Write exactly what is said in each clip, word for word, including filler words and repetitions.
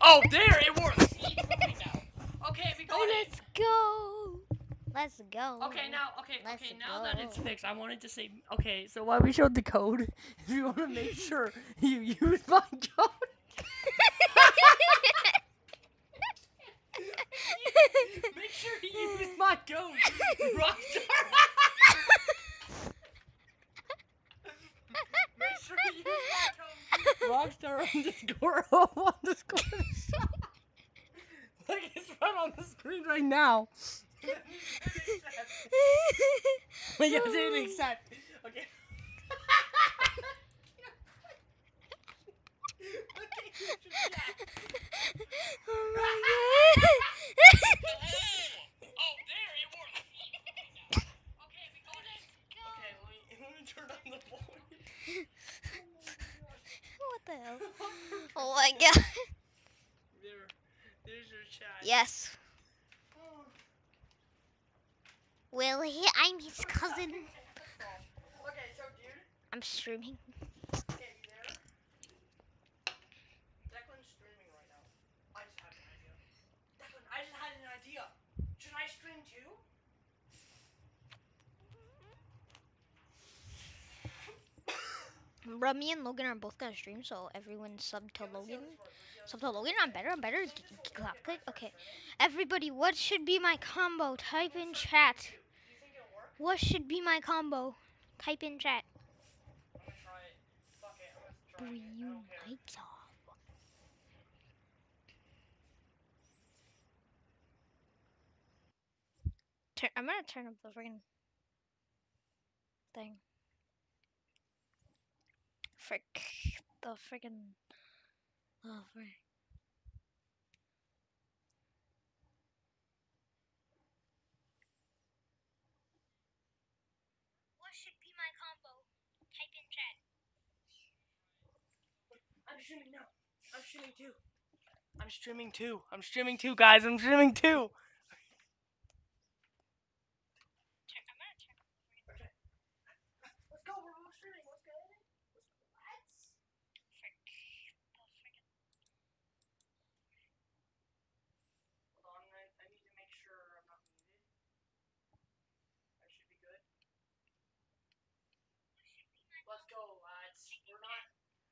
Oh, there it works. Right now. Okay, we got Oh, it. let's go. Let's go. Okay, now, okay, Let's okay, now go. that it's fixed, I wanted to say, okay, so why we showed the code, if you want to make sure you use my code. Make sure you use my code, Rockstar. Make sure you use my code, Rockstar underscore O underscore shop. Like it's right on the screen right now. Wait, you didn't accept. Okay. Look at your chat. Oh my god. Oh, there it works. Okay, we got it. Okay, let me, let me turn on the volume. What the hell? Oh my god. There, there's your chat. Yes. Willie, I'm his cousin. Okay, so dude. I'm streaming. Okay, you there? Declan's streaming right now. I just had an idea. Declan, I just had an idea. Should I stream too? Bro, me and Logan are both gonna stream, so everyone sub to Logan. Sub to Logan. I'm better. I'm better. Clap click. Okay. Everybody, what should be my combo? Type in chat. Do you think it'll work? What should be my combo? Type in chat. I'm gonna try it. Fuck it, I'm just trying it. I don't care. Lights off. Turn, I'm gonna turn up the freaking thing. Frick. The freaking. Oh, frick. What should be my combo? Type in chat. I'm streaming now. I'm streaming too. I'm streaming too. I'm streaming too, guys. I'm streaming too. Turn, I'm gonna turn up the freaking. Okay. Let's go. We're all streaming. Let's go. Let's. Frick. The freaking. Hold on. I, I need to make sure I'm not muted. I should be good. Let's go, lads. We're not.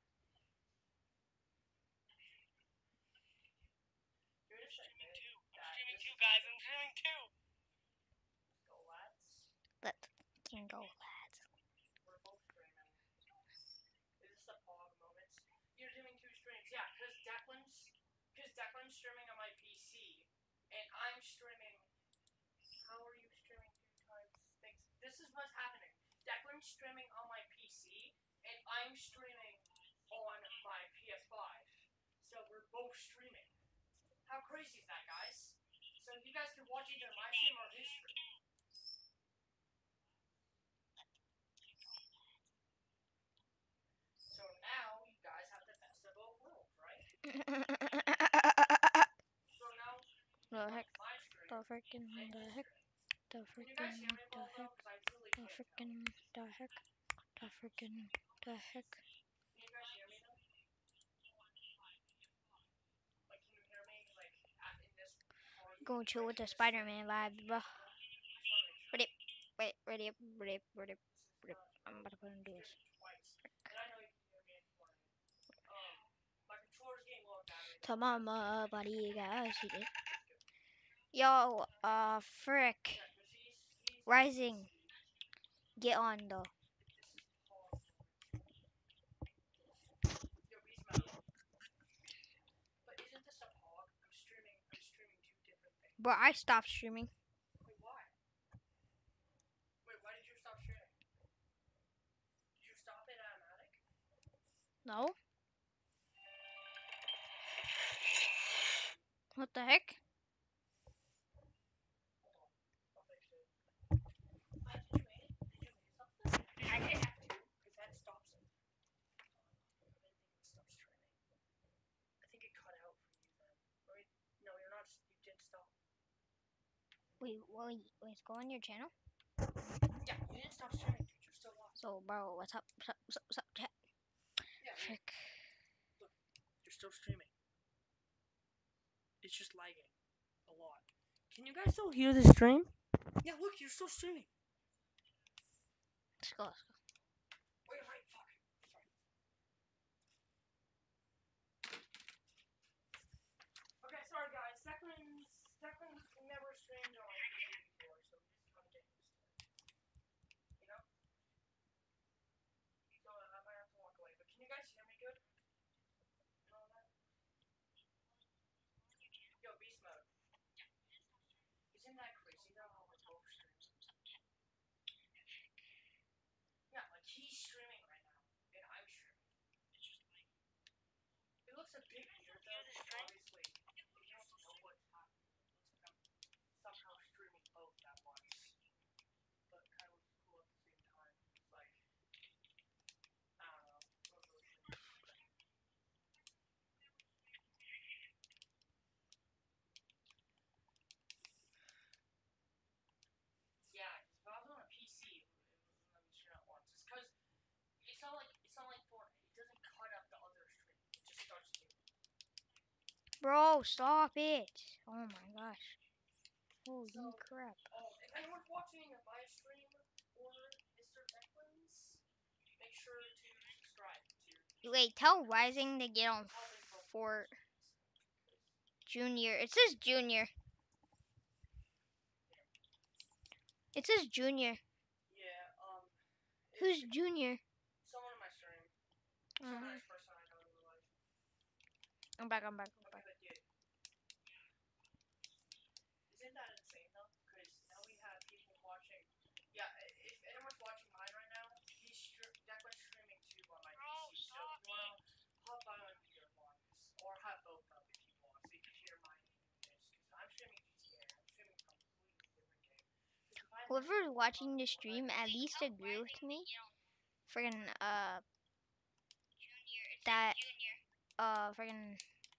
You're just streaming too. I'm streaming too, guys. I'm streaming too. Let's go, lads. Let's can go, lads. We're both streaming. Is this the pog moments? You're doing two streams, yeah, because Declan's, because Declan's streaming on my P C, and I'm streaming. How are you streaming two times things? This is what's happening. Declan's streaming on my P C, and I'm streaming on my P S five. So we're both streaming. How crazy is that, guys? So you guys can watch either my stream or his stream. So now you guys have the best of both worlds, right? So now The heck? my stream. The freaking. The heck? The Can you guys freaking. hear me The well though? heck? Because I really The can't tell. freaking. The heck? The freaking. The heck? Can you guys hear me though? Like, can you hear me? Like, at, in this part? Going chill with the Spider-Man vibes, bro. Ready? Wait, ready up, ready up, ready up, ready up. I'm about to put in this. And I know you can hear me in one. Um, my controller's getting low on battery. To mama, buddy, guys, he did. Yo, uh, frick. Yeah, because he's, he's, Rising. Get on, though. Yo, he's mad. But isn't this a pog? I'm streaming, I'm streaming two different things. Bro, I stopped streaming. Wait, why? Wait, why did you stop streaming? Did you stop it automatic? No? What the heck? I'll fix it. Uh, did you hate it? Did you hate something? I did have to, because that stops it. I didn't think it would stop streaming. I think it cut out for you then. Right? No, you're not, you did stop. Wait, wait, wait, go on your channel? Yeah, you didn't stop streaming, dude. You're still live. So, bro, what's up? What's up? What's up? What's up? Chat. Yeah, Frick. look, you're still streaming. it's just lagging a lot. Can you guys still hear the stream? Yeah, look, you're still streaming. Let's go. Let's go. Wait, wait, fuck. Sorry. Okay, sorry guys. Declan's Declan's never streamed on P C before, so he's kind of getting used to it. You know? So uh, I might have to walk away. But can you guys hear me good? And all that? Yo, beast mode. Isn't that crazy though how we're both streaming? Yeah, like he's streaming right now, and I'm streaming. It looks a bit weird though, obviously. If you don't know what's happening, it looks like I'm somehow streaming both at once. But it kind of looks cool at the same time. It's like, I don't know. It looks really strange. Yeah, because if I was on a P C, it wouldn't let me stream at once. It's because it's not like it's not like Fortnite. It doesn't cut out the other stream. It just starts doing it. Bro, stop it. Oh my gosh. Holy So, crap. um, if anyone's watching my stream or Mister Declan's, make sure to subscribe to. Wait, tell Rising to get on for Junior. It says Junior. It says Junior. Yeah, um. Who's Junior? Someone in my stream. He's Uh, a nice person I know in real life. I'm back, I'm back, I'm Okay, back. but dude. Isn't that insane though? Because now we have people watching. Yeah, if anyone's watching mine right now, he's stri- Declan's streaming too on my P C. So if you wanna hop on on either one, or have both up if you want, so you can hear mine and his. Because I'm streaming G T A. I'm streaming a completely different game. Whoever's watching the stream, at least agree with me. Friggin', uh, that, uh, friggin'.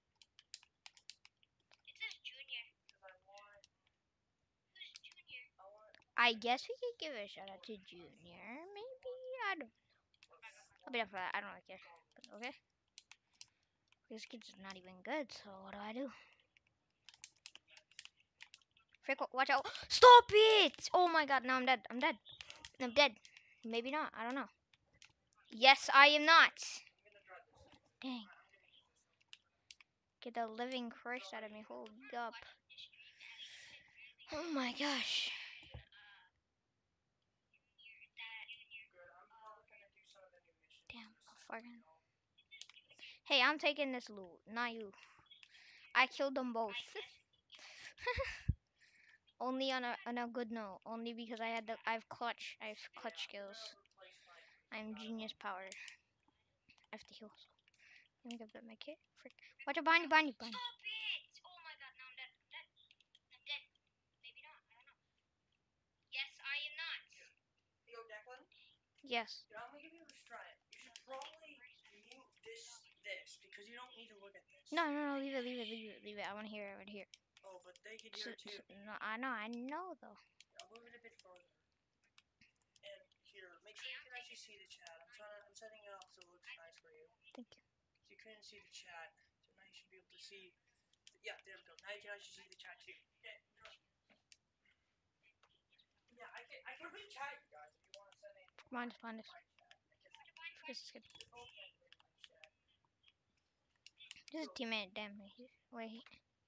I guess we could give a shout out to Junior, maybe? I don't know. I'll be down for that. I don't really care. But okay. This kid's not even good, so what do I do? Frick, watch out. Stop it! Oh my god, now I'm dead. I'm dead. I'm dead. Maybe not. I don't know. Yes, I am not. Dang. Get the living Christ out of me. Hold up. Oh my gosh. Damn, fucking. Hey, I'm taking this loot, not you. I killed them both. Only on a on a good note. Only because I had the I've clutch. I have clutch skills. I'm genius power. I have to heal. Let me give that my kit. Frick. Watch out behind you, behind you, behind you. Stop it! Oh my god, now I'm dead. I'm dead. I'm dead. Maybe not. I don't know. Yes, I am not. Yo, Declan? Yes. Dude, I'm gonna give you a strike. You should probably mute this this because you don't need to look at this. No, no, no, leave it, leave it, leave it, leave it. I wanna hear it, I wanna hear it. Oh, but they can hear So, it too. so, no, I know, I know though. I'll move it a bit further. And here, make sure you can actually see the chat. I'm trying to, I'm setting it up so it looks nice for you. Thank you. So you couldn't see the chat, so now you should be able to see. Yeah, there we go. Now you can actually see the chat too. Yeah, yeah I can I can read chat, you guys, if you want to send anything. Mind us, mind us. This is good. This is teammate, damn. Wait.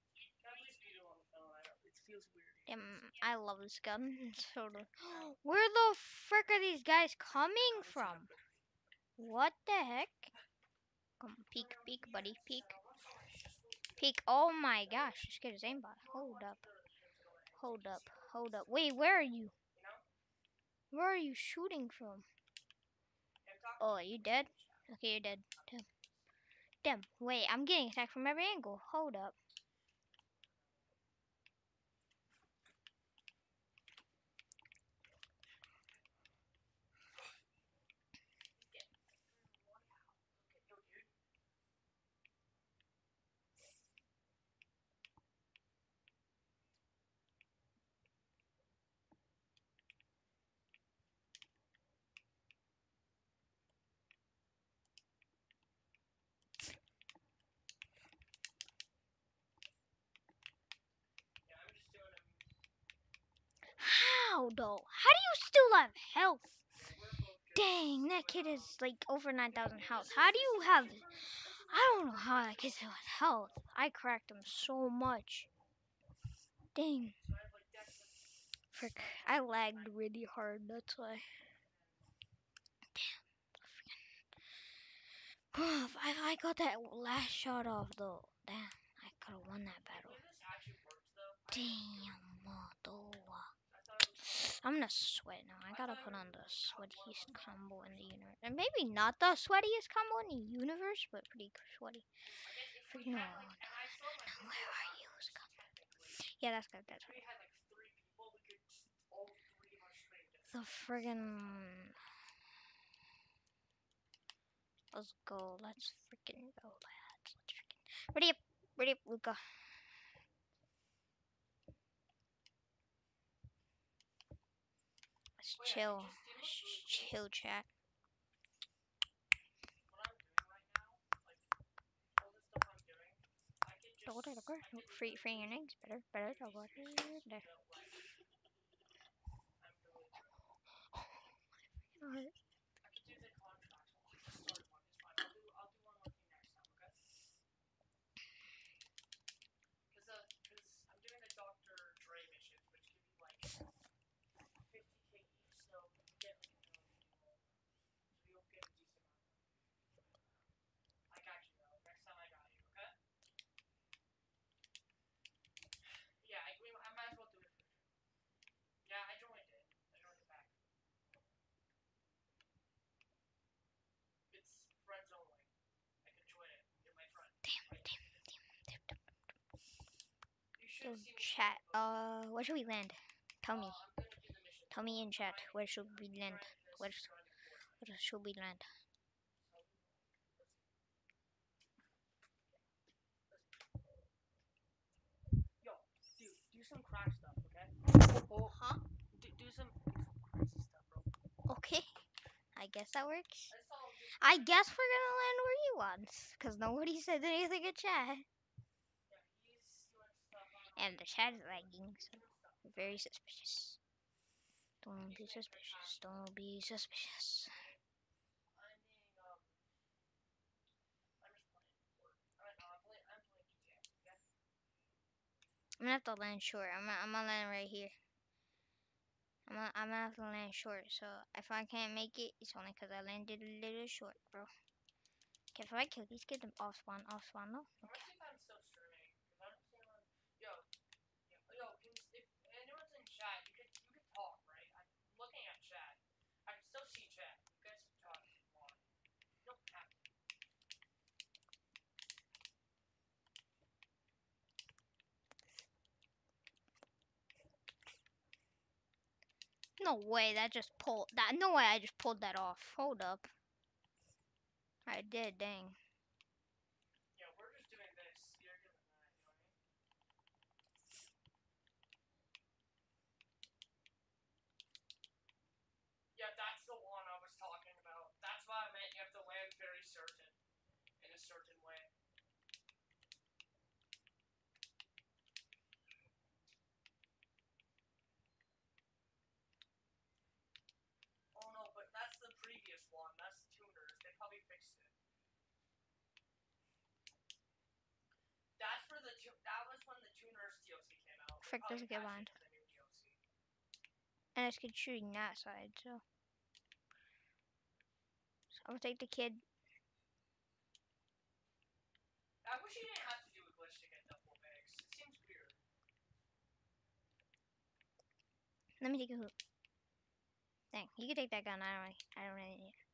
It feels weird. Damn, I love this gun. So where the frick are these guys coming from? What the heck? Come, peek, peek, buddy, peek. Peek. Oh my gosh, this kid is aimbot. Hold up. Hold up. Hold up. Wait, where are you? Where are you shooting from? Oh, are you dead? Okay, you're dead. Damn. Damn. Wait, I'm getting attacked from every angle. Hold up. How though? How do you still have health? Dang, that kid is like over nine thousand health. How do you have? I don't know how that kid still has health. I cracked him so much. Dang. Frick, I lagged really hard. That's why. Damn. If I got that last shot off though, damn, I could have won that battle. Damn, though. I'm gonna sweat now. I gotta put on the sweatiest combo in the universe. And maybe not the sweatiest combo in the universe, but pretty sweaty. Freaking no, no, no, where are you? Yeah, that's good. That's good. The friggin' let's go. Let's freaking go, lads. Let's freaking ready up, ready up, Luca. Let's chill, Sh- chill, chat. Free, free your eggs. Better, better. There. Alright. So chat, uh, where should we land? Tell me. Tell me in chat, where should we land? Where, where should we land? Yo, dude, do some crack stuff, okay? Oh, Huh? Do, do some crazy stuff, bro. Okay. I guess that works. I guess we're gonna land where he wants, because nobody said anything in chat. And the chat is lagging, so very suspicious. Don't be suspicious. Don't be suspicious. I'm gonna have to land short. I'm gonna, I'm gonna land right here. I'm gonna, I'm gonna have to land short. So if I can't make it, it's only because I landed a little short, bro. Okay, if I kill these kids, off spawn, off spawn, no? Okay. No way, that just pulled that. No way, I just pulled that off. Hold up. I did, dang. Yeah, that's the one I was talking about. That's why I meant you have to land very certain, in a certain way. Oh no, but that's the previous one. That's tuners. They probably fixed it. That's for the tu- that was when the tuners D L C came out. They Frick probably doesn't get patched blind. it for the new D L C. And it's good shooting that side, so. So I'm gonna take the kid. I wish you didn't have to do a glitch to get double bags. It seems weird. Let me take a hoop. Dang, you can take that gun. I don't really, I don't really need it.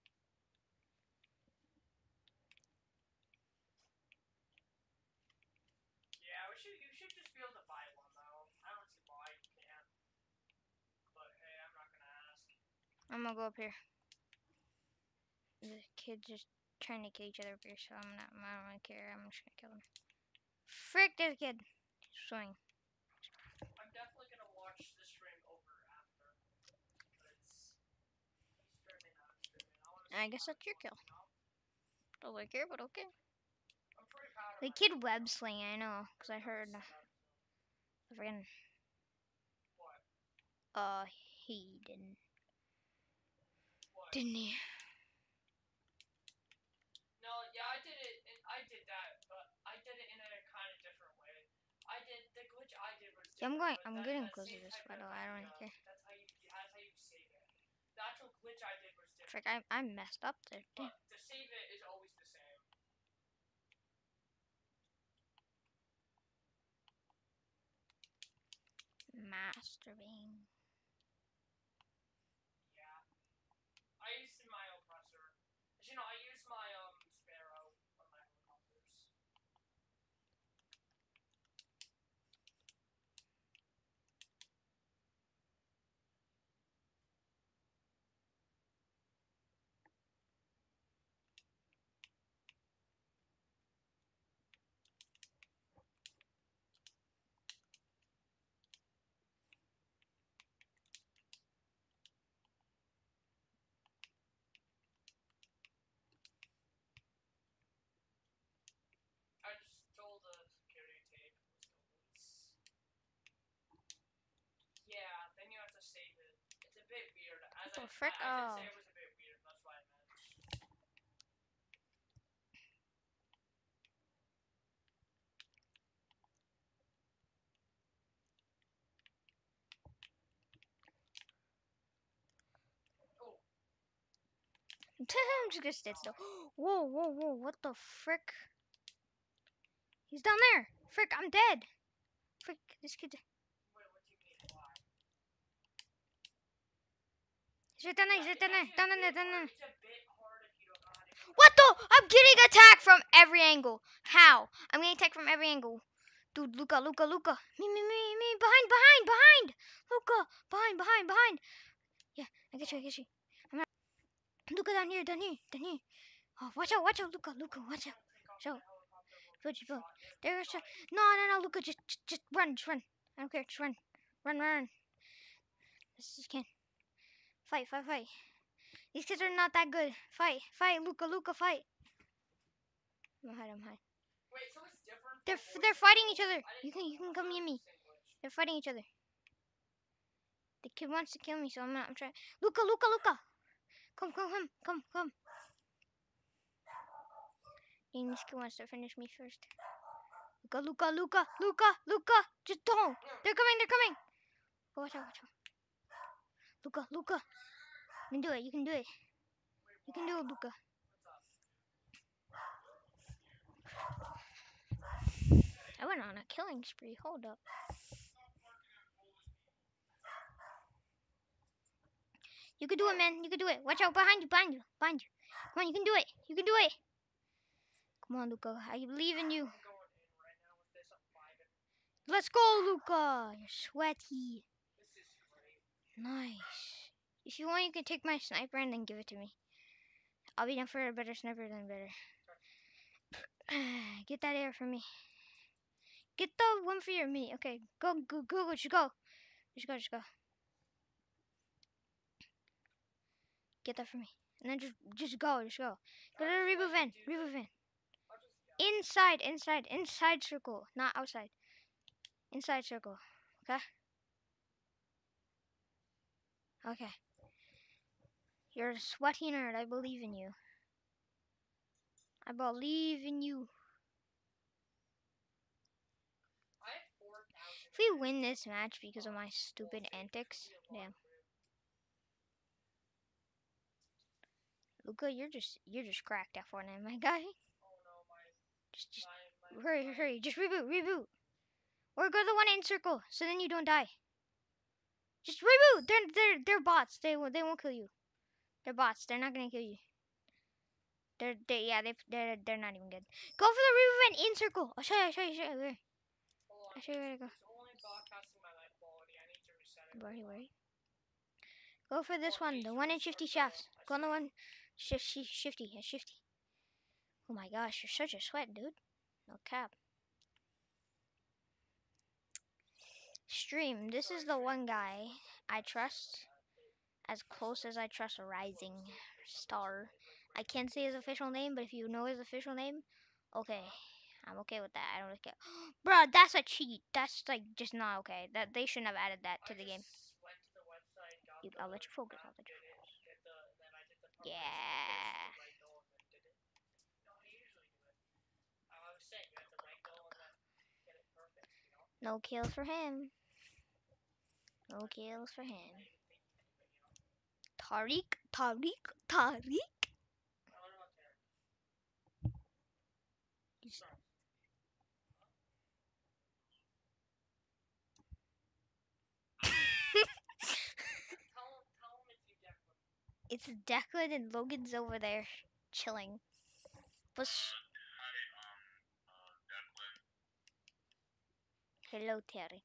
Yeah, we should. You should just be able to buy one though. I don't see why you can't. But hey, I'm not gonna ask. I'm gonna go up here. The kids just trying to kill each other up here, so I'm not. I don't really care. I'm just gonna kill them. Frick this kid. Swing. I'm definitely gonna watch the stream over after. But it's he's streaming, I'm streaming. I want to I see guess how that's it your goes, kill. you know? Don't really care, but okay. I'm pretty proud of The myself. kid web sling, I know, cause I heard. Set up, so. The friggin' What? uh, He didn't. What? Didn't he? No, yeah, I did it. And I did that, but I did it in a kind of different way. I did the glitch I did was Yeah, I'm different. going. but I'm that, getting that close to save this type fight. of I don't the, really uh, care. that's how you that's how you save it. The actual glitch I did was different. Frick, I I messed up there. But to save it is always the same. Mastering. Yeah. I used my oppressor. You know, I use my um sparrow on my helicopters. I just told the security tape, let's go loose. Yeah, then you have to save it. It's a bit weird. As What I, the frick? I, I did Oh. say it was a bit weird, that's why I meant. Oh, I'm just gonna stand still. Whoa, whoa, whoa! What the frick? He's down there. Frick, I'm dead. Frick, this kid. wait, what do you mean? Why? He's right down there. He's Yeah, right it's down there. actually a Down there. bit Down hard. there. It's a bit hard if you don't know how to get What the? around. I'm getting attacked from every angle. How? I'm getting attacked from every angle. Dude, Luca, Luca, Luca. Me, me, me, me. Behind, behind, behind. Luca, behind, behind, behind. Yeah, I get you, I get you. I'm not. Luca, down here, down here, down here. Oh, watch out, watch out, Luca, Luca, watch out. So, go, just go. There's a. No, no, no, Luca, just, just, just run, just run. I don't care, just run. Run, run, run. This is can. Fight, fight, fight. These kids are not that good. Fight, fight, Luca, Luca, fight. I'm hide, I'm hide. Wait, so it's different. They're for they're voice fighting control? each other. I You didn't can know you that. can I come thought near it me. was the same glitch. They're fighting each other. The kid wants to kill me, so I'm not. I'm trying. Luca, Luca, Luca. Come, come, come, come, come. And this kid wants to finish me first. Luca, Luca, Luca, Luca, Luca. Just don't. They're coming. They're coming. Oh, watch out, watch out. Luca, Luca. You can do it. You can do it. You can do it, Luca. I went on a killing spree. Hold up. You can do it, man. You can do it. Watch out behind you, behind you, behind you. Come on, you can do it. You can do it. Come on, Luca. I believe in you. I'm going in right now with this. I'm vibing. Let's go, Luca. You're sweaty. This is great. Nice. If you want, you can take my sniper and then give it to me. I'll be down for a better sniper than better. Get that air from me. Get the one for your me. Okay, go, go, go, go, just go. Just go, just go. Get that for me. And then just, just go, just go. Go to the reboot van, reboot van. Inside, inside, inside circle, not outside. Inside circle, okay? Okay. You're a sweaty nerd. I believe in you. I believe in you. I have four thousand. If we win this match because of my stupid antics, damn. Luca, you're just you're just cracked at Fortnite, my guy. Oh no, my Just just my, my hurry, my, hurry, just reboot, reboot. Or go to the one in circle, so then you don't die. Just reboot. They're they're they're bots. They won't they won't kill you. They're bots. They're not gonna kill you. They're they yeah they they're they're not even good. Go for the reboot and in circle. I'll show you. I'll show you. I'll show you. Where? Hold on, I'll show you where to it's, go. it's only broadcasting my light quality. I need to reset it. Where? Where? Go for this Oh, one. The one in shifty shafts. Go on the one. Shifty shifty. Yeah, shifty. Oh my gosh, you're such a sweat, dude. No cap. Stream. This is the one guy I trust. As close as I trust a rising star. I can't say his official name, but if you know his official name, okay. I'm okay with that. I don't really care. Bruh, that's a cheat. That's like just not okay. That they shouldn't have added that to the game. Went to the website, got You, I'll let you focus. I'll let you did it, focus. did the, then I did the Yeah. the right goal, and then did it. No, I usually do it. I was saying, you have the right goal, and then get it perfect, you know? No kills for him. No kills for him. I didn't think you could, but, you know? Tariq, Tariq, Tariq. I don't know about Terry. He's- Tell him, tell him it's you, Declan. It's Declan and Logan's over there chilling. But hello, Tariq.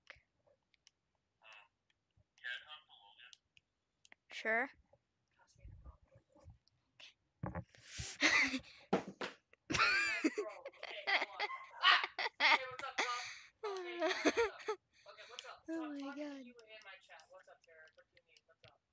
Sure. Yes, bro. Okay, come on. Ah! Hey, what's up, bro? Okay, bro, what's up? Okay, what's up? So Oh I'm my talking god. to you in my chat. What's up, Derek? What do you need? What's up?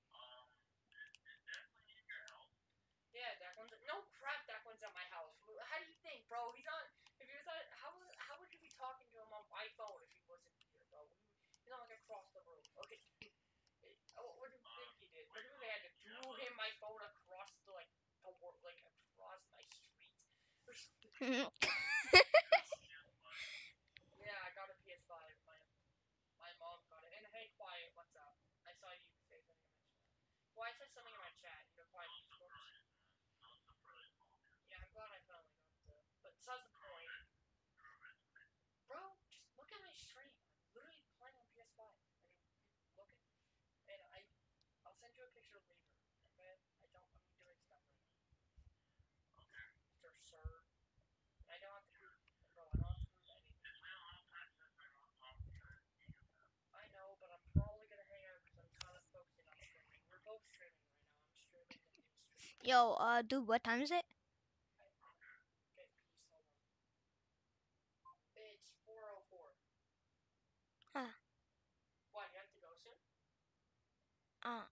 Yeah, Declan's. No crap, Declan's at my house. How do you think, bro? He's on. If he was on, how how would you be talking to him on my phone if he wasn't here, bro? He, he's not like across the room. Okay. Oh, what do you think he did? What do you think I had to do him my phone across the like the world, like across my street or something? Yeah, I got a P S five. My my mom got it. And hey, quiet, what's up? I saw you say something in my chat. Well, I said something in my chat. You know, quiet, esports. Yeah, I'm glad I finally got the. But that's the point, bro. Just look at my stream. I'm literally playing on P S five. I mean, look at, and I, I'll send you a picture later. Okay? I don't. I'm doing stuff right now. Mister Sir, and I don't have to prove, bro. I don't have to prove anything. I know, but I'm probably gonna hang out because I'm kind of focusing on streaming. We're both streaming right now. I'm streaming the new stream. Yo, uh, dude, what time is it? Okay, peace. Hold on. It's four oh four. Huh. What? You have to go soon? Uh,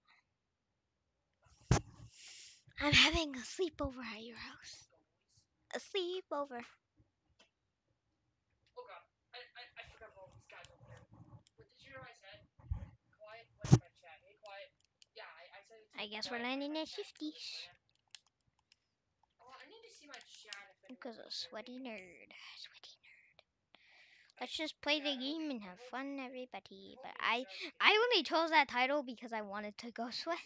I'm having a sleepover at your house. A sleepover. Oh god, I, I, I forgot about all these guys over there. What did you hear what I said? Quiet, went in my chat. Hey, quiet. Yeah, I, I said it's I guess we're quiet, went in landing my at chat. Tell me, fifties. man. Oh, I need to see my chat if anyone Because a else heard sweaty me. nerd. Sweaty nerd. Let's just play the game and have fun, everybody. But I, I only chose that title because I wanted to go sweat.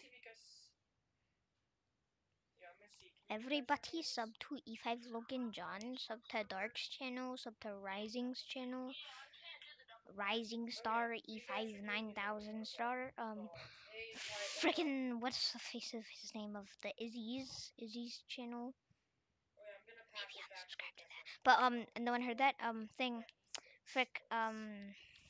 Everybody sub to E five Logan John, sub to Dark's channel, sub to Rising's channel, Rising Star E five nine thousand star. Um, freaking what's the face of his name of the Izzy's Izzy's channel? Maybe unsubscribe to that. But um, no one heard that um thing. Frick um.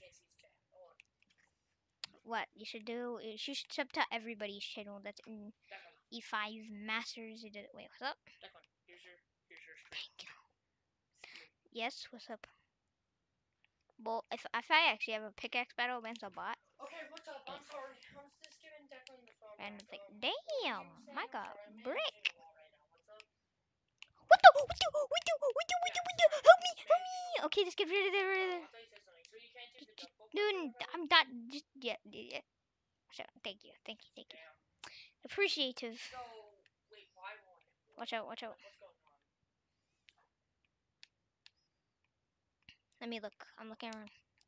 What you should do is you should sub to everybody's channel that's in E five Masters. Wait, what's up? Declan, here's your, here's your stream. Thank you. Yes, what's up? Well, if if I actually have a pickaxe battle against a bot. Okay, what's up? I'm sorry. I was just giving Declan the phone. Random thing. Um, Damn, my god, sorry, I'm brick. managing a lot right now. What's up? What the? What the? What the? What the? What Yeah, the? What the? sorry. Help me! Just Help managing a me! lot. Okay, just get rid of it. Rid Oh, of I thought you said something. So you can't do the it. duck book Dude, whatsoever? I'm not. Just yeah, yeah. So thank you, thank you, thank you. Damn. Appreciative. So, wait, why won't it? Watch out, watch out. What's going on? Let me look. I'm looking around.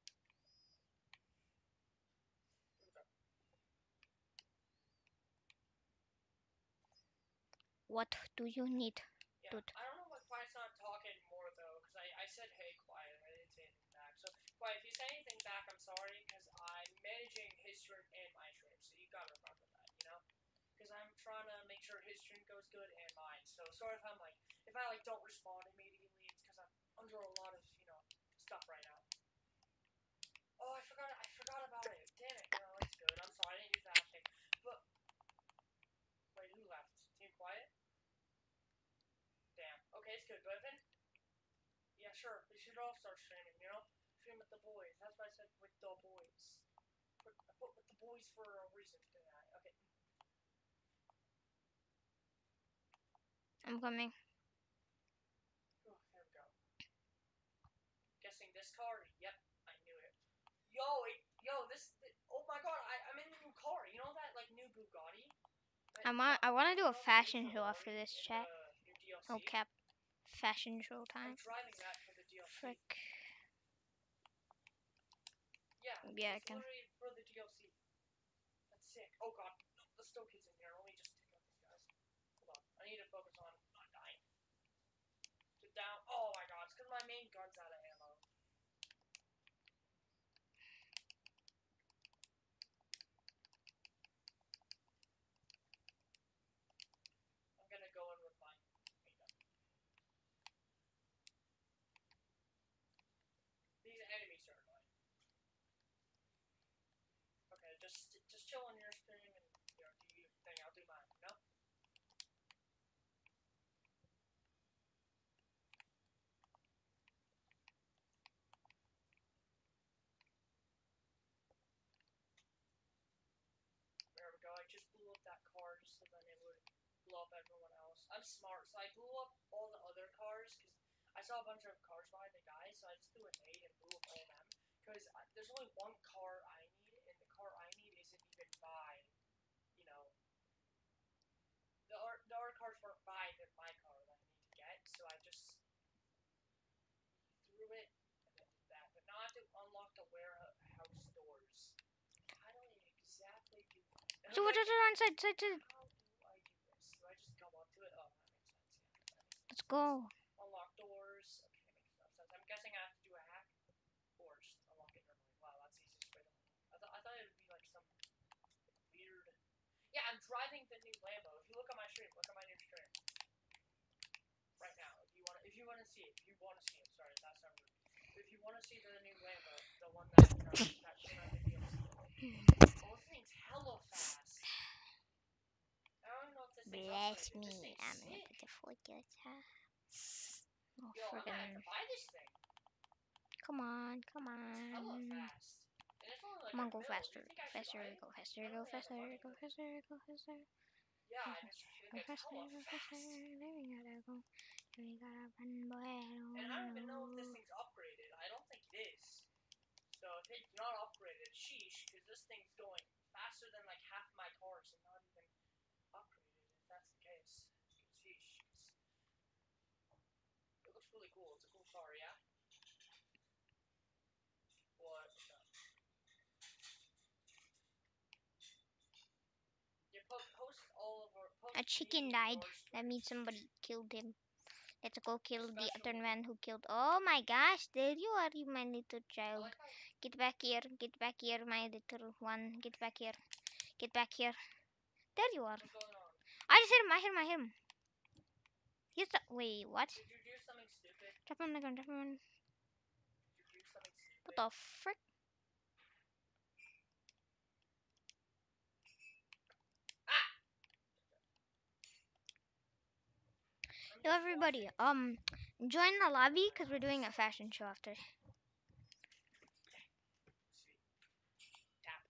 What do you need? Yeah, Dude. I don't know why Quiet's not talking more though, because I, I said hey Quiet, I didn't say anything back. So Quiet, if you say anything back, I'm sorry, because I'm managing his stream and my stream, so you gotta remember that, you know? Because I'm trying to make sure his stream goes good and mine. So sorry if I'm like, if I like don't respond immediately, it's because I'm under a lot of, you know, stuff right now. Oh, I forgot, I forgot about it. Damn it. No, it's good. I'm sorry, I didn't use the hashtag. But wait, who left? Team Quiet? Damn. Okay, it's good. But then, yeah, sure. They should all start streaming, you know? Stream with the boys. That's why I said with the boys. Put, I put with the boys for a reason. Okay. I'm coming. Oh, there we go. Guessing this car? Yep, I knew it. Yo, it, yo, this, th oh my god, I, I'm in the new car. You know that, like, new I want I want to do a fashion show after this chat. The new D L C. Oh cap, fashion show I'm time. driving that for the D L C. Frick. Yeah, Yeah, I it's can. literally for the D L C. That's sick. Oh god, no, the still kids in here. Let me just take out these guys. Hold on. I need to focus on not dying. Get down. Oh my god, it's because my main gun's out of ammo. I'm gonna go in with my main gun. These enemies are annoying. Okay, just just chill on your stream and you know do your thing. I'll do mine. You know. There we go. I just blew up that car just so then it would blow up everyone else. I'm smart, so I blew up all the other cars because I saw a bunch of cars behind the guy, so I just threw a nade and blew up all of them. Because there's only one car I need, and the car I need isn't even by, you know, the other, the other cars weren't by the, my car that I need to get, so I just threw it and then did that. But now I have to unlock the warehouse doors. How do I exactly do that? And So I'm what like, is it on side side side? how do I do this? Do I just come up to it? Oh, that makes sense. Yeah, that makes sense. Let's go. Unlock doors. Okay, makes enough sense. I'm guessing I have to do a hack or just unlock it normally. Wow, that's the easiest way to unlock. I, th- I thought it would be like some weird. Yeah, I'm driving the new Lambo. If you look at my stream, look at my new stream right now. If you want, if you want to see it, if you want to see it. Sorry, that's not rude. If you want to see the new Lambo, the one that you know, that came out of the D L C. Oh, this thing's hella fast. I don't know if this thing's Bless upgraded. me. This thing's I'm gonna sick. put the focus. Oh Yo, I might have friggin'. to buy this thing. Come on, come It's hella on. fast. And it's only like Come on, a go mil. faster. Do you think I should Faster, buy it? go faster, I don't go really have the faster, money, go but faster, go faster. yeah, Go and it's, faster, and go it's faster, hella go fast. faster. Then we gotta go. Then we gotta run, boy. I don't And I don't even know if this know. thing's upgraded. I don't think it is. So if it's not upgraded, sheesh, because this thing's going faster than like half my cars and not even upgraded. If that's the case, sheesh. It looks really cool. It's a cool car, yeah. What? Yeah, po- post all of our. Post A chicken me died. your That streams. means somebody killed him. Let's go kill the other Especially- man who killed. Oh my gosh, there you are, you my little I child. like how Get back here, get back here, my little one. Get back here, get back here. There you are. what's going on. I just hit him, I hit him, I hit him. He's the. Wait, what? Did you do something stupid? Drop him on the ground, drop him on. Did you do something stupid? What the frick? I'm Yo, just everybody, watching. um, join the lobby because we're doing a fashion show after. Tap.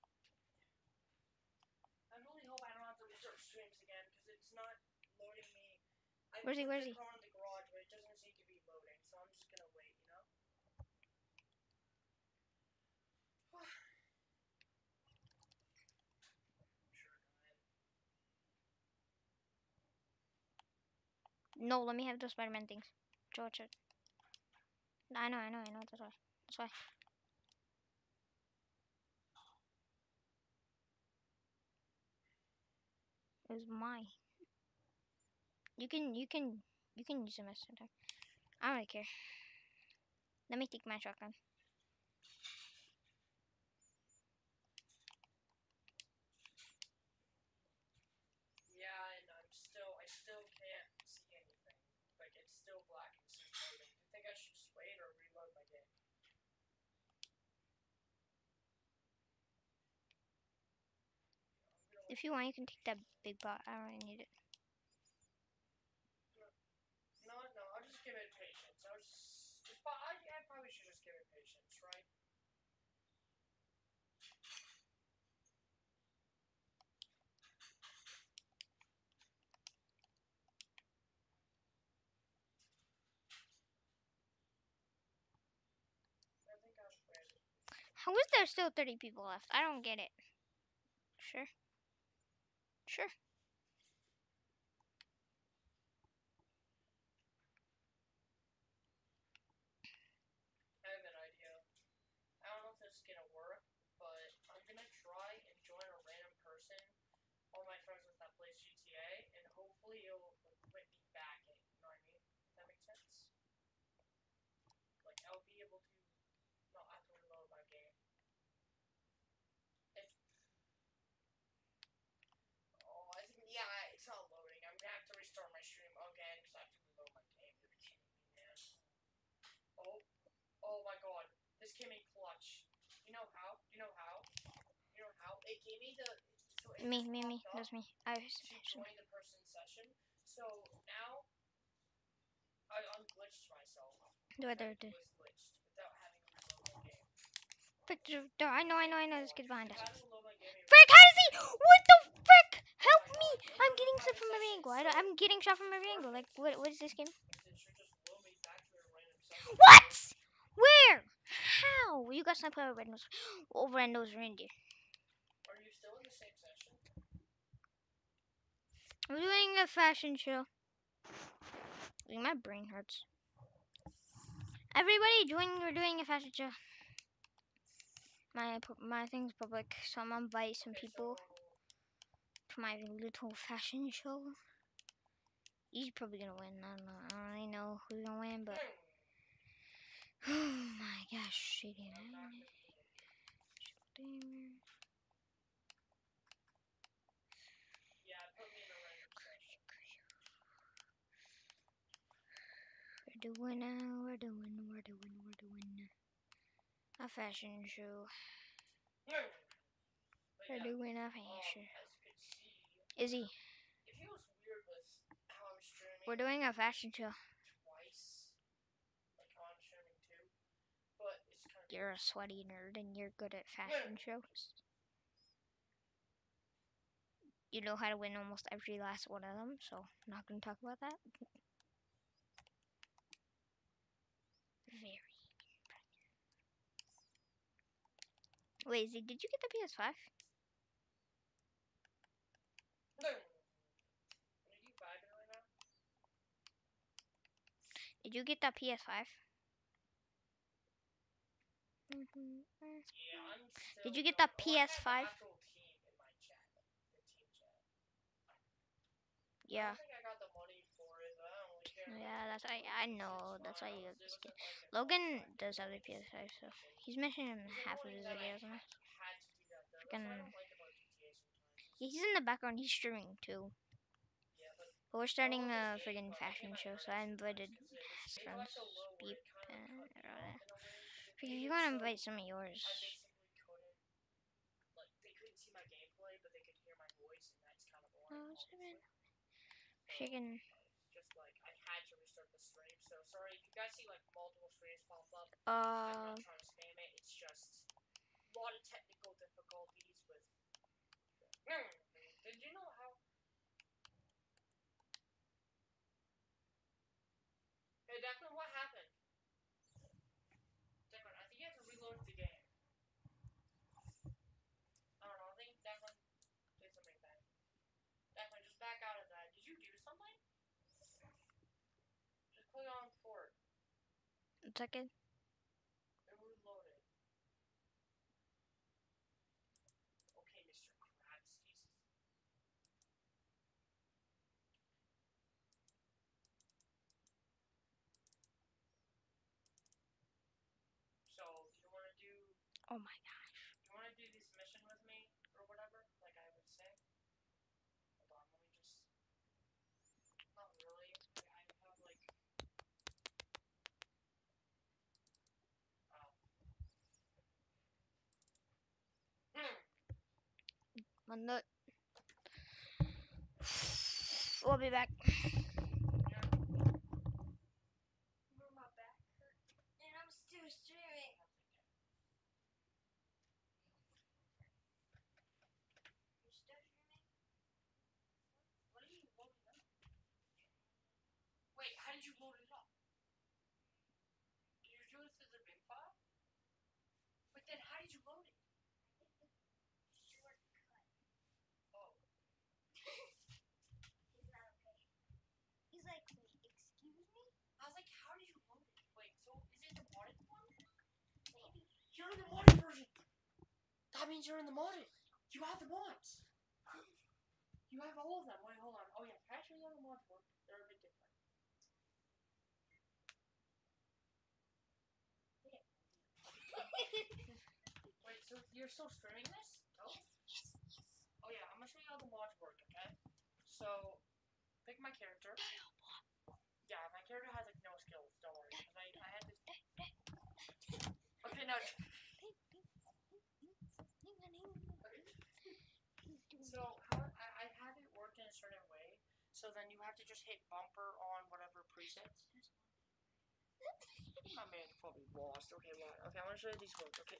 I really hope I don't have to restart streams again because it's not loading me. I Where's he, put where's the he? car in the garage, but it doesn't seem to be loading, so I'm just gonna wait, you know? Sure, go ahead. No, let me have those Spider-Man things. George it. I know, I know, I know. That's why. That's why. It was my. You can, you can, you can use them as sometimes. I don't really care. Let me take my shotgun. Yeah, and I'm still, I still can't see anything. Like, it's still black and it's loading. Do you think I should just wait or reload my game? If you want, you can take that big pot. I don't really need it. No, no, I'll just give it patience. I'll just, just I, I probably should just give it patience, right? I think I'll wait. How is there still thirty people left? I don't get it. Sure. Sure. came in clutch. You know how? You know how? You know how? It gave me the. So it Me, just me, me. popped up That's me. I was. to join the person's session. So now I unglitched myself. Do it, do it, It do it. was glitched without having a reload my game. Frick, there- there- I know, I know, I know. This kid's behind us. If I had to reload my game, it Frick, how does he? What the frick? Help Oh my me! God. I'm And getting we're stuff private from every session, angle. I so don't, I'm getting shot from every angle. Like, perfect. what? What is this game? Because it should just load me back to a random session. What? Where? How? You got sniper over nose, over and nose reindeer. Are you still in the same session? We're doing a fashion show. Like, my brain hurts. Everybody join. We're doing a fashion show. My my thing's public, so I'm gonna invite some Okay, people so to my little fashion show. He's probably gonna win. I don't know. I don't really know who's gonna win, but oh my gosh, shitty. yeah, put me in a random session. We're doing now. We're doing. We're doing. We're doing a fashion show. But We're yeah, doing a um, fashion. as you can see, Is he? it feels weird with how I'm streaming. We're doing a fashion show. Twice, like how I'm streaming too. But it's kind of. You're a sweaty nerd and you're good at fashion shows. You know how to win almost every last one of them, so I'm not gonna talk about that. Very. Wait, Z, did you get the P S five? Are you vibing right now? Did you get that P S five? Yeah, I'm still. Did you get that Oh, I have P S five? the actual team in my chat. The team chat. Yeah. I don't think I got the money for it, but I don't really care. Yeah, that's I I know. That's why you got It this wasn't skin. like a Logan contract does have the P S five, so he's mentioned in It's half of annoying his that I videos. had, had to do that though. That's what I don't like about G T A sometimes. He's in the background. He's streaming too. Yeah, but But we're I starting love the a game, friggin' but I hate fashion my show, so I internet invited sometimes because it was friends. so low where Beep. it kind of And cut me off in a way. It if made you it want to so invite some of yours, I basically couldn't, like, they couldn't see my gameplay, but they could hear my voice, and that's kind of boring. oh, Obviously. she can. Just like I had to restart the stream, so sorry if you guys see like multiple streams pop up. Uh, I'm not trying to spam it. It's just a lot of technical difficulties with. Did you know how? Hey Declan, what happened? Declan, I think you have to reload the game. I don't know. I think Declan did something bad. Declan, just back out of that. Did you do something? Just click on port. one second. And reload it. Okay, Mister Krabs. Jesus. So, do you want to do? Oh my gosh. Do you want to do this mission with me or whatever? Like I would say. Hold on, let me just. Not really. I have like. Oh. Hmm. One nut. We'll be back. My back hurt. And I'm still streaming. What are you loading up? Wait, how did you load it up? Did you do this as a big file? But then how did you load it? Oh. He's not okay. He's like, wait, excuse me? I was like, how did you load it? Wait, so is it the modded one? Maybe. You're in the modded version! That means you're in the modded! You have the mods! You have all of them. Wait, hold on. Oh yeah, actually on the mods work. They're a bit different. Wait, so you're still streaming this? Oh. Yes, yes, yes. Oh yeah, I'm gonna show you how the mods work, okay? So, pick my character. Yeah, my character has like no skills, don't worry. Cause I, I had this. Okay, now. So how I, I have it worked in a certain way. So then you have to just hit bumper on whatever presets. My man's probably lost. Okay, what? Okay, I want to show you these words. Okay.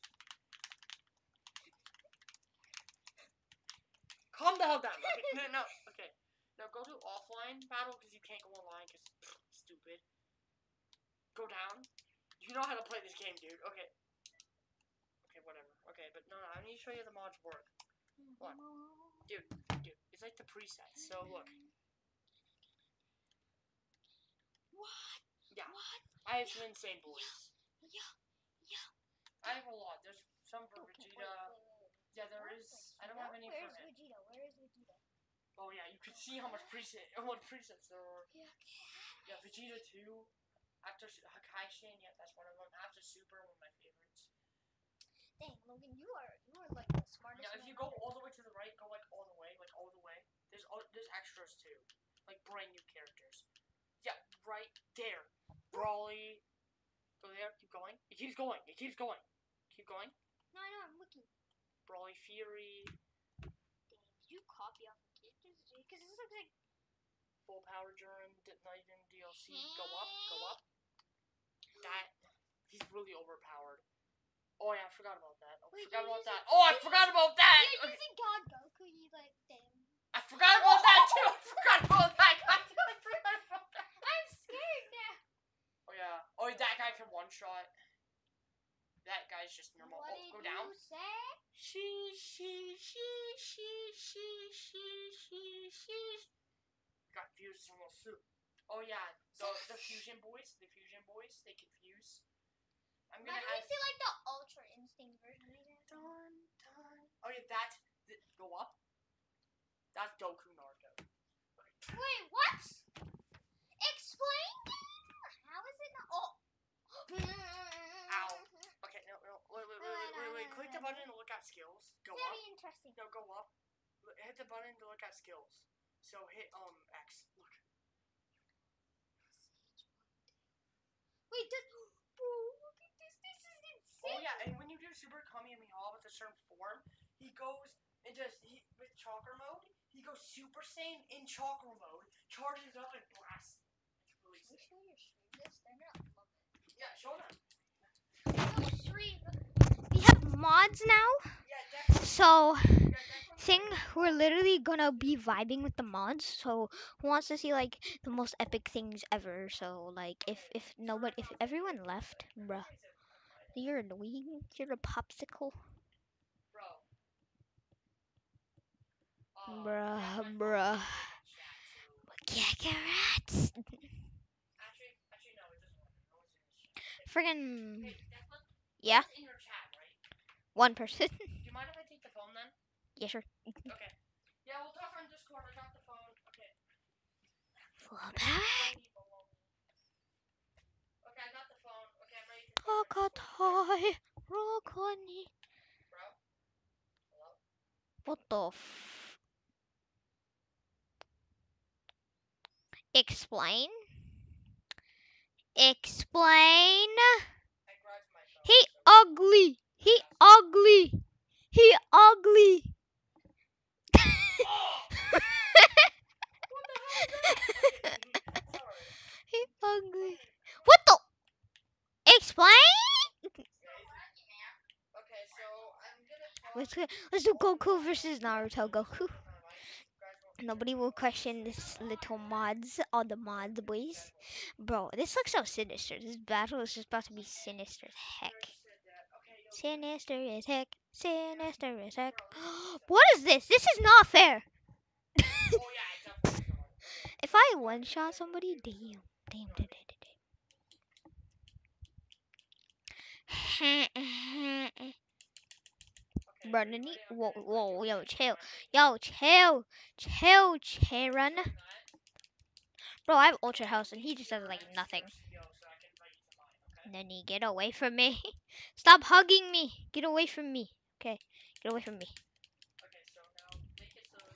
Calm the hell down. Okay, no, no. Okay. Now go to offline battle because you can't go online because stupid. Go down. You know how to play this game, dude. Okay. Okay, whatever. Okay, but no, no. I need to show you the mods work. What? Dude, dude. It's like the presets. So look. What? Yeah. What? I have some insane boys. Yeah. Yeah. I have a lot. There's some for Okay, Vegeta. wait, wait, wait, wait. Yeah, there What? is. Vegeta? I don't have any Where's for him. Vegeta? Where is Vegeta? Oh yeah, you can see how much preset, what presets there are. Yeah. Yeah, Vegeta two. After Hakaishin, yeah, that's one of them. After Super, one of my favorites. Dang, Logan, you are you are like the smartest. Now, if you go all the way to the right, go like all the way, like all the way. There's all, there's extras too, like brand new characters. Yeah, right there. Brawly. Go there. Keep going. It keeps going. It keeps going. Keep going. No, I know. I'm looking. Brawly Fury. Dang, did you copy off the characters? Because this looks like Full Power Durin, Night in D L C. Go up. Go up. That. He's really overpowered. Oh yeah, I forgot about that. I Wait, forgot you're about using- that. Oh, I you're forgot about that. you're Okay. using God Goku. You like damn. I forgot about that too. I forgot about that. I forgot about that. I'm scared now. Oh yeah. Oh, that guy can one shot. That guy's just normal. What Oh, did go you down. say? She, she, she, she, she, she, she, she. Got fused in a soup. Oh yeah, the the fusion boys, the fusion boys, they confuse. I'm gonna Like, add. we see like the Ultra Instinct version of that. Dun, dun. Oh yeah, that's th- go up. That's Goku Naruto. Wait, what? Explain that. How is it not? Oh. Ow. Okay, no, no, wait, wait, wait, wait, wait, wait. Click the button to look at skills. Go Very up. interesting. No, go up. L- Hit the button to look at skills. So hit um X. Look. Wait, this. Bro, look at this. This is insane. Oh yeah, and when you do Super Kamehameha with a certain form, he goes into he with chakra mode. He goes Super Saiyan in chakra mode, charges up and blasts. It's really Can you sick. show your stream this? They're not love it. Yeah, show them. No stream. We have mods now. Yeah, definitely. So, Yeah, definitely. thing we're literally gonna be vibing with the mods. So, who wants to see like the most epic things ever? So, like, if if nobody, if everyone left, bruh, you're annoying. You're a popsicle, Bro. Uh, bruh, Declan bruh. in chat too. Kakarats. Actually, actually no, it doesn't work. No one's in his chat. Friggin' Hey, Declan. yeah, Who's in your chat, right? one person. Do you mind if I take the phone then? Yeah, sure. Okay. Yeah, we'll talk on Discord. I got the phone. Okay. Full power. Okay, I got the phone. Okay, I'm ready to talk. Rokotai, Rokoni. Bro? Hello? What the f? Explain. Explain. I grabbed my phone. He so- ugly. He ugly. He ugly. Oh! What the hell is that? Okay, sorry. He ugly. What the? Explain. Okay, so I'm gonna talk. Let's go, let's do Goku versus Naruto. Goku. Nobody will question this little mods, all the mods, boys. Bro, this looks so sinister. This battle is just about to be sinister as heck. Sinister as heck. Sinister as heck. What is this? This is not fair. Oh yeah, it's definitely not. Okay. If I one shot somebody, damn, damn, damn, damn, damn. Okay, Bro, are you Nani, ready? I'm whoa, gonna whoa, invite you. yo, Okay, chill, invite me. yo, chill, chill, Charon. Click that. Bro, I have Ultra Okay, House and he please just see does your like X, nothing. your skill, so I can invite you to mine, okay? Nani, get away from me. Stop hugging me. Get away from me. Okay, get away from me. Okay, so now make it so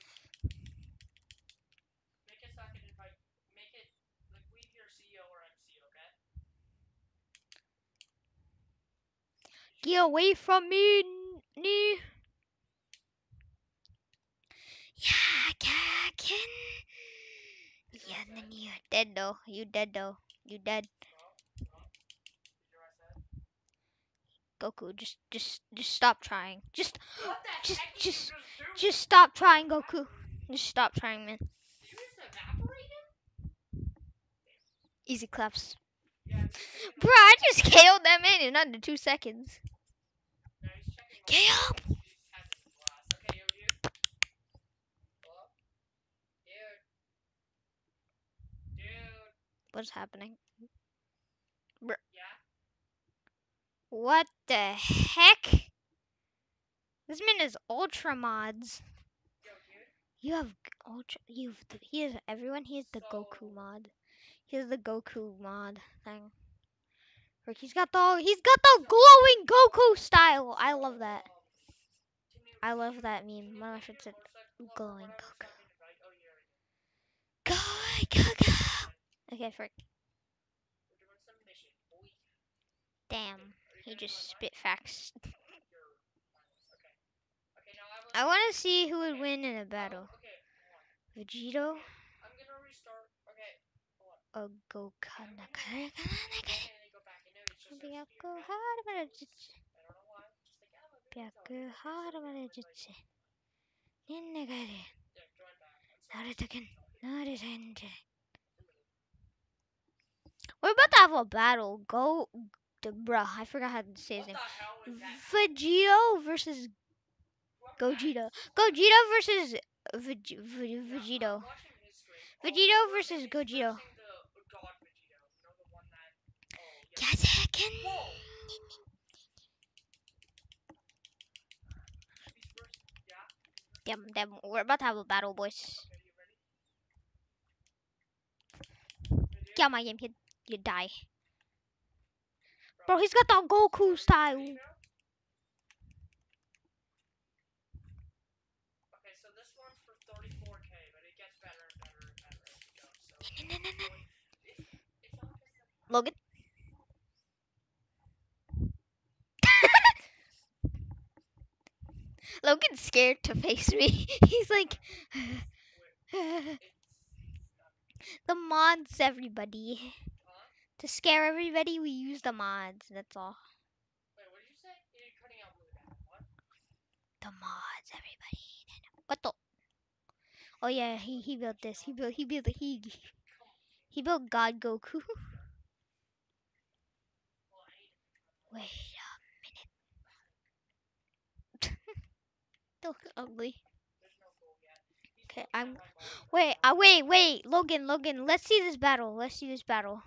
make it so I can invite make it like leave your C E O or M C, okay? Get away from me, n- knee. Yeah, Ken. Yeah, and then you're dead though. You dead though. You dead. Goku, just, just, just stop trying. Just, What the just, heck did just, you just do? just stop trying, Goku. Just stop trying, man. Did you just evaporate him? Easy claps. Yeah, it's just taking Bro, I just K O'd that man in under two seconds. No, he's checking K O! He just has it in glass. Okay, yo, dude. Hello? Dude. Dude. What's happening? Bro, Yeah? what the heck? This man is ultra mods. Yo, dude. You have g- ultra. You've. The, he has everyone. He has the So- Goku mod. He has the Goku mod thing. Look, he's got the. He's got the glowing Goku style. I love that. Um, can you- I can love you- that can meme. you One of my make friends your said, motorcycle club or glowing whatever so Goku. I can invite- Oh, you already did. Go, go, go. Okay, frick. We're doing some mission. Boy. Damn. Are you He gonna just join spit mine? facts. Your finals. Okay. Okay, now I have a- I want to see who would Okay. win in a Oh, battle. okay, hold on. Vegito Okay, I'm gonna restart. Okay, hold on. or Goku? I'm gonna again and then go back. I know it's just our speed, okay? I don't know why. Just take out of it. There, join back. I'm sorry. We're about to have a battle. Go, the bruh. I forgot how to say his What name. the hell is that? Vegito versus Whoever that Gogeta. is. Gogeta versus Veg- Ve- Yeah, Vegito. I'm watching his stream. Oh, Vegito he's versing- versus he's Gogeta. versing the God Vegito. You know the one that. Oh, yeah. Kazakin. Whoa! He's versing. Yeah? Damn, damn. We're about to have a battle, boys. Okay, you ready? Ready, dude? Get out my game, kid. You die. Bro, Bro, he's got the Goku ready style. now? Okay, so this one's for thirty-four K, but it gets better and better and better as we go. So it's, it's not just a Logan. Logan's scared to face me. He's like, the mods, everybody. Huh? To scare everybody, we use the mods. That's all. Wait, what did you say? You're cutting out really bad. What? The mods, everybody. What the? Oh yeah, he he built this. He built he built he he built God Goku. Well, I need to Wait a minute. Look ugly. There's no goal yet. He's Okay, looking at I'm. my monitor Wait, right uh, now. wait, wait, Logan, Logan. Let's see this battle. Let's see this battle.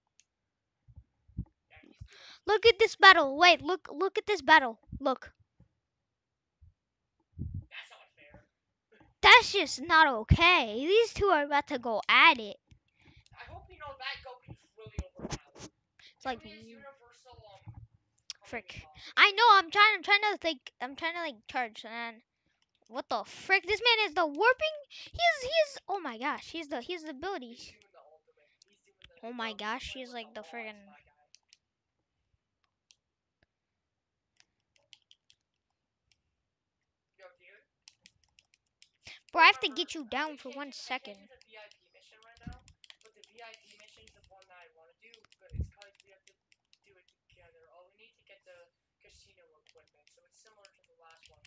Yeah, he's doing. Look at this battle. Wait, look, look at this battle. Look. That's not fair. That's just not okay. These two are about to go at it. I hope you know that Goku's really overpowered. It's like, Dude, his universal um. frick. comedy bomb. I know. I'm trying. I'm trying to like. I'm trying to like charge. And what the frick? This man is the warping. He's. He's. Oh my gosh. He's the. He's the He's abilities. doing the ultimate. He's doing the. Oh he my loves to gosh. play He's with like the laws, friggin'. my guy. Yo, dude. Bro, I have to Remember, get you down we for can't one do- we second. can't do the V I P mission right now, but the V I P mission is the one that I want to do, but it's because we have to do it together. Oh, we need to get the casino equipment, so it's similar to the last one.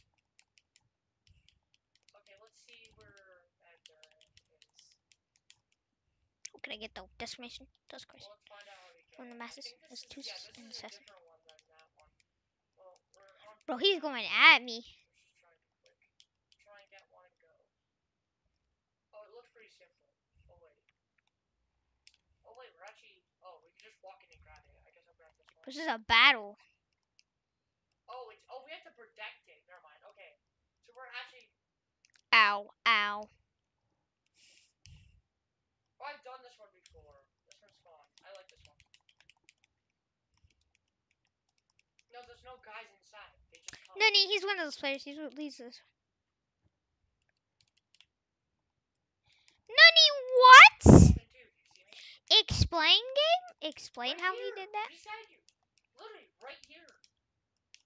Okay, let's see where Ender is. Oh, can I get the destination? That's crazy. Well, let's find out how we get From the it. I masses, think this it's is, two yeah, this and is a assassin. different one than that one. Well, we're on Bro, he's now. going at me. Let's just try and be quick. Try and get one and go. Oh, it looks pretty simple. Oh, wait. Oh, wait, we're actually... Oh, we can just walk in and grab it. I guess I'll grab this one. This is a battle. Oh, it's... Oh, we have to protect it. Never mind. Okay. So we're actually... Ow, ow. Oh, I've done this one before. This one's fun. I like this one. No, there's no guys inside. They just come. Nani, he's one of those players. He's what leads this. Nani, what? Open too. Do you see me? Explain game? Explain Right how here, he did that? Beside you. Literally, right here.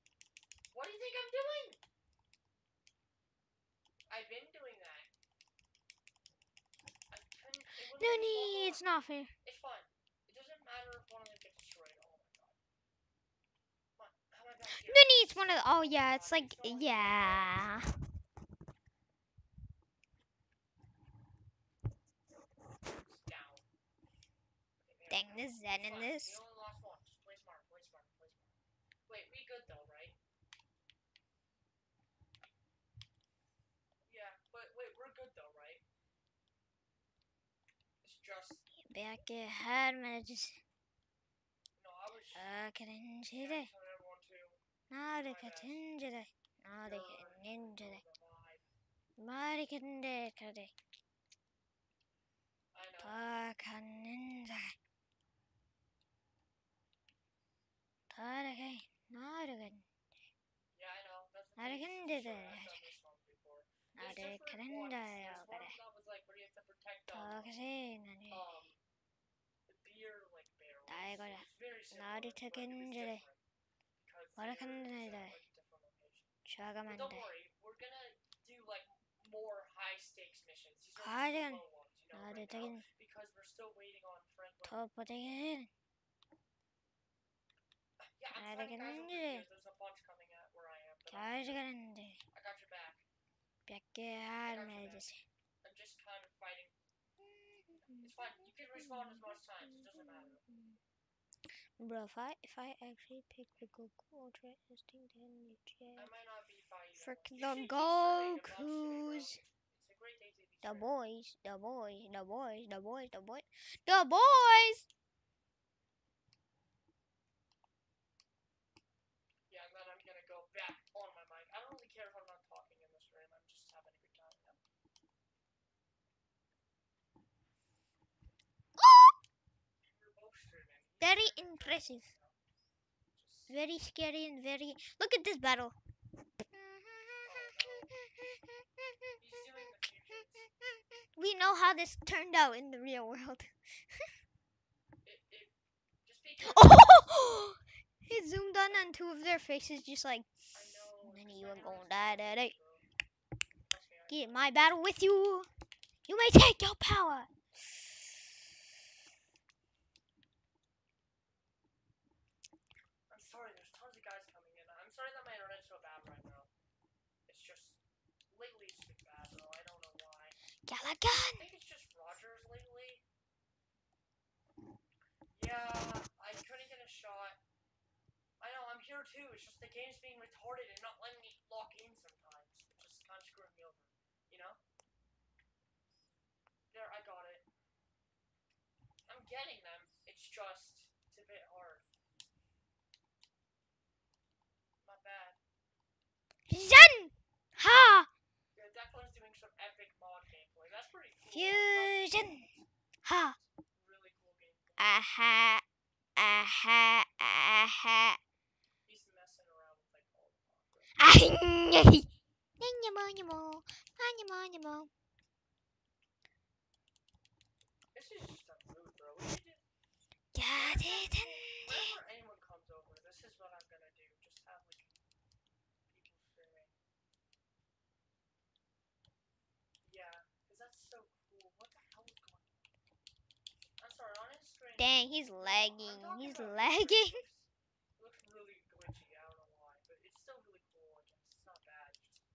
What do you think I'm doing? I've been doing that. I couldn't. It wouldn't No let me log need. on. It's not fair. It's fine. It doesn't matter if one of them gets destroyed. Oh my god. Come on. How am I back here? No need. It's one of the. Oh yeah. It's like yeah. It's down. Okay, Dang, this Zen in this. We only lost one. Just play smart. Play smart. Play smart. Wait, we good though, right? Yeah, but wait, we're good though, right? It's just. Back ahead, man. Just. No, I was. Back into Yeah, the. I told everyone to. Now they My get bad. into the. Now they You're get into the. revive. Mari get into the. I know. Back into the. Try again. Not again. Yeah, I know. That's the Not thing. again. Sure, Did it. I've done this one before. Now There's they different get ones. into There's one the. that was like where you have to protect um, Talk again. um the beer like barrels. I got it. It's very similar. Now they but take it was into the. different because What they I can were do set, there. like different locations. But Chagamande. don't worry, we're gonna do like more high stakes missions. These are Cardigan. just the low ones, you know, Now right they now, taking. because we're still waiting on Franklin. Top of the head. Yeah, I'm Now they fighting get guys over into here. it. There's a bunch coming at where I am. But I'm Cardigan. I got your back. Back I ahead, got your man. back. Just. I'm just kind of fighting. It's fine. You can respawn as much times. It doesn't matter. Bro, if I if I actually pick the Goku Ultra Instinct and the Jet, I might not be fighting. frick You the should keep streaming. I'm not shitting, bro. Gokus, It's a great day to be the streaming. boys, the boys, the boys, the boys, the boys, the boys. Yeah, and then I'm gonna go back on my mic. I don't really care if I'm not talking in this stream. I'm just having a good time. You know? We're both streaming. He's Very streaming impressive, you know? Just... very scary, and very. Look at this battle. Oh no. He's doing the fusions. We know how this turned out in the real world. It, it, just be careful. Oh! He zoomed on on two of their faces, just like. I know. None of This you are man gonna is die crazy, today. bro. Trust me, I Get know. my battle with you. You may take your power. I'm sorry, there's tons of guys coming in. I'm sorry that my internet's so bad right now. It's just lately it's been bad, bro. I don't know why. Galagan. I think it's just Rogers lately. Yeah, I couldn't get a shot. I know, I'm here too. It's just the game's being retarded and not letting me lock in sometimes. It's just kind of screwing me over. You know? There, I got it. I'm getting them. It's just, it's a bit hard. Not bad. Zen. Ha. Yeah, Declan's doing some epic mod gameplay. That's pretty cool. Fusion. Ha. Really cool gameplay. Aha. Aha. Aha. He's messing around with like all the progress. Ay. This is just a mood, bro. We should do. Got it. Whenever anyone comes over, this is what I'm gonna do. Just have like people streaming. Yeah, because that's so cool. What the hell is going on? I'm sorry, on his screen. Dang, he's No, lagging. I'm talking He's about lagging. It looks, it looks really glitchy. I don't know why, but it's still really cool. I guess it's not bad.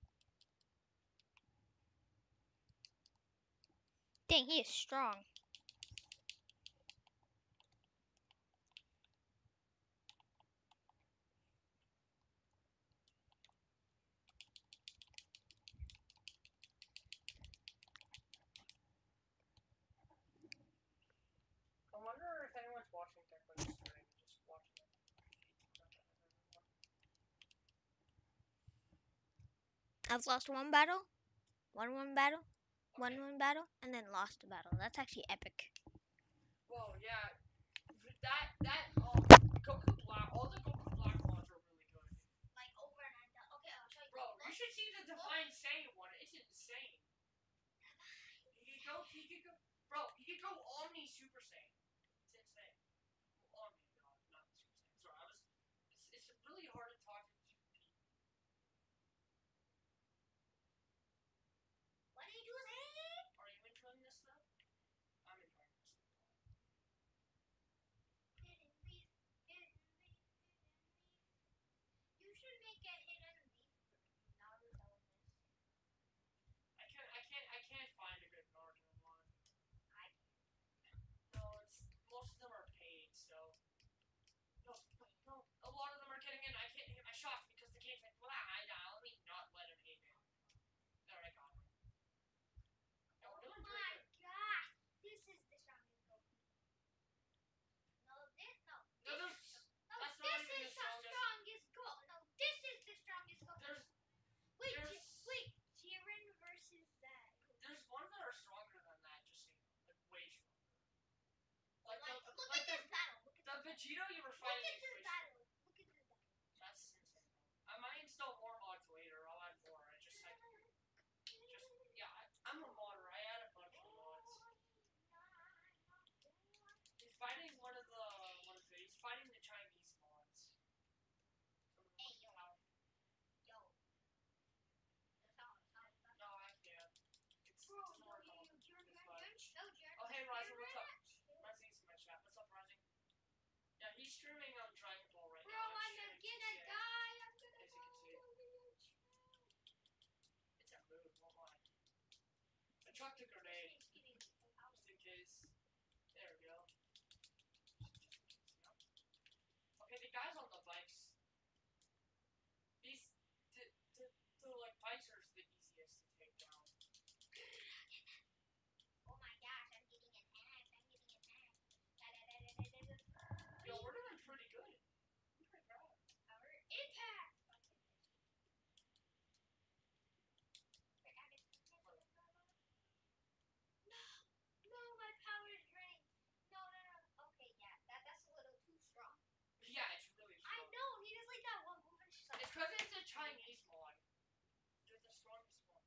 Dang, he is strong. I wonder if anyone's watching Declan's stream. Just watching it. I've lost one battle, one one battle, one Okay. one battle, and then lost a battle. That's actually epic. Whoa, yeah. That, that, um, Goku Black, all the Goku Black mods are really good. Like over and under. Okay, I'll show you. Bro, you should see the Divine Saiyan one. It's insane. He could go, he could go, bro, he could go Omni Super Saiyan. It's insane. Well, Omni, God, not Super Saiyan. Sorry, I was, it's, it's really hard to talk to people. should make it hidden deep. Naruto in this. I can't, I can't, I can't find a good Naruto mod. I No, it's most of them are paid, so. No, no, no. A lot of them are getting in. I can't hit my shots because the game's like, blah, I nah, let me not let him hit me. There, I got him. Yeah, we're doing Oh pretty my good. god! This is the strongest Goku. No, this no. No, This, there's, no, that's this not even is the the strongest. strongest Goku. No, this is the strongest Goku. There's, wait, there's, J- wait, Jiren versus that. there's ones that are stronger than that, just so you know. Like, way stronger. Like, Like, the, look like at the, this battle. Look at the this Vegito you were Look fighting at is this way battle. Look at this battle. That's insane. I might install more mods later. I'll add more. I just like, just yeah. I, I'm a modder. I add a bunch of mods. He's fighting one of the what is it? He's fighting the Chinese mods. Hey yo, yo. No, I can't. It's Bro, it's more yo, yo, complicated. Jiren, It's Jiren, fine. Jiren. No, Jiren. Oh hey Rising, Jiren, what's up? Jiren. Rising's in my chat. What's up, Rising? Yeah, he's streaming on Dragon Ball right Bro, now. I'm streaming gonna T C A, die. I'm gonna as you can see. die. It's a move, won't lie. I chucked a grenade just in case. There we go. Okay, the guys on the bikes. These, the, the, the like bikes are the easiest to take down. Oh my gosh, I'm getting attacked. I'm getting attacked. Da, da, da, da, da, da, da. Yo, we're doing pretty good. I'm pretty proud. Power impact. No, no, my power is drained. No, no, no. Okay, yeah, that that's a little too strong. Yeah, it's really strong. I know. He does like that one move and she's like. It's because it's a Chinese mod. They're the strongest ones.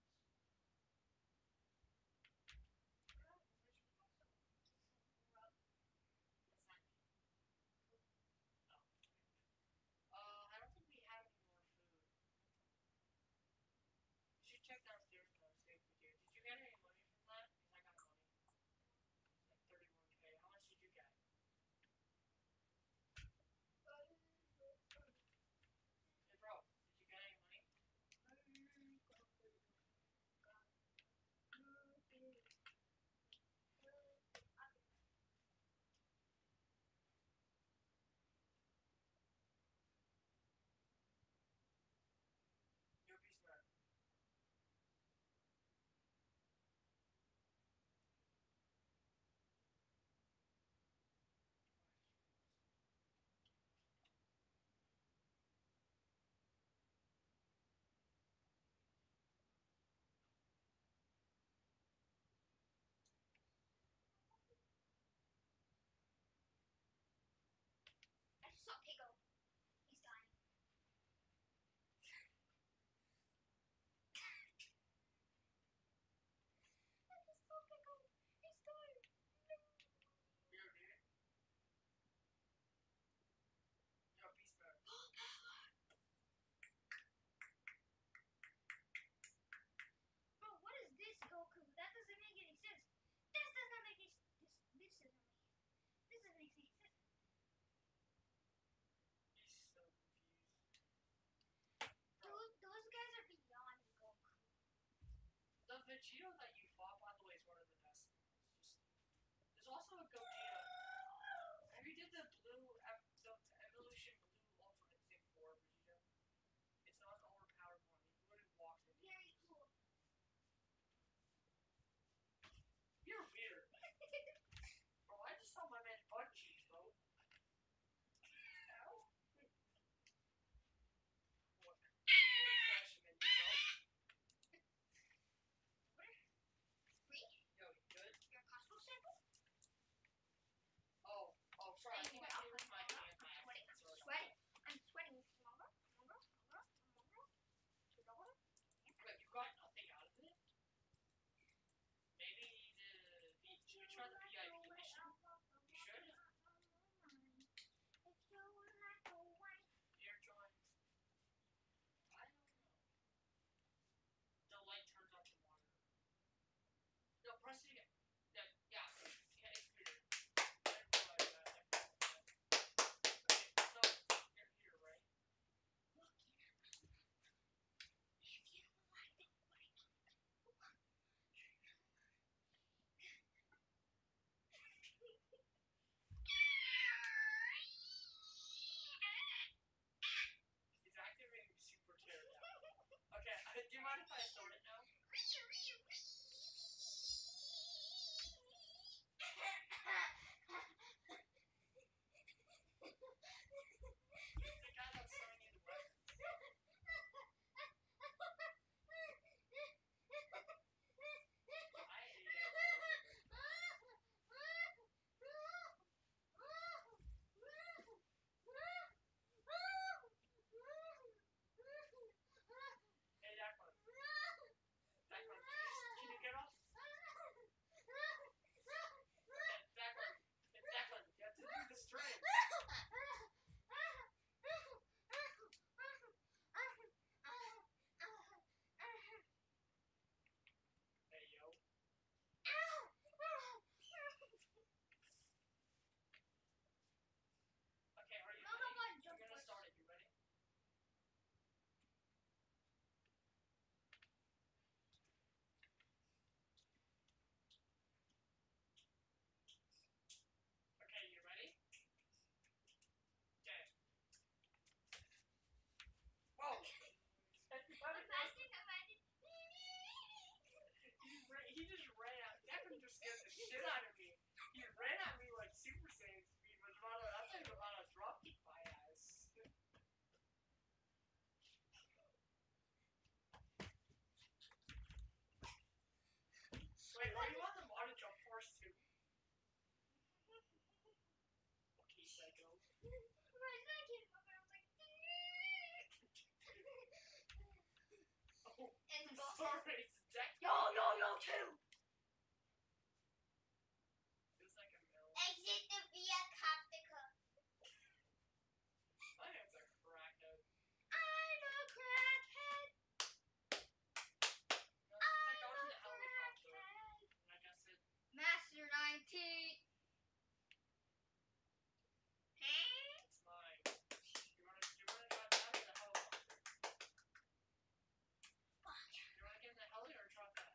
What's that mean? Oh, okay. Uh, I don't think we have any more food. You should check downstairs though, see if we do. Did you get any money from that? Because I got money. It's like thirty-one K. How much did you get? Hey bro, did you get any money? Yo, Beast Man. I just saw Pico. He's dying. I just saw Pico. He's dying. Yo, dude. Yo, Beast Man. Bro, what is this Goku? That doesn't make any sense. This does not make any this this doesn't make this doesn't make any sense. He's so confused. Those those guys are beyond Goku. The Vegito that you fought, by the way, is one of the best ones. Just there's also a Gogeta. Have you did the blue, ev- the evolution blue ultimate thing for Vegeta? It's not an overpowered one. He literally walks into it. Very cool. You're weird. Bro, I just saw my man's butt cheeks, bro. Ow. What? Question in you, bro. Free? Yo, you good? Your Costco sample? Oh, oh, sorry. I think I I'm moved my hand. sweating. My I'm hands are sweating. I'm sweating. Come on, bro. Come on, bro. Come on, bro. Come on, bro. Two dollars. Wait, you got nothing out of it? Maybe the V. Should we try the V I P mission? You should. Air join. I don't know. The light turns off the monitor. No, press it again. Yeah, yeah, yeah, it's weird. I didn't realize that. I didn't realize that. Okay, so you're here, right? ran, he just ran out. Declan just scared the shit out of me. He ran at me like Super Saiyan speed. Was about to, I thought he was about to drop kick my ass. Wait, are you on the auto jump force too? Okay, psycho. Oh, And I'm both sorry, it's Declan. No, no, no, two. It's like a mill. Exit the via Captica. My name's a crackhead. I'm a crackhead. No, I got in the helicopter. And I just said, Master nineteen. Huh? it's mine. You wanna, you wanna drive that or the helicopter? You wanna get in the heli or drop that?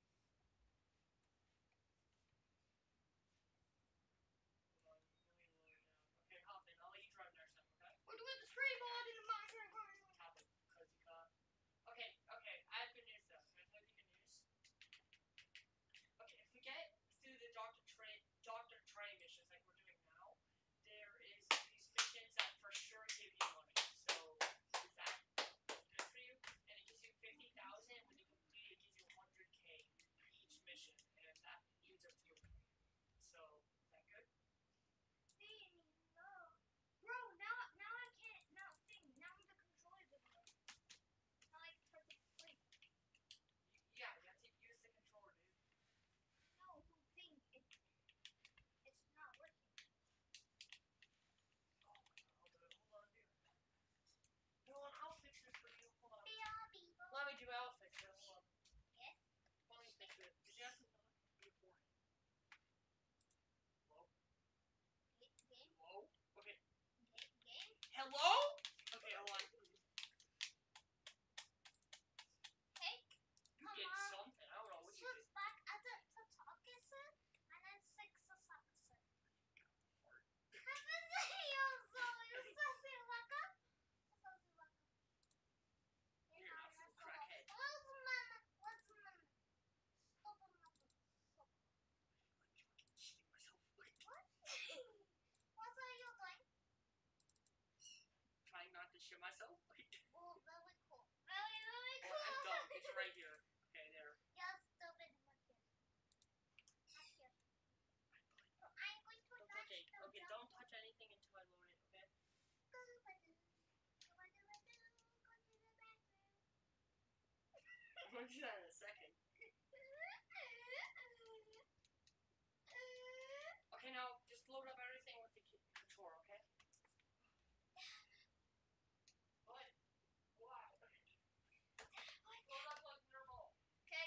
Hold on, let me lower it down. Okay, hop in. I'll let you drive next time, okay? We're doing the spray mod in the Minecraft garden. Hop in, cause you got. Okay, okay. I have good news though. Can I tell you the good news? Okay, if we get through the Doctor Trey, Doctor Trey missions like we're doing now, there is these missions that for sure give you money. So is that good for you? And it gives you fifty thousand. When you complete it, it gives you one hundred k each mission, and that use up fuel. So is that good? No. Bro, now now I can't now thing. Now the controllers are broken. Now I can start to play. Yeah, you have to use the controller, dude. No, the thing it it's not working. Oh my god, I'll do it. Hold on, dude. Hold on, I'll fix this for you. Hold on. Let me do it. I'll fix it. Hold on. Yes. Let me fix it. Did you have to know? Do it for me. Hello? Game. Hello? Okay. Game. Hello? Okay, hold on. Hey. You Come did on. something. I don't know what you Switch did. back at the to talk is it? And then six to suck is it? Fart. Yo, so you said it like a You're not some crackhead. What's the man? What's the man? Stop on my stop. I'm shitting myself. Wait. What? What are you doing? Trying not to shit myself? Wait. Oh, very cool. Very, very Oh, cool. I'm dumb. It's right here. Okay, there. You're stupid. Not here. Not here. So I'm going to Don't touch touch it. the Okay, don't touch anything until I load it, okay? Go to the bathroom. I'm gonna do that in a second. Okay, now just load up everything with the controller, okay? What? Why? Okay. Load up like normal. Okay.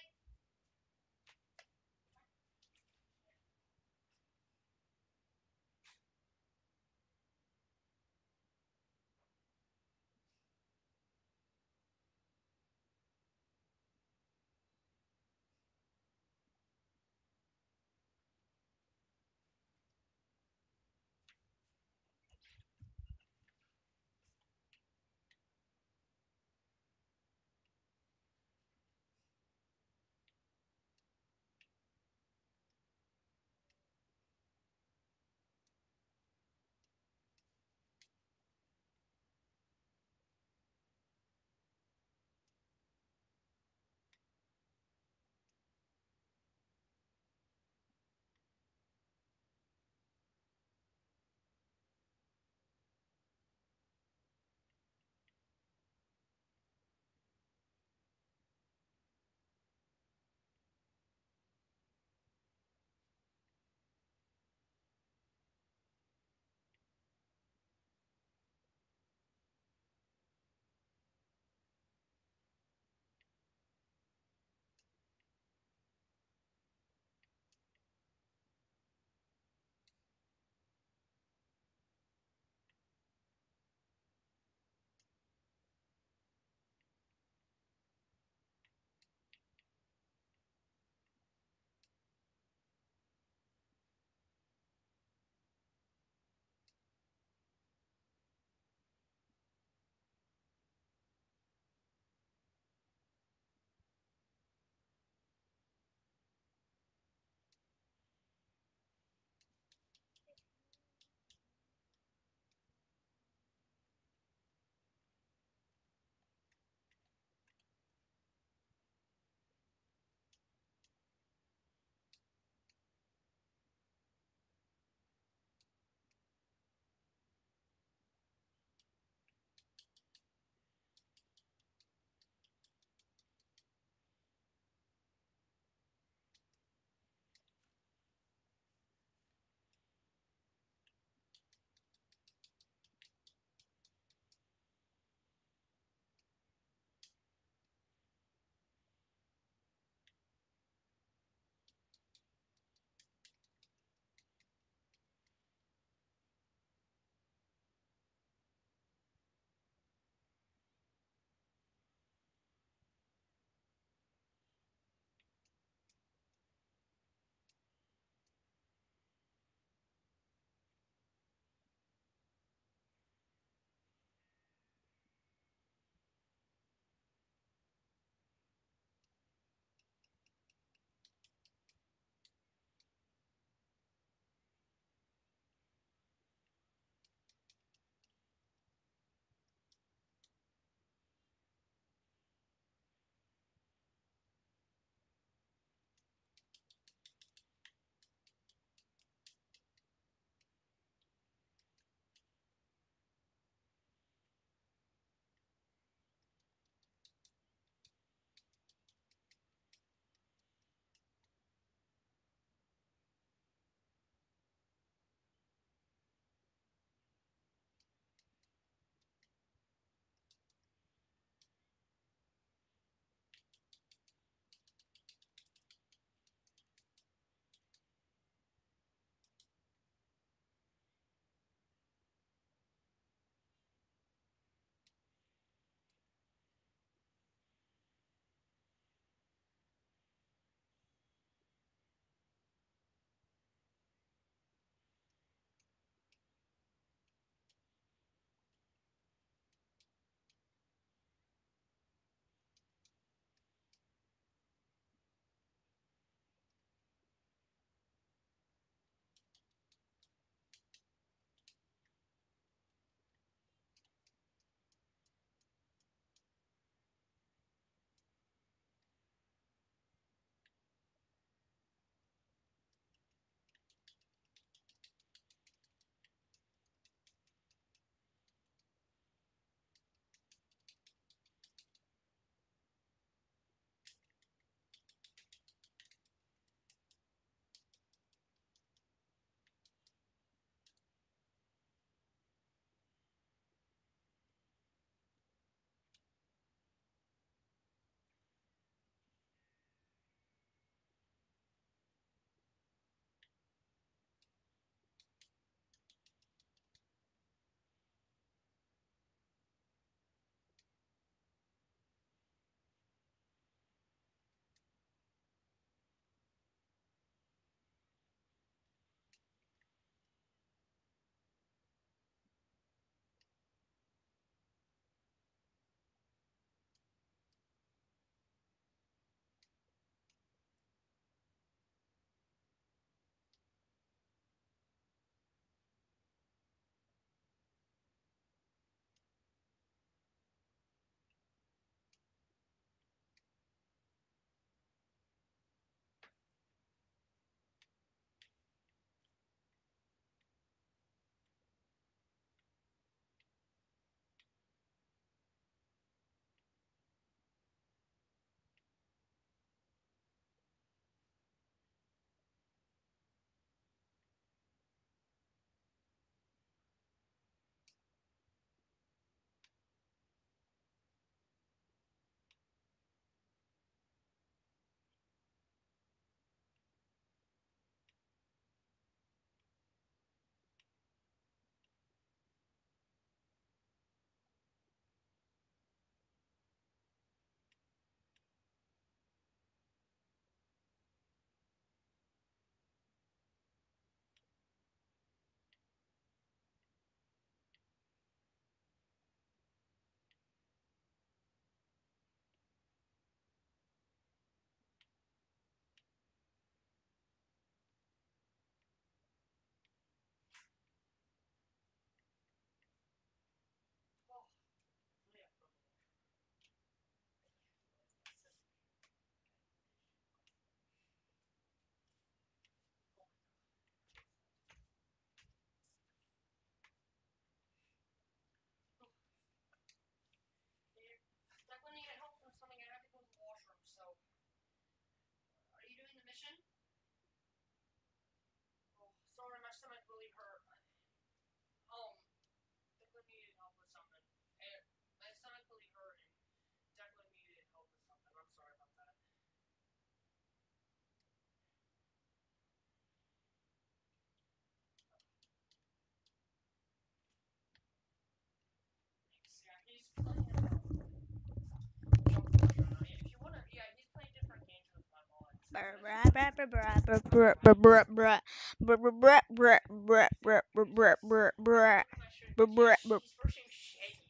He's pushing Shaggy.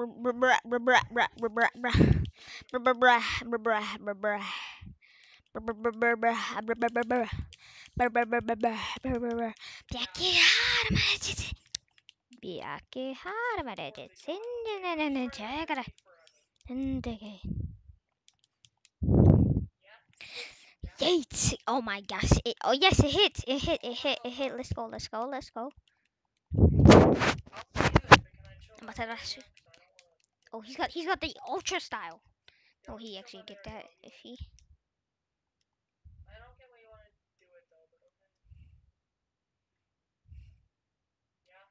Yates! Oh my gosh! It, oh yes, it hit! It hit! It hit! It hit! Let's go! Let's go! Let's go! Oh, he's got he's got the ultra style. Oh, he actually get that if he. I don't get why you want to do it though, but okay. Yeah.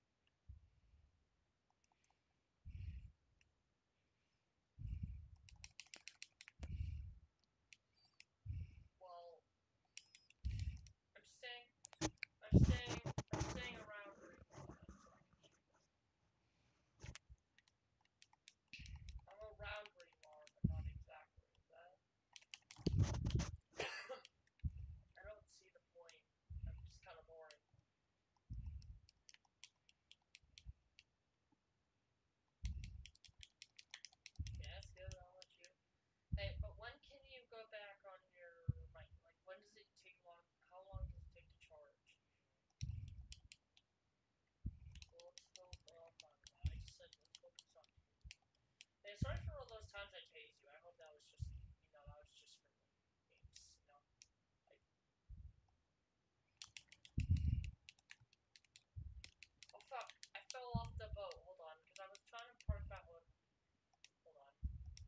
Well, I'm staying. I'm staying. I'm staying around Green Mall then, so I can. I'm around Green Mall, but not exactly. Is that? I don't see the point. I'm just kind of boring. Yeah, that's good. I'll let you. Hey, but when can you go back on your mic? Like, when does it take long? How long does it take to charge usually? Well, let's hope. Oh, fuck. I just said let's hope it's not too. Hey, sorry for all those times I tased you. I hope that was just, you know, that was just for the games, you know. Like, oh fuck! I fell off the boat. Hold on, because I was trying to park that one. Hold on.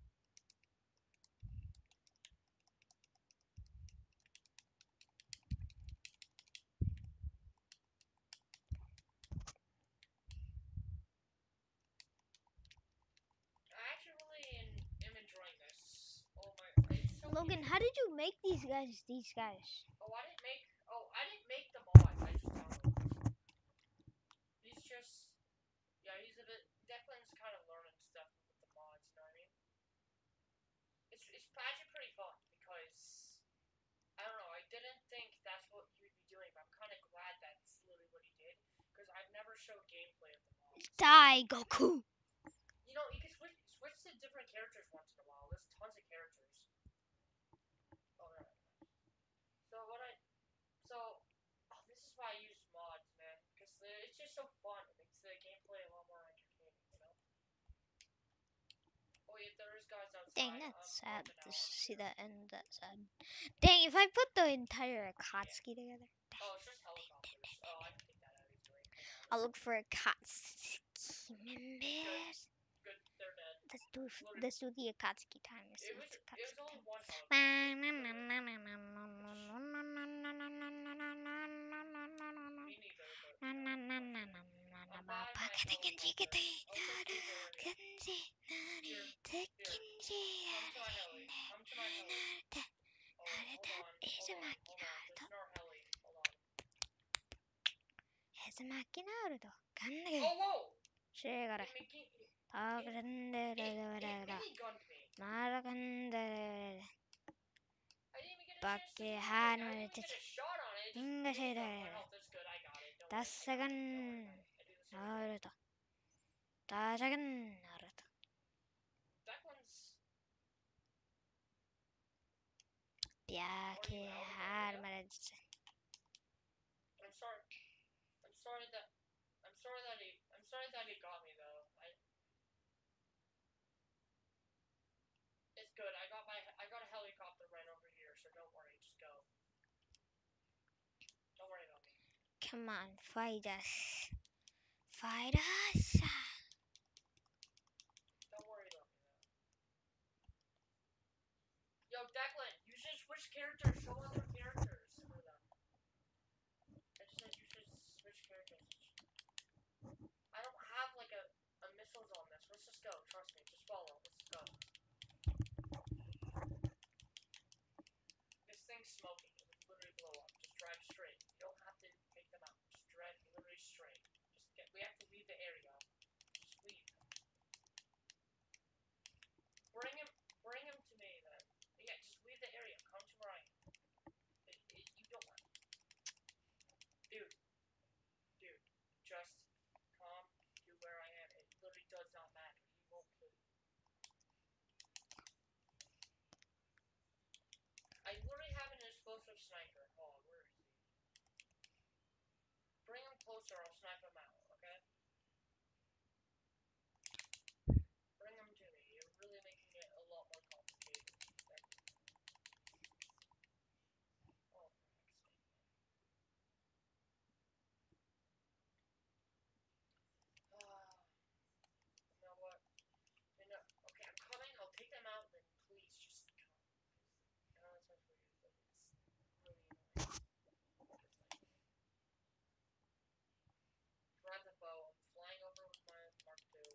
I actually really in, am enjoying this. Oh my! It's so Logan, easy. how did you make these guys? These guys. Oh, I didn't make. Oh, I didn't make the mods. I just downloaded them. He's just. Yeah, he's a bit. Declan's kind of learning stuff with the mods. You know what I mean? It's it's actually pretty fun because I don't know. I didn't think that's what he would be doing, but I'm kind of glad that's literally what he did because I've never showed gameplay of the mods. Die, Goku. You know, you can switch switch to different characters once in a while. There's tons of characters. Oh, right. So what I so oh, this is why I use mods, man, because it's just so fun. It makes the gameplay a lot more entertaining, you know. Oh yeah, there is guys outside. Dang, that's I'm sad popping to out see here. that end. That's sad. Dang, if I put the entire Akatsuki together. Dang. Oh, it's just helicopters. Oh, I can take that out easily. I I'll got look this. for Akatsuki members. Good, they're dead. Let's do Literally, let's do the Akatsuki time. Let's it do was the it was only Akatsuki one helicopter. time. Me neither, but you know, I'm buying my helicopter. Oh, just leave the area. Here, here. Come to my heli. Come to my heli. Oh, hold on, hold on, hold on. This is our heli. Hold on. Oh, whoa! It, making, it, it, it minigunned me. I didn't even get a chance to do anything. I didn't even get a shot on it. It just minigunned my health. That's good. I got it. Don't worry. I got it. Don't worry. I do this every day. That one's. I'm sorry. I'm sorry that. I'm sorry that he. I'm sorry that he got me though. I. It's good. I got my. I got a helicopter right over here, so don't worry. Just go. Don't worry about me. Come on, fight us. Fight us. Don't worry about me though. Yo, Declan, you should switch characters. Show other characters for them. I just said you should switch characters. I don't have like a, a missiles on this. Let's just go. Trust me. Just follow. Let's just go. This thing's smoking. It would literally blow up. Just drive straight. You don't have to take them out. Just drive literally straight. Just get. We have to leave the area. Just leave. Bring him. Bring him to me then. Yeah, just leave the area. Come to where I am. also sniper. Hold on, where is he? Bring him closer, I'll snipe him out, okay? Bring him to me. You're really making it a lot more complicated. Okay? Oh, for heck's sake. Ah, you know what? You know, okay, I'm coming. I'll take them out, then please just come. I know that sounds weird, but it's really annoying. Grab the bow. I'm flying over with my Mark two.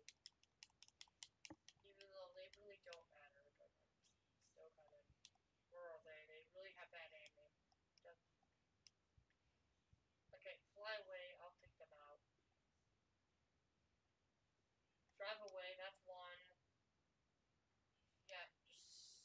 Even though they really don't matter, but I'm still kind of. Where are they? They really have bad aiming. Okay, fly away. I'll take them out. Drive away. That's one. Yeah, just.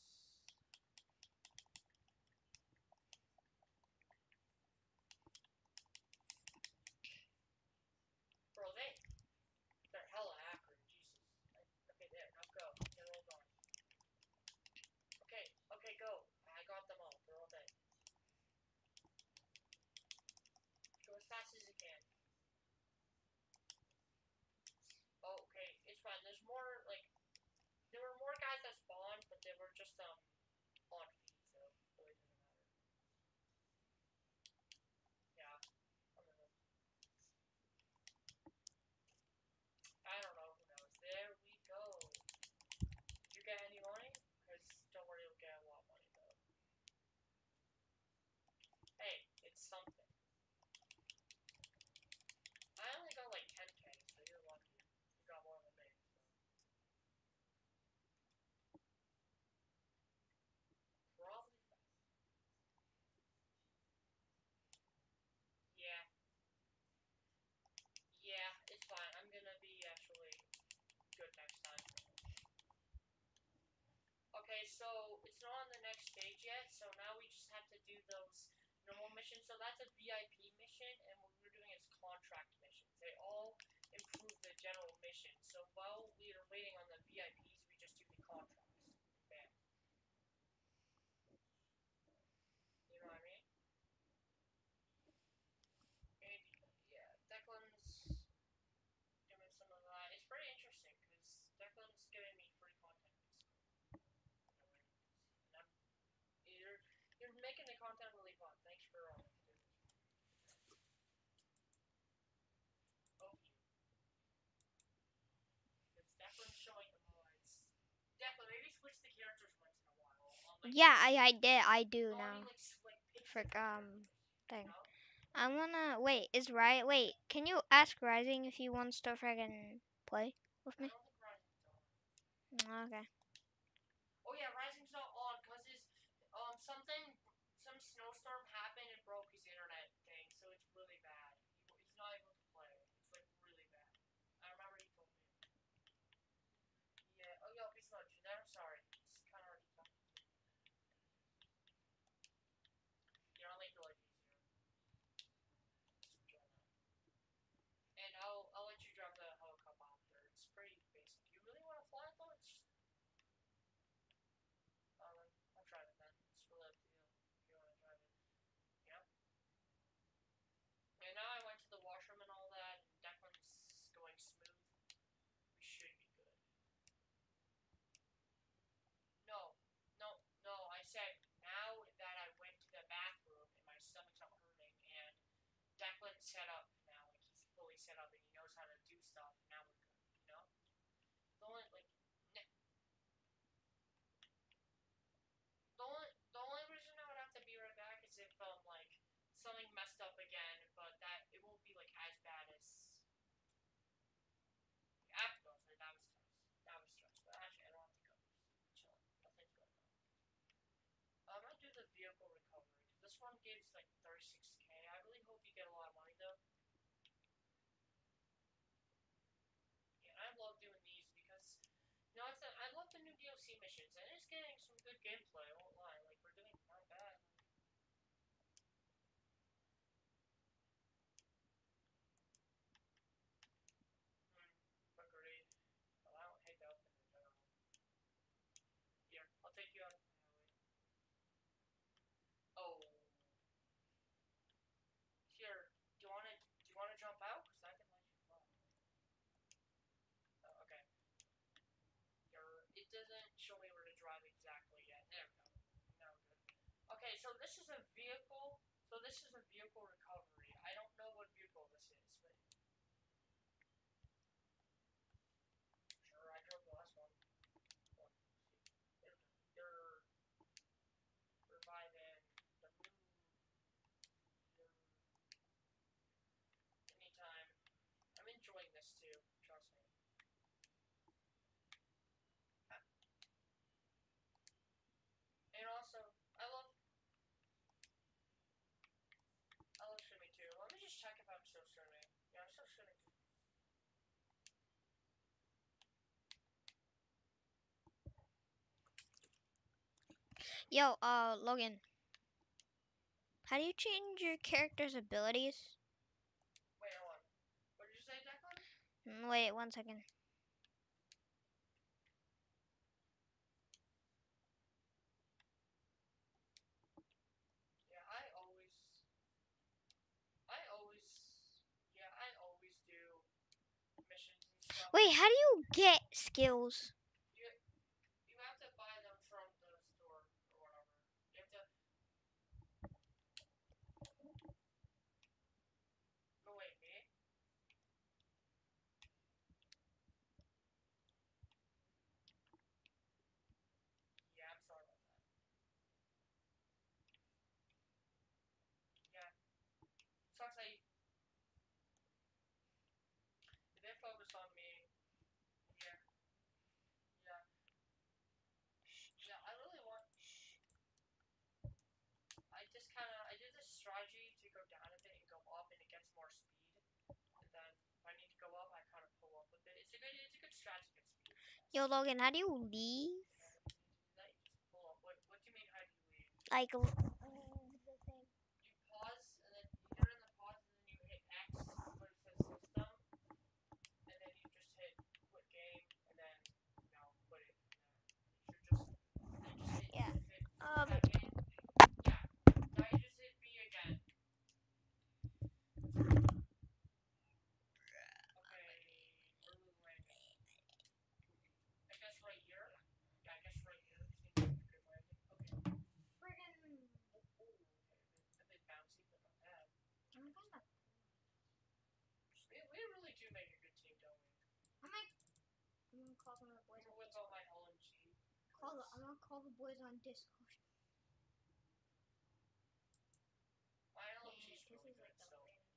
Bro, they. They're hella accurate. Jesus. Okay, there. Now go. They're all gone. Okay, okay, go. I got them all. They're all dead. Go as fast as you can. Oh, okay, it's fine. There's more, like, there were more guys that spawned, but they were just, um, on feed, so it really doesn't matter. Yeah, I don't know. I don't know, who knows. There we go. Did you get any money? Because, don't worry, you'll get a lot of money, though. Hey, it's something. I only got, like, ten K, so you're lucky. You got more than me, so. Probably. Yeah. Yeah, it's fine. I'm gonna be actually good next time. Okay, so it's not on the next stage yet, so now we just have to do those normal missions. So that's a V I P mission, and what we're doing is contract missions. They all improve the general mission. So while we are waiting on the V I Ps, we just do the contracts. Bam. You know what I mean? And yeah, Declan's doing some of that. It's pretty interesting because Declan's giving me free content basically. And I'm, you're you're making the content really fun. Thanks for um doing this. Oh, you. Because Declan's showing the mods. Declan, maybe switch the characters once in a while. On, like, Yeah, I I did. I do no, I now. mean, like, s- like pick Frick, different um, characters. thing. You know? I wanna wait. Is right? Wait, can you ask Rising if he wants to friggin' play with I me? don't think Rising's on. Okay. Oh yeah, Rising's not on because his um something some snowstorm happened and broke his internet thing, so it's really bad. He, he's not able to play. It's like really bad. I remember he told me. Yeah. Oh yeah, he's not. Then I'm sorry. It's kind of hard to talk. You know, I'll make it life easier. Just join that. And I'll I'll let you drive the helicopter. It's pretty basic. You really want to fly it though? It's um I'll drive it then. It's really up to you if you want to drive it. Yeah. And now I went to the washroom and all that, and Declan's going smooth. We should be good. No, no, no. I said now that I went to the bathroom and my stomach's not hurting, and Declan's set up now. Like he's fully set up and he knows how to do stuff. Now we're good. You know. The only like the only the only reason I would have to be right back is if um like something messed up again, but that it won't be like as bad as after that was stress. That was stress. But actually, I don't have to go. Just chilling. Nothing's going on. I'm gonna do the vehicle recovery because this one gives like thirty-six K. I really hope you get a lot of money though. Yeah, and I love doing these because you know it's a, I love the new D L C missions and it's getting some good gameplay. I won't lie. Like we're doing not bad. Hmm, agreed. Well, I don't hate the open in general. Here, I'll take you out of the highway. Oh. Alright, so this is a vehicle. So this is a vehicle recovery. I don't know what vehicle this is, but sure, I drove the last one. Well, they're, they're reviving the moon anytime. I'm enjoying this too, trust me. And also, I love I love swimming too. Let me just check if I'm still swimming. Yeah, I'm still swimming. Yo, uh, Logan, how do you change your character's abilities? Wait, hold on. What did you say, Declan? Mm, Wait, one second. Yeah, I always, I always, yeah, I always do missions and stuff. Wait, how do you get skills? You, you have to buy them from the store or whatever. You have to. No, wait, me? Yeah, I'm sorry about that. Yeah, sucks. I they focus on me. Yeah, yeah, yeah. I really want. I just kind of I did this strategy to go down a bit and go up, and it gets more speed. And then if I need to go up, I kind of pull up with it. It's a good it's a good strategy to get speed. Yo, Logan, how do you leave? That you just pull up. What What do you mean? How do you leave? Like, l- You pause, and then you're in the pause, and then you hit X where it says system, and then you just hit quit game, and then you know quit it from there. You should just you just hit yeah. hit Um, tab in. Yeah. Now you just hit B again. Okay, where are we landing? I guess right here. Yeah, I guess right here seems like a good landing. Okay. friggin' Ooh, okay, a bit, a bit bouncy, but not bad. I'm gonna, We, we really do make a good team, don't we? I'm like, I'm gonna call some of the boys Even on with all my L M G. Call the, I'm gonna call the boys on Discord. My L M G is This really is good, like the so. random.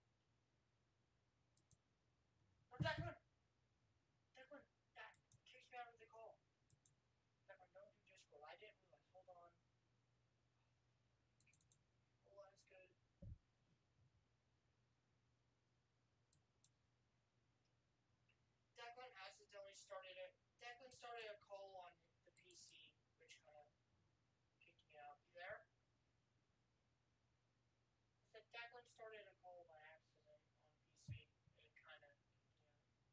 Oh, Declan! Declan! That kicks me out of the call. Declan, don't do Discord. I didn't realize. Hold on. Oh, that's good. Declan accidentally started a. Declan started a call on the P C, which kind of kicked me out. You there? I said Declan started a call by accident on P C, and it kind of kicked me out.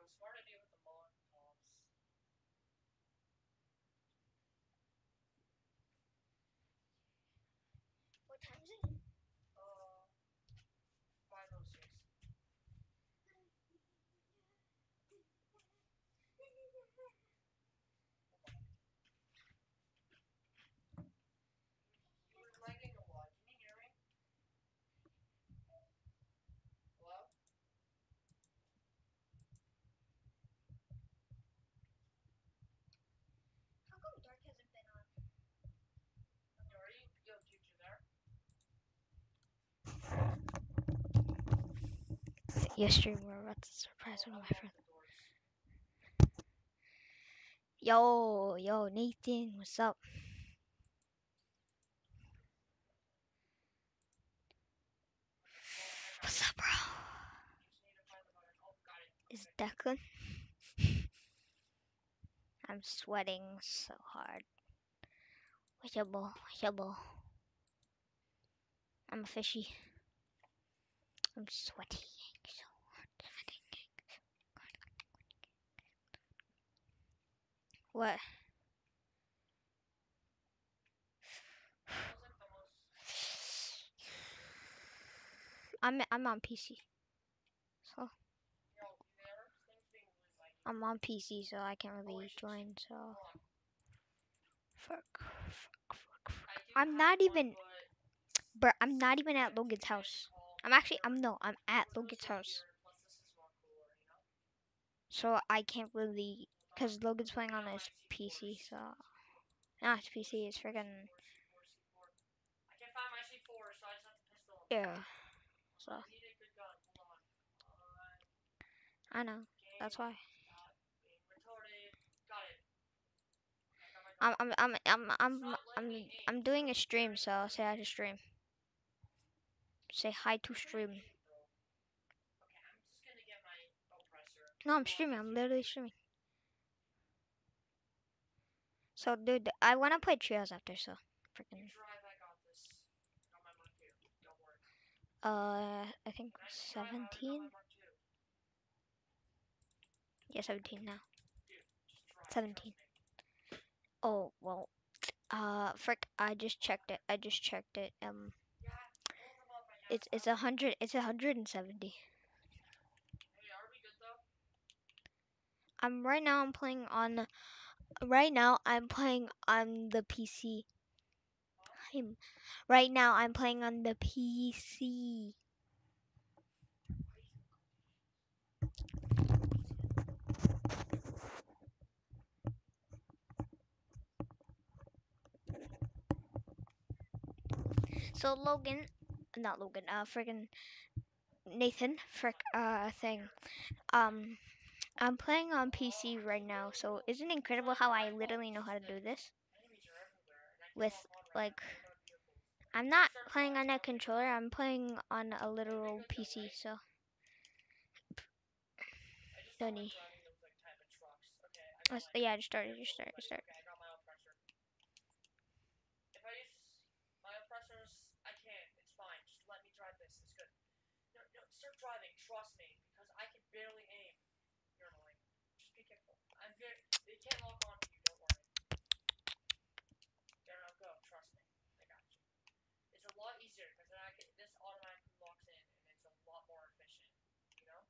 Smart idea with the Molotovs. What time is it? Uh, five oh six. You're lagging a lot. Can you hear me? Hello? How come dark hasn't been on? Yo, are you, yo, dude, you there? Yes, stream. We're about to surprise one of my Unlock friends. the doors. Yo, yo, Nathan, what's up? What's up, bro? You just need to find the button. Oh, got it. Is Okay. Declan? I'm sweating so hard. What's your ball? What's your ball? I'm a fishy. I'm sweaty. So hard. What? That was like the most. I'm I'm on P C. So Yo, you there? This thing's being really laggy. I'm on P C, so I can't Oh, really wait, shit, join. shit. So Hold on. fuck, fuck, fuck, fuck. I do I'm have not one, even, but bro. I'm not even at it's Logan's gonna house. call I'm actually, for- I'm no, I'm at We're supposed Logan's to be house. here, plus this is more cooler, you know? So I can't really, Hold cause on. Logan's I'm playing looking on at his my C P C. fours. So not his P C. It's C four, freaking C four, C four, C four. I can't find my C four, so I just have to pistol him. yeah. So I need a good gun. Hold on. Uh, I know. game. That's why. Stop being retarded. Got it. I got my gun. I'm I'm I'm I'm I'm Stop letting I'm me aim. I'm doing a Stop stream, staring so at I'll me. say hi to stream. Say hi to You're gonna stream. aim, bro. Okay, I'm just gonna get my oppressor. No, I'm It's a lot streaming. I'm easier. literally streaming. So, dude, I want to play trios after. So, You freaking. drive, I got this. I got my Mark two. Don't worry. Uh, I think When I say drive, I already got seventeen. my Mark two. Yeah, seventeen now. Dude, just drive. seventeen. Trust me. Oh well. Uh, frick. I just checked it. I just checked it. Um, Yeah, hold them up. I it's guess. it's a hundred. It's a hundred and seventy. Hey, are we good though? I'm right now. I'm playing on. Right now, I'm playing on the P C. Huh? I'm right now. I'm playing on the P C. So Logan, not Logan. Uh, friggin' Nathan. Frick. Uh, thing. Um, I'm playing on P C right now. So isn't it incredible how I literally know how to do this? Enemies are everywhere, and I can't With lock on right like, now. I don't have vehicles. I'm not playing on a controller. I'm playing on a literal P C. So I just no don't like need. driving those like type of trucks. Okay, I got Let's- my Yeah, just start. Just start. Just start. Okay, I got my oppressor. If I use my oppressors, I can. It's fine. Just let me drive this. It's good. No, no, start driving. Trust me, because I can barely aim. You're annoying. Just be careful. I'm very. They can't lock on to you. Don't worry. There, now go. Trust me. I got you. It's a lot easier because then I can. This automatically locks in, and it's a lot more efficient. You know?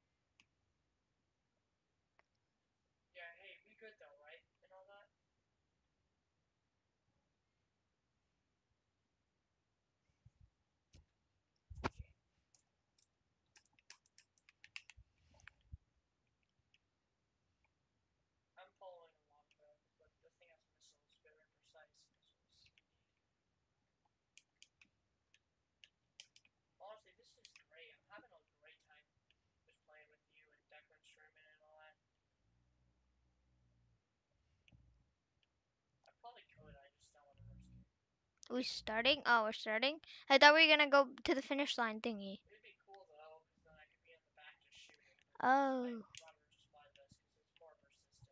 Yeah. Hey, we good though, right? And all that. I'm following along though, but this thing has missiles, very precise missiles. Honestly, this is great. I'm having a great time just playing with you and Declan streaming and all that. I probably could, I just don't want to risk it. We starting? Oh, we're starting. I thought we were gonna go to the finish line thingy. It'd be cool though, because then I could be in the back just shooting. Oh. I'd rather just buy this because it's more persistent.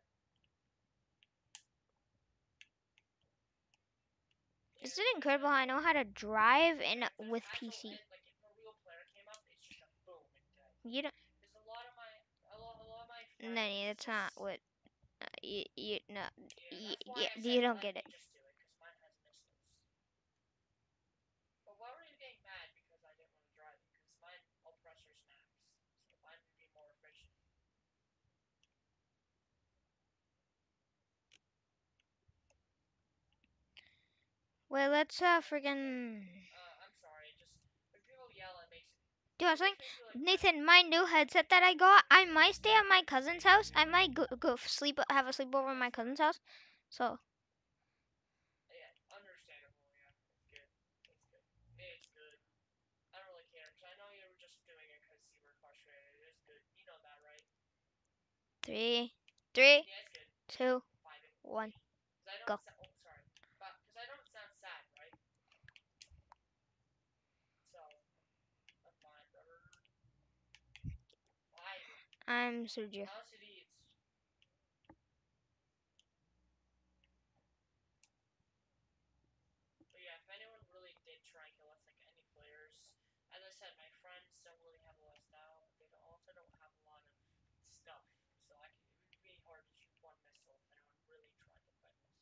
Isn't it incredible how I know how to drive and with P C? Hit, like if a real player came up, it's just a boom and dead. You don't. Because a lot of my a lot, a lot of my No, that's not what. Uh, you, you no, Yeah, you, that's why I said you don't let get it. me just do it, because mine has missiles. But why were you getting mad because I didn't want to drive it? Because mine oppressor snaps. So mine would be more efficient. Well, let's uh friggin' Uh, I'm sorry, just when people yell, it makes do you want it something? makes me feel like Nathan, my new headset that I got, I might stay at my cousin's house. I might go, go sleep, have a sleepover at my cousin's house. So, yeah, understandable. Yeah, it's good. It's good. It's good. I don't really care because I know you were just doing it because you were frustrated. It's good. You know that, right? three, three, Yeah, it's good. two, Five and one, Because I go. don't. Oh, sorry. But because I don't sound sad, right? So that's fine, brother. Five. I'm Sergio. How's it eats? But yeah, if anyone really did try and kill us, like any players, as I said, my friends don't really have a lot of style, but they also don't have a lot of stuff. So I can, it would be hard to shoot one missile if anyone really tried to fight us.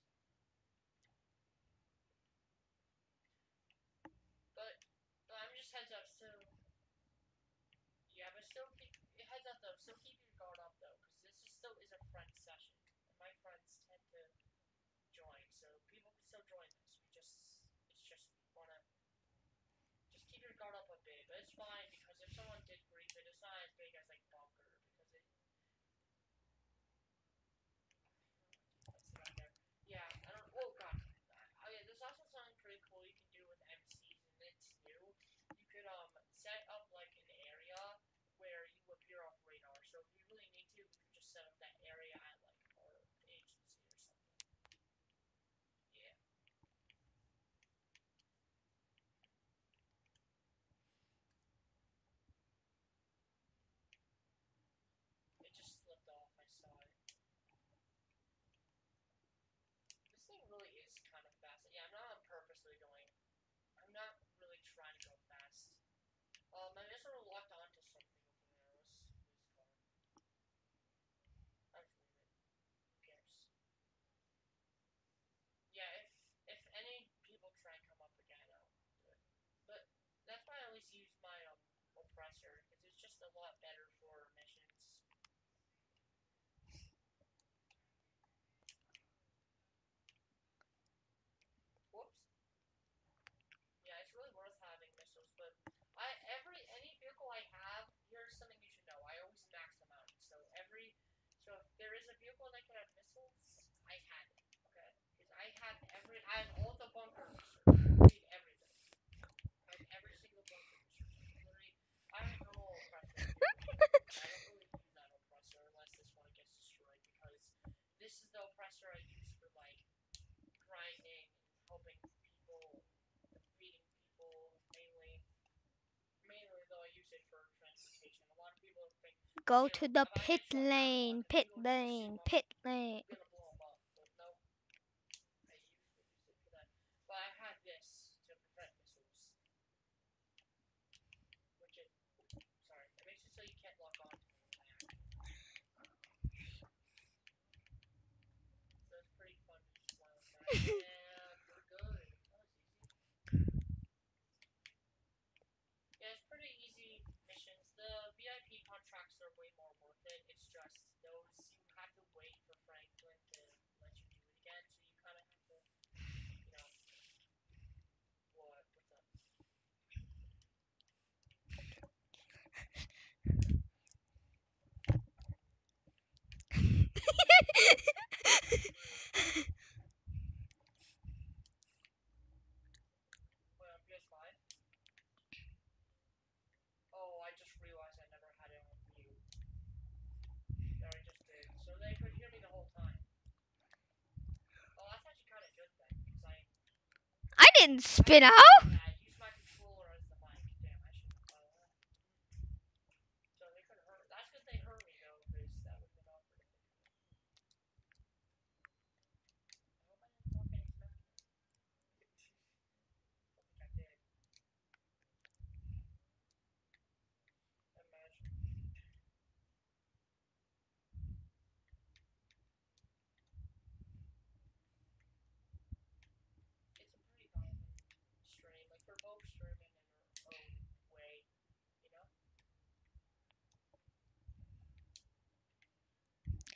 But, but I'm just heads up. So yeah, but still keep heads up though. Still keep your guard up though, because this is still is a friend session, and my friends tend to join, so people can still join this. We just it's just we wanna just keep your guard up a bit, but it's fine because if someone did grief it, it's not as big as like bunker because it. Let's see right there. Yeah, I don't. Oh god. Oh yeah, there's also something pretty cool you can do with M Cs, and it's new. You could um set up like an area where you appear off radar. So if you really need to, we could just set up that area at like our agency or something. Yeah. It just slipped off. I saw it. This thing really is kind of fast. Yeah, I'm not purposely going. I'm not really trying to go fast. Uh, my missile locked onto something over there. Let's lose car. I'll just leave it. Who cares? Yeah, if if any people try and come up again, I'll do it. But that's why I always use my um oppressor because it's just a lot better for missions. Whoops. Yeah, it's really worth having missiles, but I every any vehicle I have, here's something you should know. I always max them out. So every so if there is a vehicle that can have missiles, I had it. Okay, because I have every I have all the bunker boosters. Literally everything. I have every single bunker booster. Literally, I have a normal oppressor too. But I don't really use that oppressor unless this one gets destroyed because this is the oppressor I use for like grinding and helping people beating people mainly. Mainly though, I use it for transportation. A lot of people think, Go Zero, to the if I pit get you a padlock lane, and you pit go lane, zoom up, pit I'm lane. gonna blow them up. But no, I usually use it for that. But I had this to prevent missiles, which it, sorry, it makes it so you can't lock onto me when I actually fire. So it's pretty fun to just fly like that. And we're good. That was easy. Yeah, it's pretty easy missions. The V I P contracts are way more worth it. It's just those you have to wait for Franklin to let you do it again, so you kind of have to, you know, what? What's up? Wait, on P S five? Oh, I just realized I never had it on mute. There, I just did. So they could hear me the whole time. Oh, that's actually kind of good then, because I. I didn't spin I, out. yeah, I used my controller as the mic. Damn, I should have thought of that. So they couldn't hear. That's good they heard me though, because that would have been awkward if they couldn't. I hope I didn't talk any smack. I think I did. Imagine.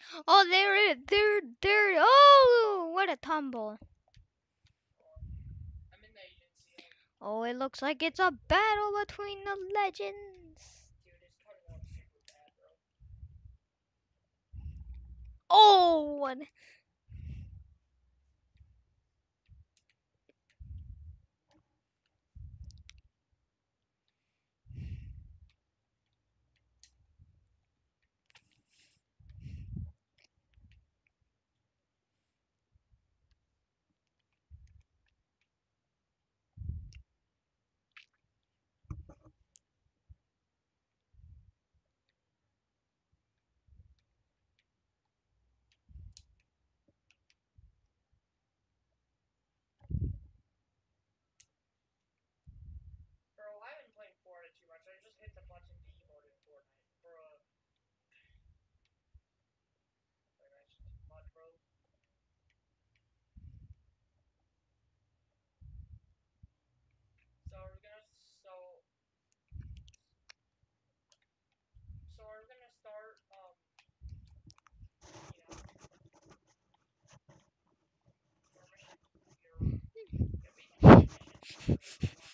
Oh, there it. There, there. Oh, what a tumble. I'm in the agency. Oh, it looks like it's a battle between the legends. Dude, it's coming out super bad, bro. Oh, one. Bro, I haven't played Fortnite too much. I just hit the button to emote in Fortnite. Bro. Like, that's too much, bro. So are we gonna so so are we gonna start um yeah. Your mission your yeah, we can do missions for a while.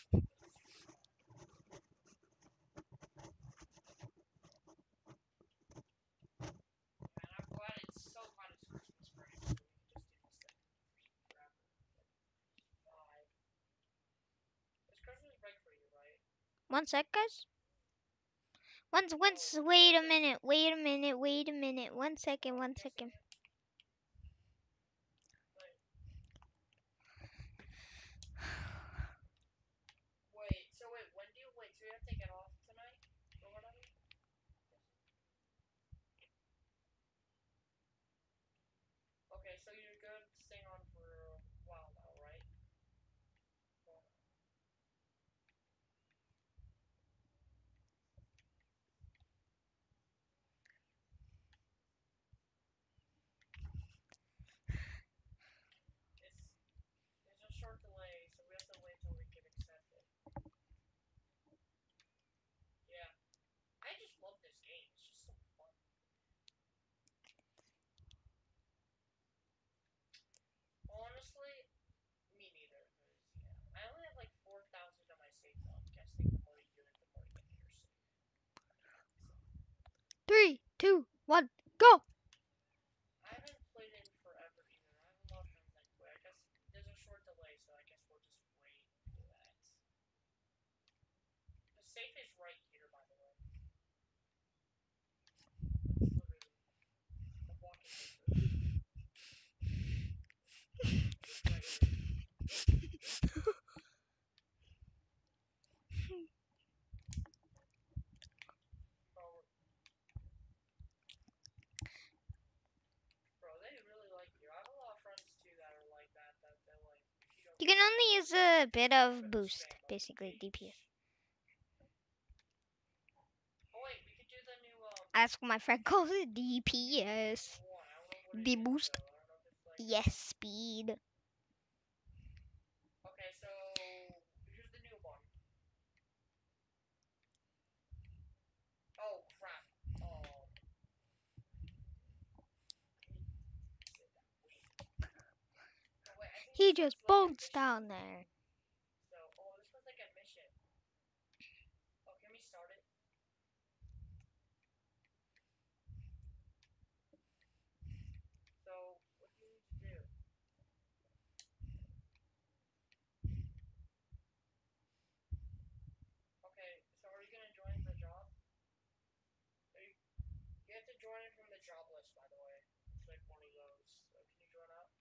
Man, I'm glad it's so glad it's Christmas break, so we can just do this thing forever. Bye. It's Christmas break for you, right? One sec, guys. Once, once. Oh, Wait a okay. minute. Wait a minute. Wait a minute. One second. One Give me a second. second. Wait. Wait, so wait, when do you wait, so you have to get off tonight? Or whatever? Okay, so you're good staying on for a while now, right? Well, it's it's a short delay, so we have to wait till we get accepted. Yeah. I just love this game. It's just so fun. Honestly, me neither, because yeah. I only have like four thousand on my save, so I'm guessing the more you do it, the more you get to your save. Three, two, one, go. I haven't played it in forever either. I have a lot of friends that play. I guess there's a short delay, so I guess we'll just wait for that. The safe is right here, by the way. Like literally, like walking distance. It's right here. Bro, bro, they really like you. I have a lot of friends too that are like that. That they're like, if you don't You get can the only safe, use a bit they're of gonna boost, spam on basically D P S. H. Oh wait, we could do the new um. As my friend calls it, D P New, new S. one. I don't know what it The is boost. though. I don't know if it's like uh. Yes, speed. Okay, so here's the new one. Oh crap. Oh. No, wait, I think He this just one's like a bolts mission. down there. So, oh, this one's like a mission. Oh, can we start it? So, what do you need to do? Okay, so are you gonna join the job? So you, you have to join it from the job list, by the way. It's like one of those. So can you join up?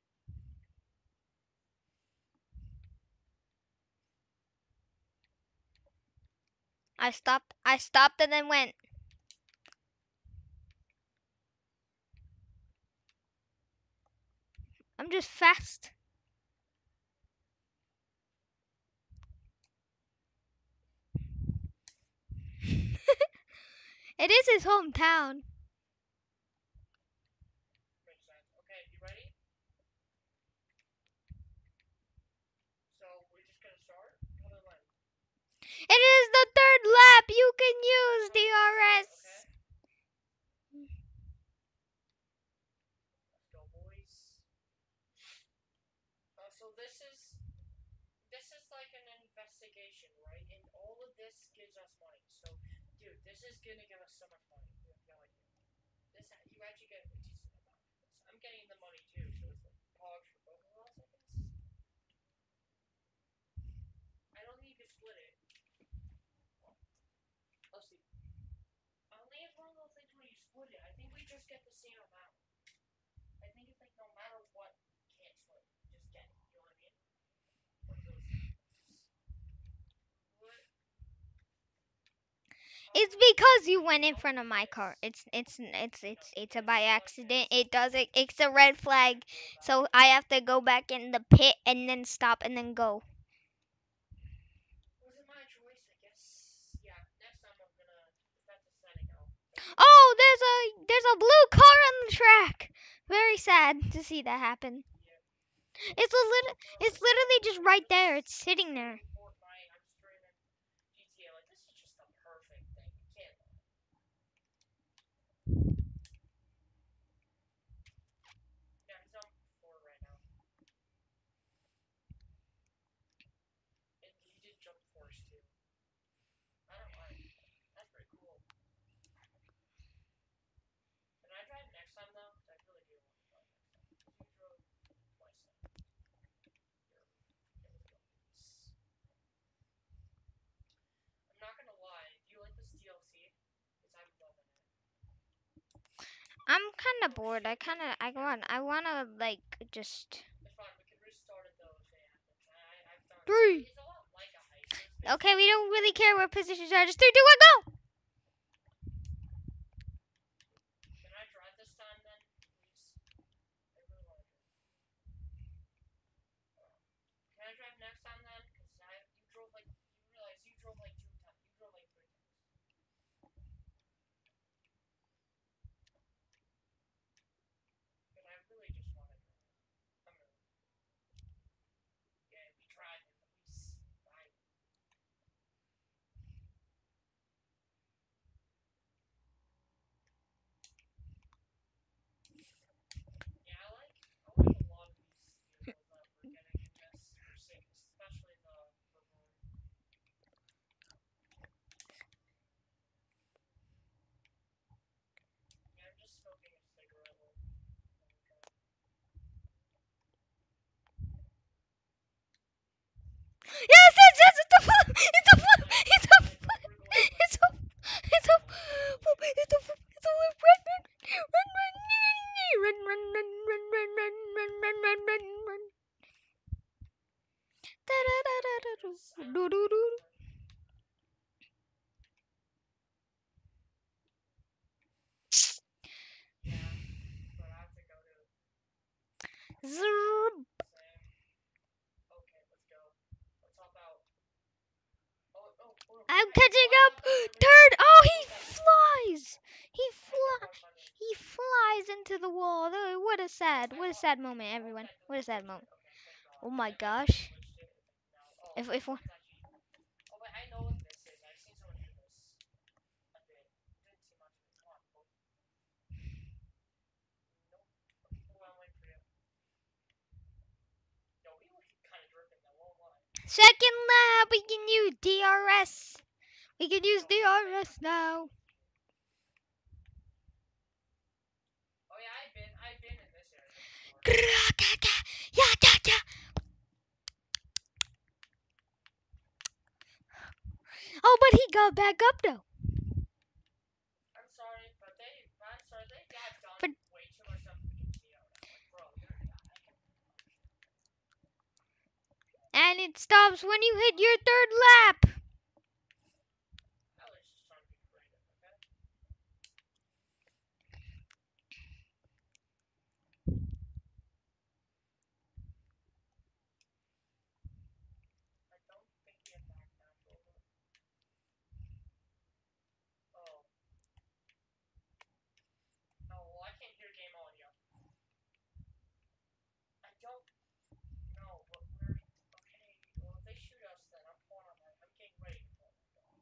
I stopped. I stopped and then went. I'm just fast. It is his hometown. Makes sense. Okay, you ready? So we're just gonna start. Tell me when. It is the third lap. You can use So you can start, D R S. okay? So this is this is like an investigation, right? And all of this gives us money. So, dude, this is gonna give us so much money. You have no idea. This you actually get a decent amount for this. I'm getting the money too, so it's like pogs for both of us, I guess. I don't think you can split it. Let's see. I only have one of those things where you split it. I think we just get the same amount. I think it's like no matter what, you can't split it. You just get it. You know what I mean? What those what It's because you went in front of my car. It's it's it's it's it's a by accident. It doesn't. It's a red flag. So I have to go back in the pit and then stop and then go. was it my choice? I guess. Yeah. Next time I'm gonna. If that's a setting, I'll. Oh, there's a there's a blue car on the track. Very sad to see that happen. Yeah. It's a lit- It's literally just right there. It's sitting there. Fortnite. I'm streaming G T A. Like this is just the perfect thing. You can't. Yeah, he's on four right now. And he did jump force too. I don't mind. That's pretty cool. Can I drive next time though? I really do want to drive next time. Because you drove twice now. I'm not gonna lie. Do you like this D L C? Because I'm loving it. I'm kind of bored. I kind of I want I want to like just It's fine. We can restart it though if it happens. I, I've done. three. It's a lot like a heist. Okay, we don't really care what positions are. Just three, two, one, go. Can I drive this time then, please? I really want to drive. Can I drive next time then? Because I you drove like you realize you drove like two times. You drove like three times. But I really just want to drive. I'm gonna. Yeah, we tried it. Please. Bye. Yeah, I like I like a lot of these vehicles that we're getting in this. We're seeing, especially the purple one. Yeah, I'm just smoking a cigarette while while we drive. Yes, yes, yes. It's a flip. It's a flip. Nice, It's a nice. flip. We're, we're going like It's a it's a flip. It's a flip. It's a flip. Run, run, run, run, run, run, run, run, run, run, run, run, run, run, run. Da da da da da do do do do. yeah, but I have to go to Zrrr. same. Okay, let's go. Let's hop out. Oh, oh, oh. I'm Wait, catching why up. not find him again? Third. Oh, he Look at him. flies. He I know fly. how to find him. He flies into the wall. Oh, what a sad. I What a know. sad moment, Oh, everyone. that What a didn't sad glitch moment. it. Okay, thank God. Oh my I accidentally gosh. glitched it. No. Oh, If if one. it's actually. Oh wait, I know what this is. I've seen someone do this a bit. Didn't see much of it. Come on, boat. Nope. Oh, I'm waiting for you. Yo, we look kind of dripping. I won't lie. Second lap, we can use D R S. We can use D R S now. Oh yeah, I've been, I've been in this area before. Oh, but he got back up though. I'm sorry, but they, I'm sorry, they have done But- way too much stuff with the casino now. Like, bro, you're, I can And it stops when you hit your third lap. I was just trying to be creative, okay? I don't think we have back natural, but oh, oh well, I can't hear game audio. I don't know, but we're okay. Well, if they shoot us, then I'm pulling on my. I'm getting ready to pull on my gun.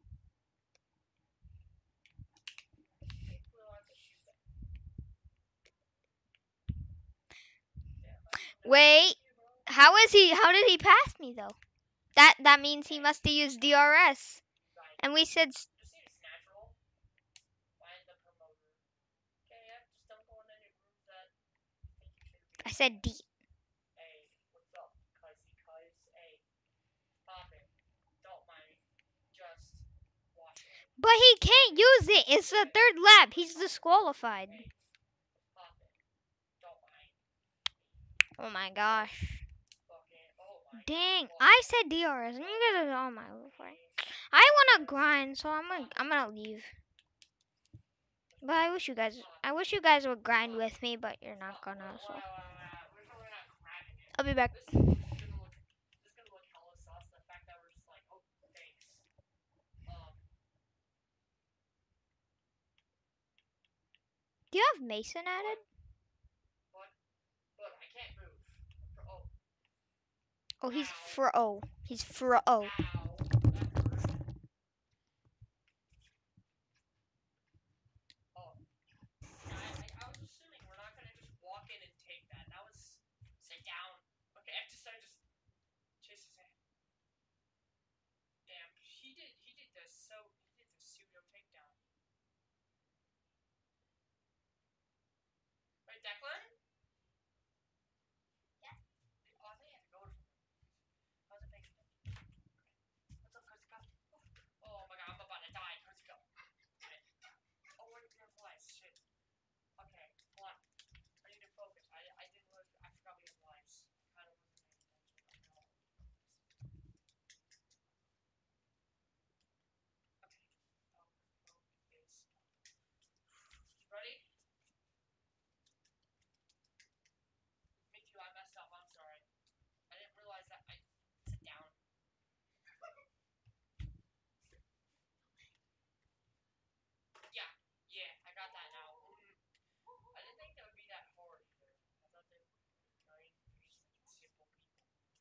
I think we'll have to shoot them. Yeah, I'm Wait. you, bro. How is he? How did he pass me though? That that means he must have used D R S. Right. And we said. Just see it's natural. Find the promoter. Okay, yeah, just don't go in any rooms that you think you shouldn't be. I said D. Hey, what's up, cuzzy cuz? Hey, pop it. Don't mind me. Just watch it. But he can't use it. It's the third lap. He's disqualified. Hey, pop it. Don't mind. Oh my gosh. Fucking, oh my Dang, god. I said D R S and you guys are on my way. I wanna grind, so I'm gonna I'm gonna leave. But I wish you guys I wish you guys would grind with me, but you're not gonna. So I'll be back. This, this is gonna look, this is gonna look hella sus. The fact that we're just like, oh, thanks. Um, Do you have Mason added? but, but I can't move. Oh, Oh, he's Ow. fro. He's fro. ow, that hurt. Oh, I, I, I was assuming we're not gonna just walk in and take that. That was, sit down. Okay, I just, I just, chase his hand. Damn, he did, he did this so, he did the pseudo takedown. Right, Declan? Yeah. Oh, I think you have to go or something. How's it make? What's up, Cuzzy Cup? Oh my god, I'm about to die, Cuzzy Cup. Oh wait, we have lives. Shit. Okay, hold on. I need to focus. I, I didn't realize, I forgot we have lives. I kind of wasn't paying attention. Okay. Oh, focus. Ready? Me too, I messed up. I'm sorry. I didn't realize that. I sit down. Yeah, yeah, I got that now. I didn't think that would be that hard either. I thought they would be nine just like simple people.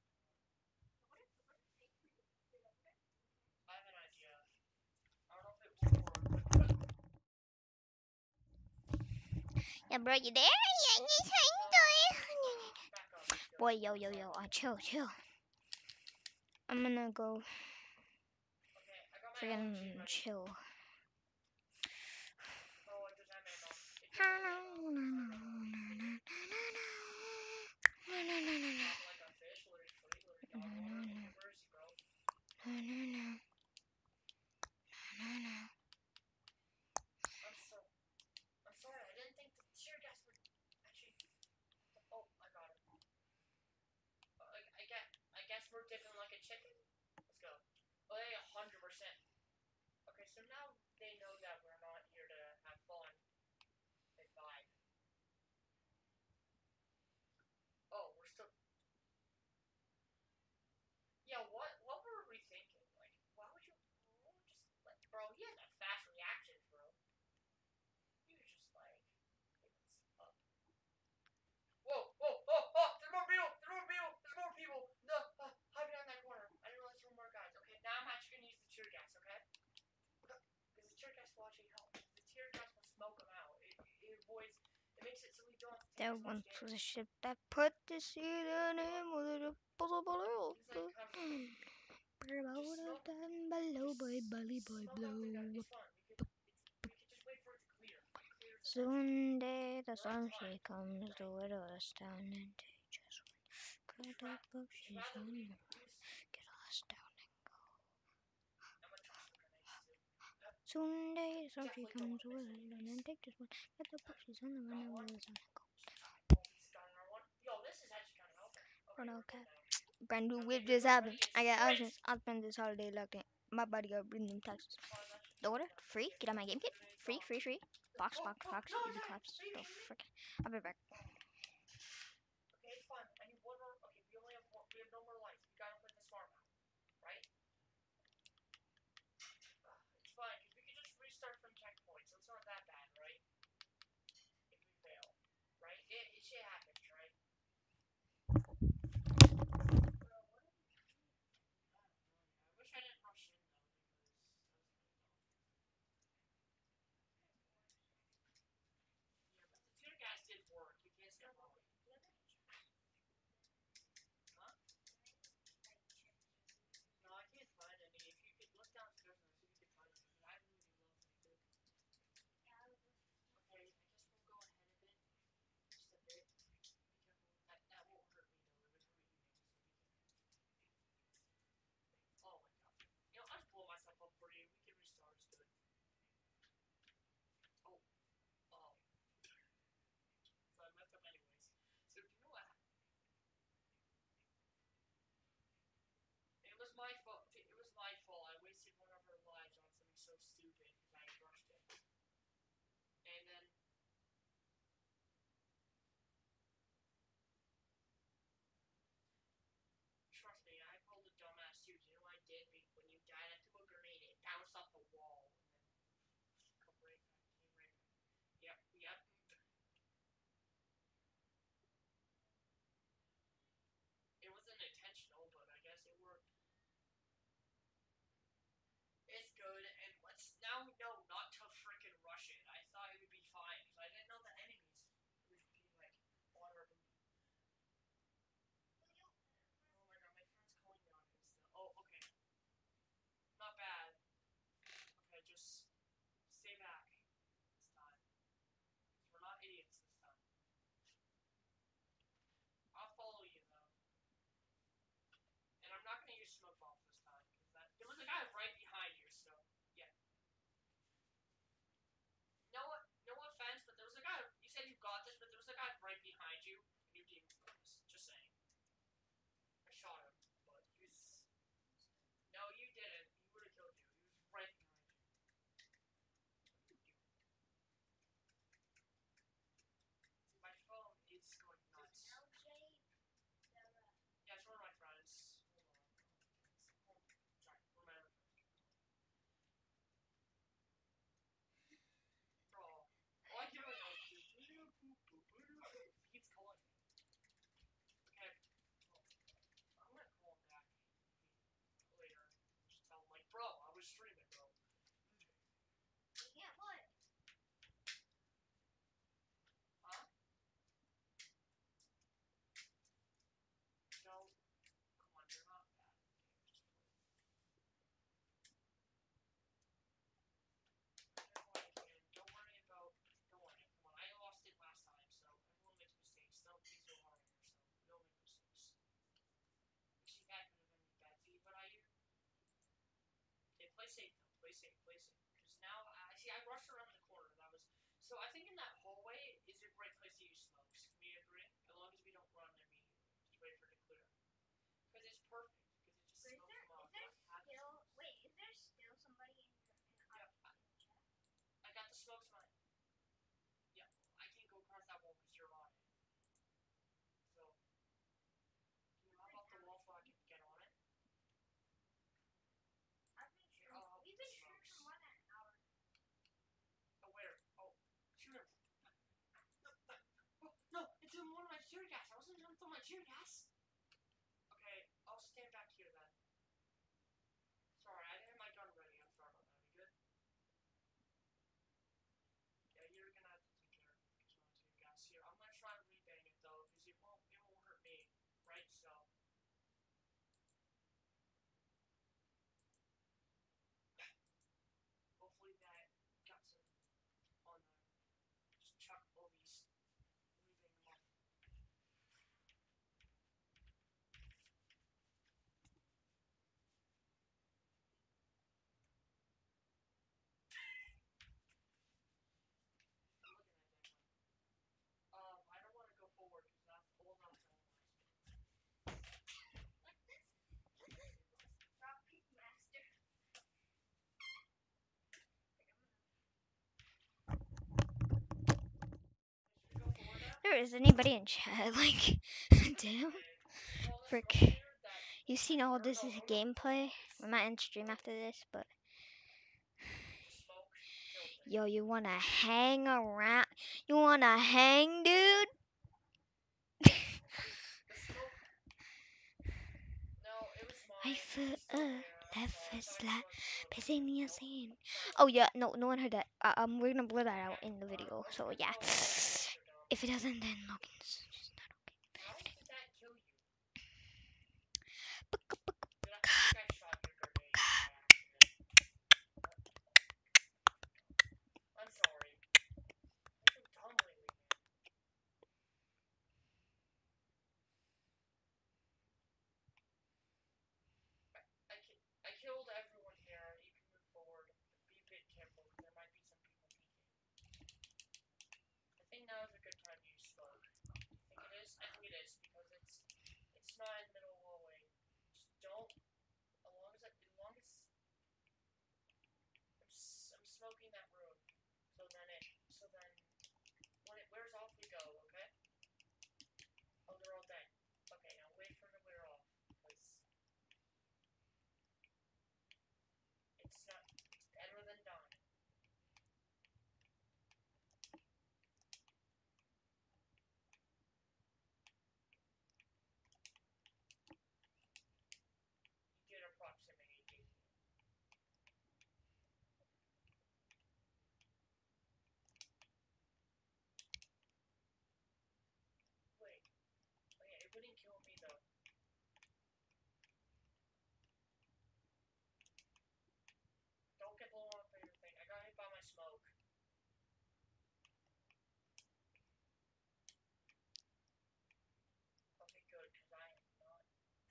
I have an idea. I don't know if it will work. Yeah, bro, you there? Yeah, No, back up. boy, yo, yo, yo, uh, chill, chill. I'm gonna go Okay, I got my friggin' L G ready. chill. Oh, it doesn't have ammo. It doesn't have ammo. Dropping like a fish, literally, literally, dog water. Where is he, bro? I'm so, I'm sorry. I didn't think the tear gas would actually. Oh, I got it. Uh, I, I guess, I guess we're dipping like a chicken. Let's go. Oh, yeah, a hundred percent. Okay, so now they know that we're not here to have fun and vibe. Oh, we're still. Yeah, what what were we thinking? Like, why would you why would just like, bro? He had that fast reactions, bro. He was just like, hey, what's up? Whoa, whoa, whoa, whoa! There's more people! There's more people! There's more people! No, uh, hide behind that corner. I didn't realize there were more guys. Okay, now I'm actually gonna use the tear gas. Okay, because the tear gas will actually help. The tear gas will smoke them out. It, it avoids. It makes it so we don't have to take There as much once damage. was a ship that put the sea in him with a possible He's like, have About down below, boy, belly, boy, blow. It's fine. We could, it's, we could just wait for it to clear. When it clears, Soon day the sun she comes to whittle us down and teach us when good up up she's on the get us down and go. Soon day the sun she comes to whittle us down and take us one get up up she's on the run and whittle us down and go. Yo, this is actually kind of helpful. Run out cat. Brand new whip just happened. I got options. I'll spend this holiday locked in. My bodyguard bring them taxes. The order? Free? Get on my game kit? Free, free, free. Box, box, box. Easy claps. Oh, frick. I'll be back. Okay, it's fine. I need one more. Okay, we only have one. We have no more lights. We gotta play the smart map, right? Uh, it's fine, because we can just restart from checkpoint, so it's not that bad, right? If we fail, right? It, it shit happens, right? I wish I didn't rush in, though, because that was kind of dumb. Yeah, but the tear gas did work. You can't stop rolling. Huh? was my fault. It was my fault. I wasted one of her lives on something so stupid because I rushed it. And then trust me, I pulled a dumbass too. Do you know what I did? When you died, I threw a grenade. It bounced off the wall and then come right back. Came right back. Yep, yep. It wasn't intentional, but I guess it worked. It's good, and let's now know not to freaking rush it. I thought it would be fine because I didn't know the enemies would be like on our booty. Oh my god, my friend's calling me on Insta. Oh, okay, not bad. Okay, just stay back this time because we're not idiots this time. I'll follow you though, and I'm not gonna use smoke bombs this time because that there was a guy right behind you. So yeah, no, no offense, but there was a guy. You said you got this, but there was a guy right behind you, and you didn't notice. Just saying. I shot him, but he was. No, you didn't. He would have killed you. He was right behind you. My phone is going nuts. Yeah, it's one of my friends. Hold on. Sorry, one of my other friends. Bro, all I hear right now is he keeps calling me. Okay, well, I'm gonna call him back later. Just tell him like, bro, I was streaming, bro. Huh? No. Come on, you're not bad. Don't worry about. Don't worry. Come on, I lost it last time, so everyone makes mistakes. Don't be so hard on yourself. We don't make mistakes. See, that could have been bad for you, but I. Okay, play safe though. Play safe. Play safe. Because now, I see. I rushed around the corner. That was. So I think in that hallway is a great place to use smokes. Can we agree? As long as we don't run immediately. Just wait for it to clear. Because it's perfect. Because it just smokes them off. Wait, is there still somebody in, in our Yeah, I, I got the smokes mine. Yeah, I can't go across that wall because you're on it. So, can you hop off the wall so I can get on it? Here, I'll help We've with the been streaming smokes. for more than an hour. Oh, where? Oh, shoot him. Oh, no, it's in one of my tear gas. I wasn't going to throw my tear gas. Okay, I'll stand back here then. Sorry, I didn't have my gun ready. I'm sorry about that. Are you good? Yeah, you're gonna have to take care of it because my tear gas here. I'm gonna try and rebang it though, because it won't it won't hurt me, right? So hopefully that got some on there. Just chuck all these rebang them off. I'm looking at Declan. Um, I don't want to go forward because that's all that's analyzed. Dropkick master. Should we go forward now? There is anybody in chat, like, damn. Okay. Well, this Frick. reminder that You've seen all or this no, is no, no, gameplay. no. We might end stream after this, but The smoke killed it. yo, you wanna hang around? You wanna hang, dude? The smoke. No, it was mine. I It feel was still uh, there. I'm that sorry. I first thought I slap, rushed a little bit. pissing me Nope. insane. Sorry Oh about yeah, that. no, no one heard that. Uh, um, we're gonna blur that out Okay. in the video. Uh, So okay. yeah, No, no, smokes are dumb. if it doesn't, then Logan's just not How did that kill you? okay. Did I, I think I shot your grenade by accident. I'm sorry. I'm so dumb lately, man. I, I, ki- I killed everyone here. You can move forward. Be a bit careful. There might be some people peeking. I think now is a good time to use smoke. I think it is. I think it is because it's it's not in the middle of the hallway. Just don't smoking that room. So then it, so then when it wears off, we go. Okay? Oh, they're all dead. Okay, now wait for it to wear off, because it's not. It's better than dying. You get a proximity gauge. Wait. Oh yeah, it wouldn't kill me though. Don't get blown off by your thing. I got hit by my smoke. Okay, good, because I am not.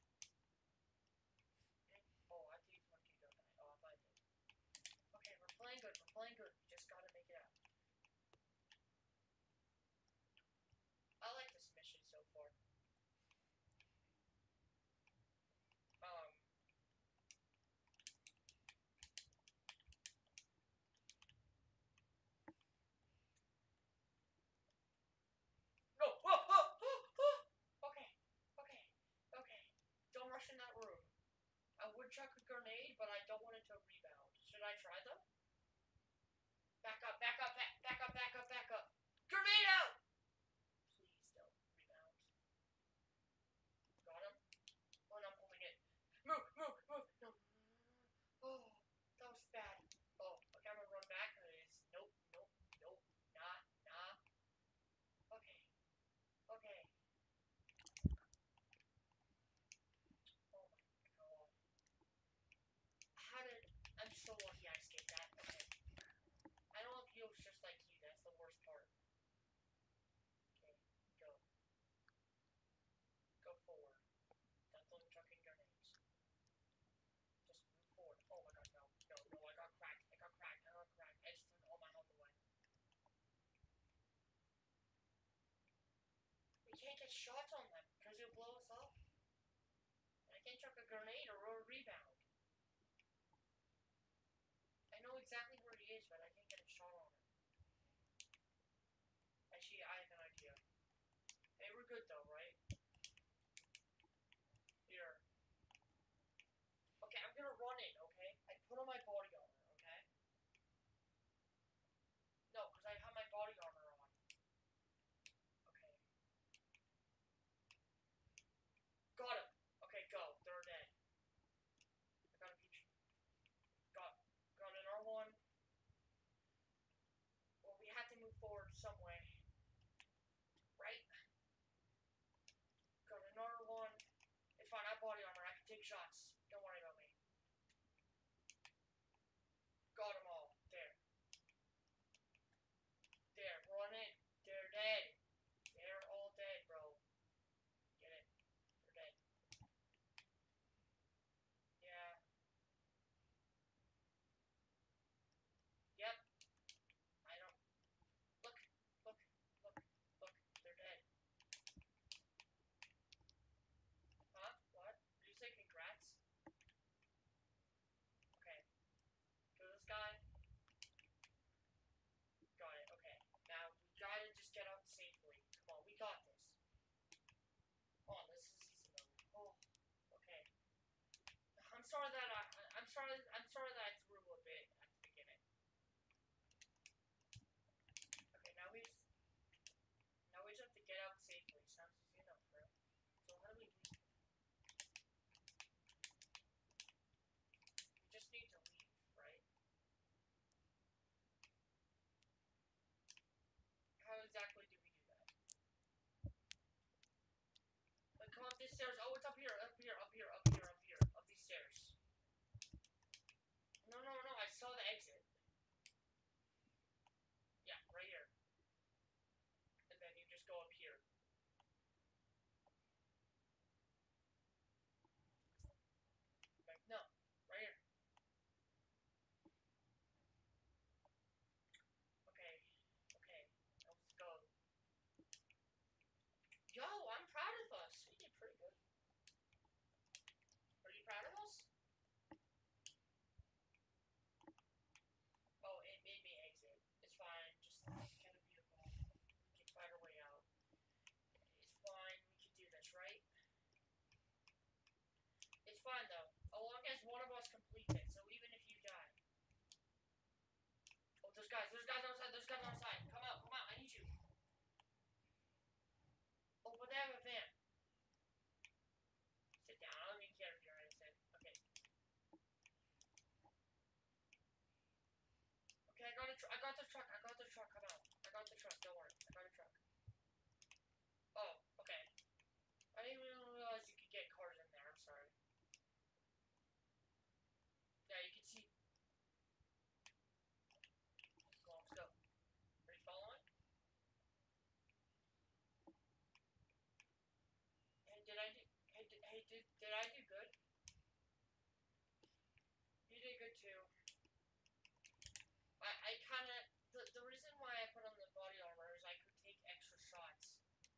Oh, I think one can go die. Oh, I thought I did. Okay, we're playing good. We're playing good. We just gotta make it out. I like this mission so far. Um. No! Whoa, whoa, whoa, whoa. Okay, okay, okay. Don't rush in that room. I would chuck a grenade, but I don't want it to rebound. Should I try though? Back up, back up, back, back up, back up, back up. Grenade out! Please don't rebound. Got him? Oh, no, I'm holding it. Move, move, move. No. Oh, that was bad. Oh, okay, I'm gonna run back. Nope, nope, nope. Nah, nah. Okay, okay. Oh my god. How did... I'm so lucky I escaped that. Okay. I don't know if he was just like you. That's the worst part. Okay, go. Go forward. Don't throw chucking grenades. Just move forward. Oh my god, no. No, no, I got cracked. I got cracked. I got cracked. I just threw all my health away. We can't get shots on them because it'll blow us up. And I can't chuck a grenade or a rebound. I know exactly where he is, but I can't get a shot on him. Actually, I have an idea. Hey, we're good though, right? Here. Okay, I'm gonna run in, okay? I put on my body armor, okay? No, because I have my body armor on. Okay. Got him! Okay, go. They're dead. I got a beach. Got, got an R one. Well, we have to move forward some way. Right? Got an R one. It's fine, I have body armor. I can take shots. Don't worry about me. Got them all. There. There. Run in. They're dead. They're all dead, bro. Get it. They're dead. Yeah. Yep. I don't. Look. Look. Look. Look. They're dead. Huh? What? Did you say congrats? Okay. Kill this guy. Got it. Okay. Now, we gotta just get out safely. Come on, we got this. Oh, this is easy though. Oh. Okay. I'm sorry that I. I'm sorry. I'm sorry that I threw a bit at the beginning. Okay, now we. Now we just have to get out safely. Sounds easy enough, right? So how do we leave? We just need to leave, right? How exactly do we do that? Like, come up these stairs. Oh, it's up here, up here, up here, up here, up here, up these stairs. guys. There's guys outside. There's guys outside. Come out. Come out. I need you. Oh, but they have a van. Sit down. I don't even care if you're innocent. Okay. Okay, I got a truck. I got the truck. I got the truck. Come out. I got the truck. Don't worry. I got a truck. Oh, okay. I didn't even realize you could get cars in there. I'm sorry. Yeah, you can see. Let's go. Let's go. Are you following? Hey, did I do? Hey, did, hey, did, did I do good? You did good too. I, I kind of. The, the reason why I put on the body armor is I could take extra shots.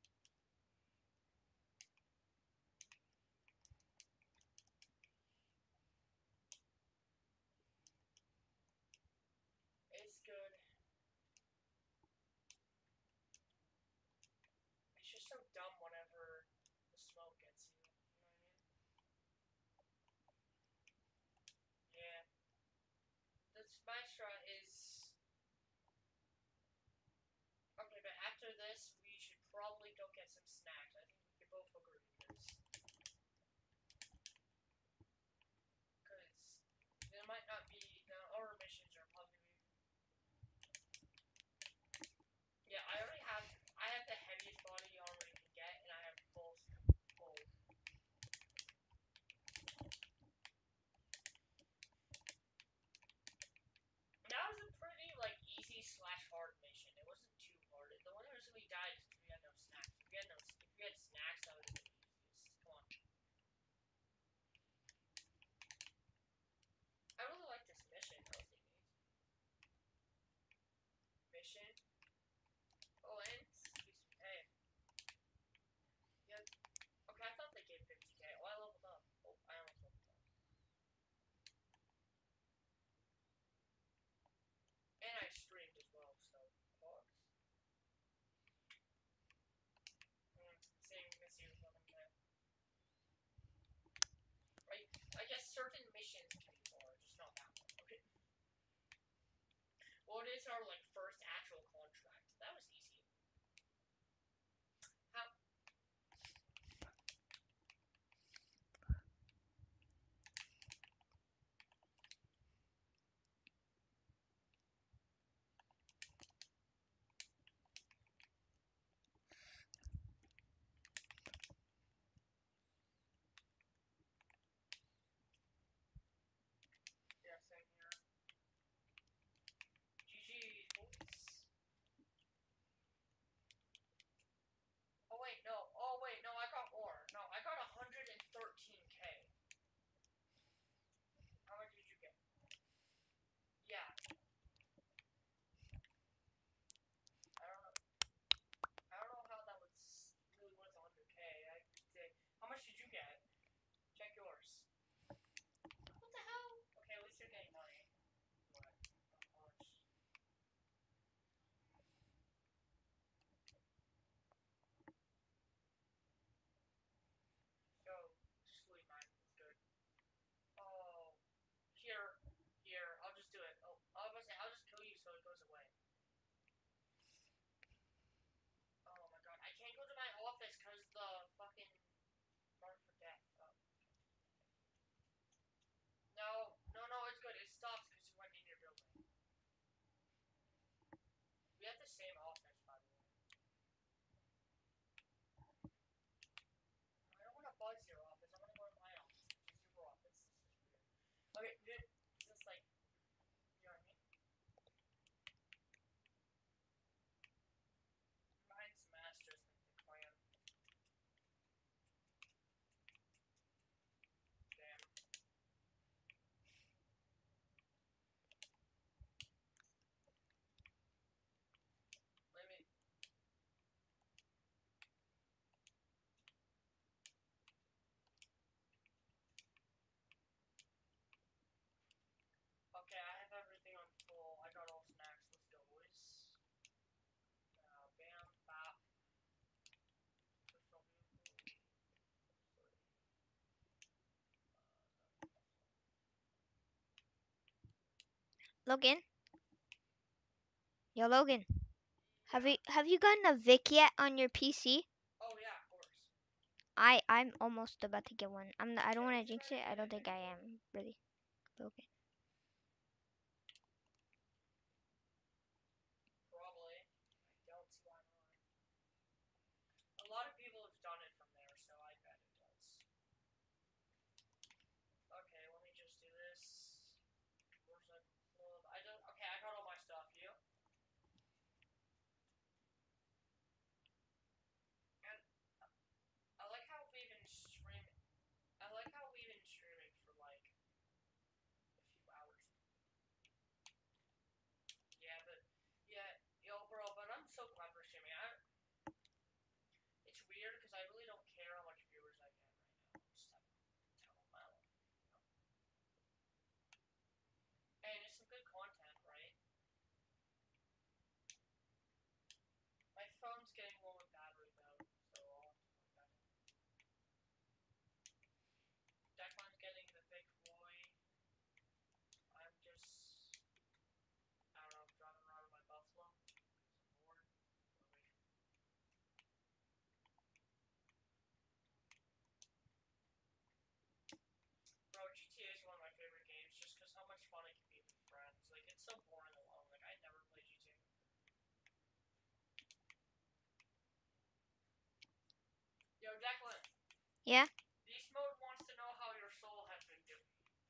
It's good. It's just so dumb whenever the smoke gets you. You know what I mean? Yeah. This my strat is okay, but after this we should probably go get some snacks. I think we could both agree because because there might not be the our missions are probably yeah. I already have I have the heaviest body armor you can get, and I have full full. That was a pretty like easy slash hard mission. It wasn't too hard. The only reason we died is because we had no snacks. If we had no if we had snacks, that would have been the easiest. Come on. I really like this mission. That was amazing. Mission. Oh, and hey. Yeah. Okay, I thought they gave fifty K. Oh, I leveled up. Oh, I almost leveled up. And I streamed as well, so pause. Mm, same missing eleven K. I, I guess certain missions can be hard, just not that one. Okay. What is our like first actual contract? That was easy. How yeah, same here. G G boys. Oh wait, no. Oh wait, no, I got more. No, I got one hundred thirteen K. How much did you get? Yeah. I don't know. I don't know how that was really was one hundred K. I could say, how much did you get? Check yours. What the hell? Okay, at least you're getting money. But not much. So, just leave mine. It's good. Oh, here, here. I'll just do it. Oh, I was gonna say, I'll just kill you so it goes away. Oh my god, I can't go to my office because the fucking mark for death. Oh. No, no, no, it's good. It stops because you went in your building. We have the same office, by the way. I don't want to buzz your office. I want to go to my office, which is your office. This is weird. Okay, is this like, you know what I mean? Mine's masters like the clan. Damn. Let me. Okay, I have everything on full. I got all snacks. Let's go, boys. Uh, bam, bop. Personal vehicle. Log in. Yo, Logan, have Yeah. you have you gotten a Vic yet on your P C? Oh yeah, of course. I I'm almost about to get one. I'm I don't Yeah, want to who's jinx gonna it. I get don't it, think I Nicole? am really. Okay. Probably. I don't see why not. A lot of people have done it from there, so I bet it does. Okay, let me just do this. Motorcycle club. I don't. Okay, I got all my stuff. You? And I like how we've been streaming. I like how we've been streaming for like a few hours. Yeah, but yeah, yo, bro. But I'm so glad we're streaming. I, it's weird because I really don't care how much viewers I get right now. I'm just having tell them out. And it's some good content, right? My phone's getting low on battery though, so I'll have to plug that in. Declan's getting the big boy. I'm just, I don't know, driving around in my Buffalo. I'm bored. Bro, G T A is one of my favorite games just because how much fun it can be with friends. Like, it's so boring alone. Like, I never play G T A. Yo, Declan. Yeah. Beast Mode wants to know how your soul has been doing.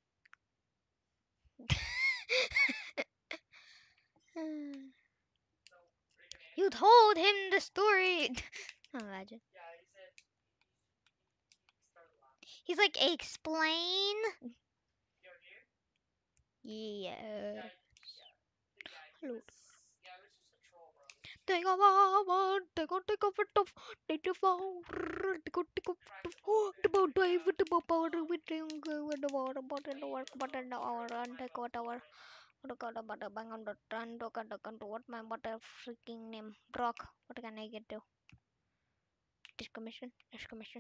So, are you gonna answer? You told him the story. Imagine. Yeah, he said he, he, he started laughing. He's like, explain. Yo, here? Yeah. Yeah, yeah. The guy, he Hello. was, yeah, it was just a troll, bro. Take off, over, take off, take off, it off, take off, take off, take off. Cracked the Oh, boat the bit, boat but dive yeah. with the boat powder with the with the water bottle, I the need work to button, um, the hour, straighten and my take Buffalo whatever. right now. What got a butter bang on the run, to cut to what my butter freaking name? Brock. What can I get to? Discommission, discommission.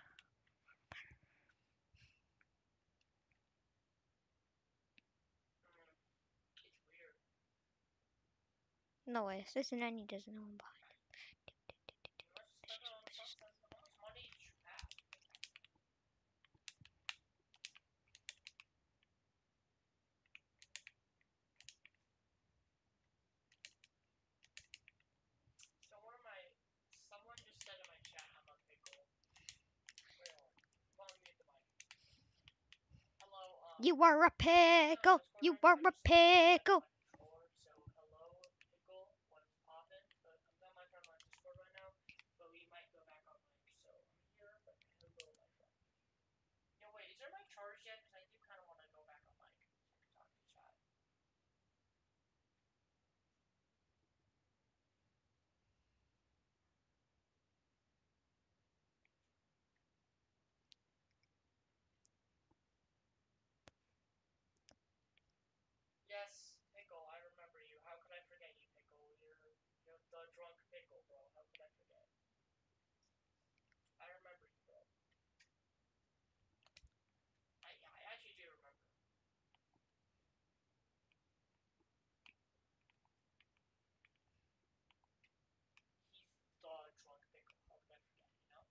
Mm, it's weird. No way, Cincinnati doesn't know about You must have spent it on something. How much money did you have? So one of my, someone just said in my chat, I'm a pickle. Wait, hold on. Well, let me mute the mic. Hello, um. it. You are a pickle. No, You I are was a wondering if I pickle. could connect my controller. So hello, pickle. What's poppin'? But I'm done my turn on Discord right now. But we might go back on mic. So I'm here, but hello, my friend. No, wait, is there mic charged yet? Because I do kind of want to go back on mic so I can talk to chat. Yes, pickle. I remember you. How could I forget you, pickle? You're you're the drunk pickle, bro. How could I forget? I remember you, bro. I I actually do remember. He's the drunk pickle. How could I forget? You know.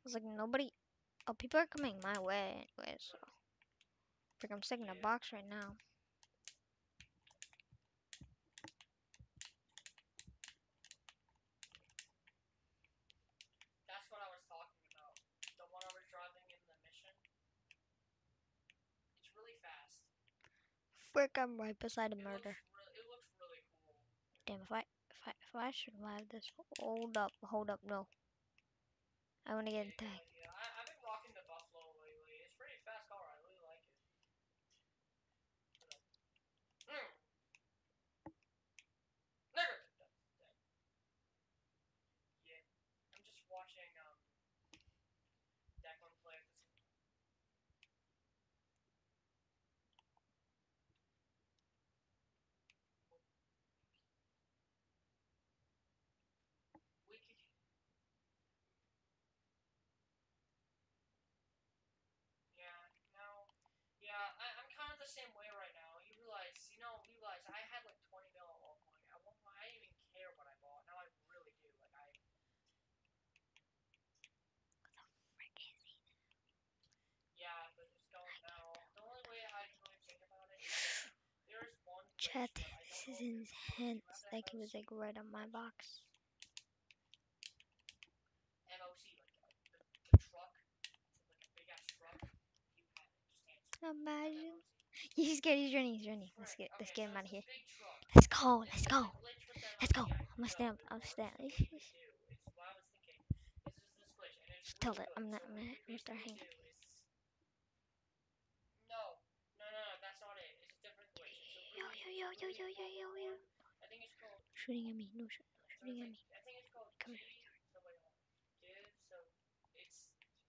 It's like nobody. Oh, people are coming my way anyway, so. Like I'm stuck in a box right now. That's what I was talking about. The one I was driving in the mission. It's really fast. Frick, I'm right beside a It murder. looks, re- it looks really cool. Damn, if I if I if I survive this, hold up, hold up, no. I want to get Yeah, tagged. yeah. I, I've been rocking the Buffalo lately. It's a pretty fast car. I really like it. Mm. Yeah. I'm just watching um Declan play. We could. Yeah. No. Yeah. I, I'm kind of the same way right now. You realize, you know, you realize I had like twenty mil at one point. At one point, I didn't even care what I bought. Now I really do. Like I. Yeah, but it's going now. The only way I can really think about it is that there's one Chat, glitch, but I this don't is know if it works. You have intense. to Like have it a was like certain right on my box. M O C, like uh, the, the truck, like a big ass truck. You have it. Just answer. Imagine. He's scared. He's running. He's running. Let's Frick. get let's Okay, get so him out it's of this here. big truck. Let's go. And Let's there's go. a glitch with the Let's M O C. go. I I'm gonna know stand up. it I'm works. stand. So what you could do is what I was thinking is there's this glitch, and it's Tell really it. good. I'm not. So I'm what you gonna, could I'm gonna start basically hanging. do is no, no, no, no. That's not it. It's a different glitch. It's a Yo really, yo it's yo a yo really yo yo yo horrible yo. one. I think it's called. Shooting at me. No, sh- no I'm trying to shooting at think. me. I think it's called Come G. here. So wait, hold on. Give. So it's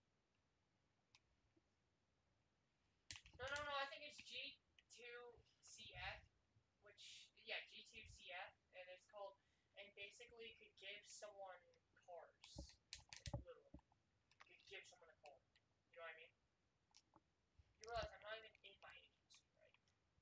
no, no, no. I think it's G two C F, which yeah, G two C F, and it's called. And basically, you could give someone cars. Literally, you could give someone a car. You know what I mean? You realize I'm not even in my agency, right?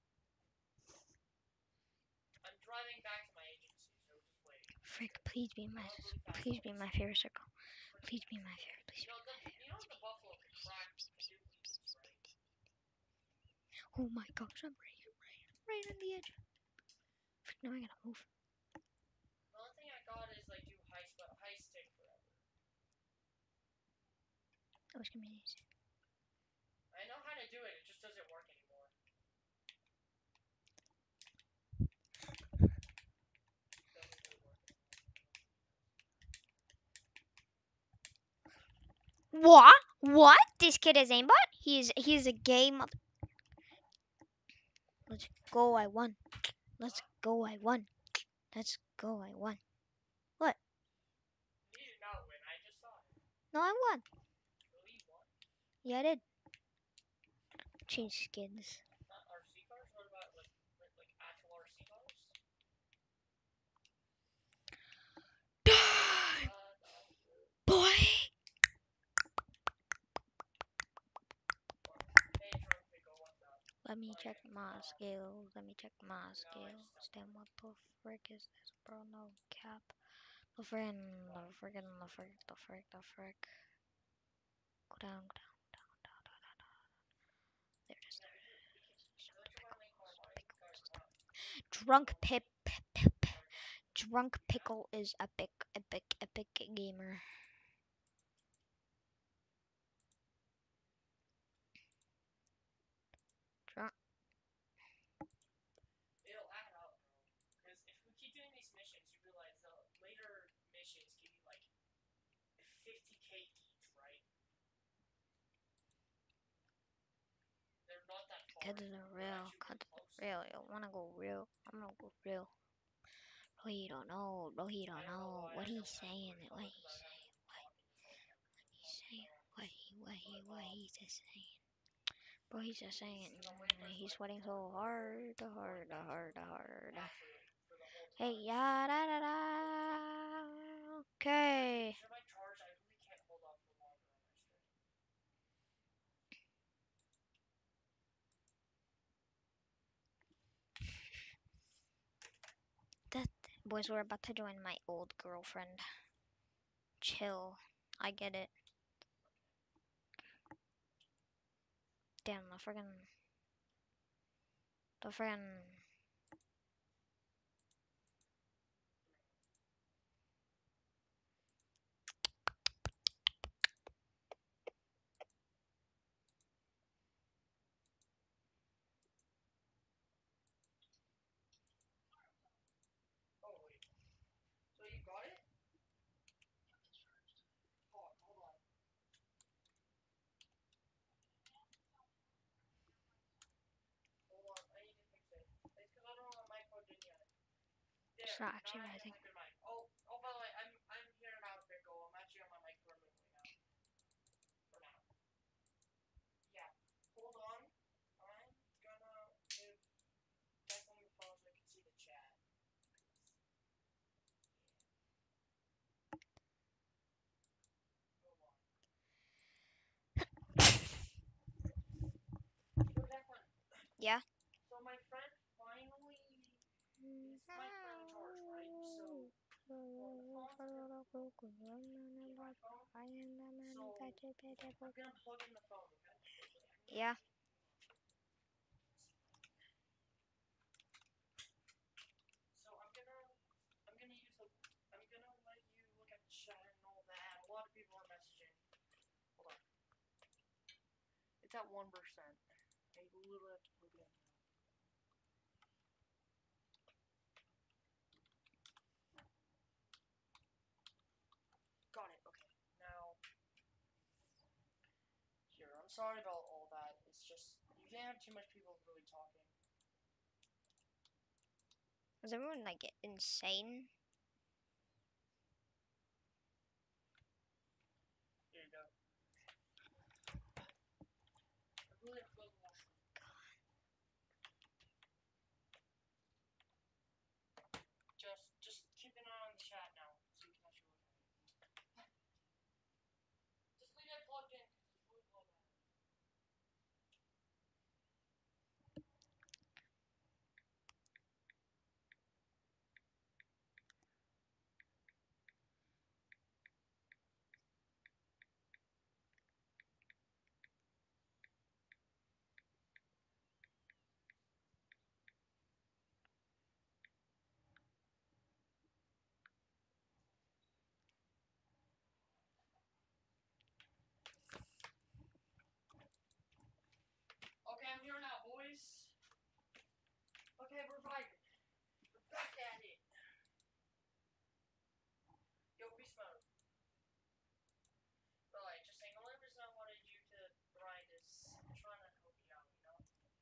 I'm driving back to my agency, so just wait. Frick, please be my, I'll really fast please be my favorite circle. Please be my favorite. Please You be know the my favorite. you know the buffalo could crack can do wheels, right? Oh my gosh, I'm right here, right, right on the edge. Frick, now I gotta move. The only thing I got is like do high but high stick forever. That was gonna be easy. I know how to do it, it just doesn't work anymore. It doesn't really work anymore. What? What? This kid is aimbot? He's he's a gay mother. Let's go, I won. Let's go, I won. Let's go, I won. What? You did not win, I just saw it. No, I won. Really won? Yeah, I did. Change skins. Not R C cars? What about like like, like actual R C cars? Die, boy. Hey, drunk pickle, what's up? Let me Oh, check yeah, my uh, skills. Let me check my no, I just skills. don't. Damn, what the frick is this, bro? No cap. The frick, the frick, the frick, the frick, the frick. Go down, go down, down, down, down, down, down. There it is, there it is. Drunk pip, pip, pip, pip. Drunk pickle is epic, epic, epic gamer. Drunk. It'll add up, bro. Because if we keep doing these missions, you realize the later missions give you like fifty K each, right? They're not that far. Cut to the real, cut to the real. You wanna go real? I'm gonna go real. Bro, he don't know. Bro, he don't know what he's saying. What he's saying. What he's saying. What he, what he, what he's just saying. Bro, he's just saying. He's sweating so hard, hard, hard, hard. Hey, ya da da da. Okay. Should I charge? I really can't hold off for longer on my stream. That boys, we're about to join my old girlfriend. Chill. I get it. Damn, the friggin' the friggin' Oh wait. So you got it? Oh, hold on. Hold on. I need to fix it. It's because I don't have my code in yet. There. it's not Now actually I have rising. a good mic. Oh, oh. By the way, I'm I'm here now, Pickle. I'm actually on my mic permanently now. For now. Yeah. Hold on. I'm gonna give Declan the phone so I can see the chat. Hold on. So Declan. Yeah. So my friend finally. It's my friend George, right? So. Well, the phone's in, in my phone. So I'm gonna plug in the phone, okay? Yeah. So I'm gonna I'm gonna use the I'm gonna let you look at the chat and all that. A lot of people are messaging. Hold on. It's at one percent. I literally have to plug it in now. Got it. Okay. Now here. I'm sorry about all that. It's just you can't have too much people really talking. Is everyone like insane? Here you go. I really have to go to the washroom. Just just keep an eye on the chat now, so you can actually look at it. Just leave it plugged in because it's really low battery. Okay, I'm here now, boys. Okay, we're vibing. We're back at it. Yo, beast mode. But like, just saying, the only reason I wanted you to grind is trying to help you out, you know?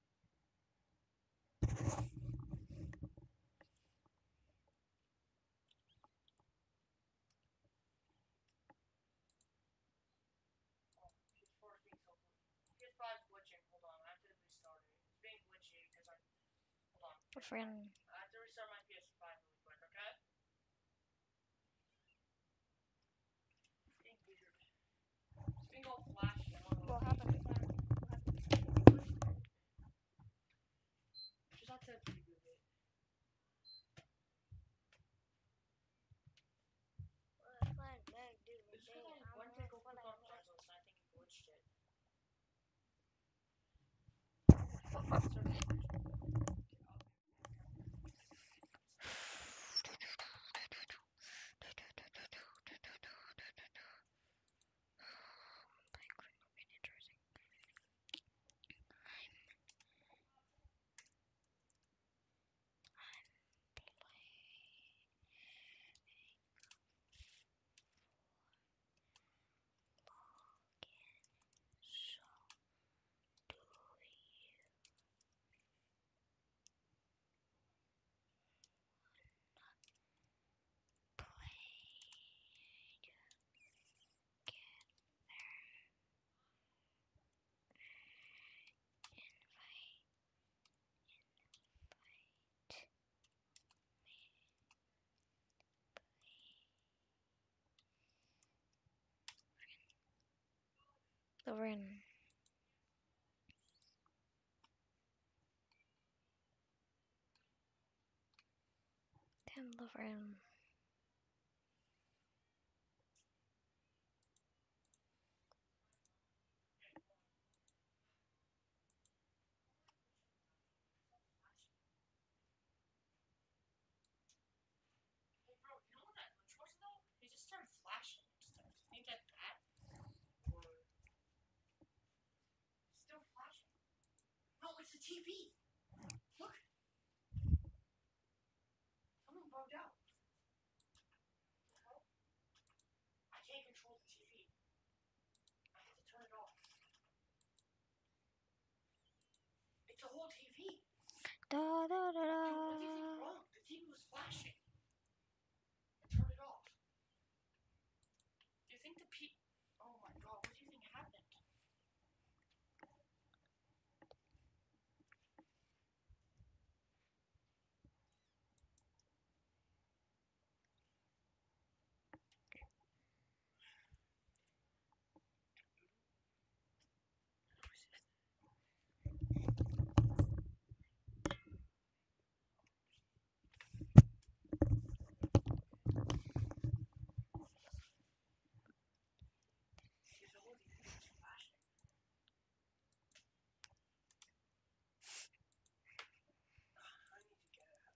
Oh, P S four is being so glitchy. P S five is glitching. Hold on, I have to restart it. It's being glitchy because I. Hold on. The friggin' I have to restart my P S five really quick, okay? It's being weird. It's being all flashy. I don't know. what happened? Just have to reboot it. It's because I went to go click on puzzles and I think it glitched it. The friggin' damn the friggin' T V. Look. Something bugged out. I can't control the T V. I have to turn it off. It's a whole T V. Da, da, da, da. Dude, what do you think wrong? The T V was flashing. I turned it off. Do you think the P... Oh my god, what do you think happened? Because the whole T V was flashing. I need to get it out.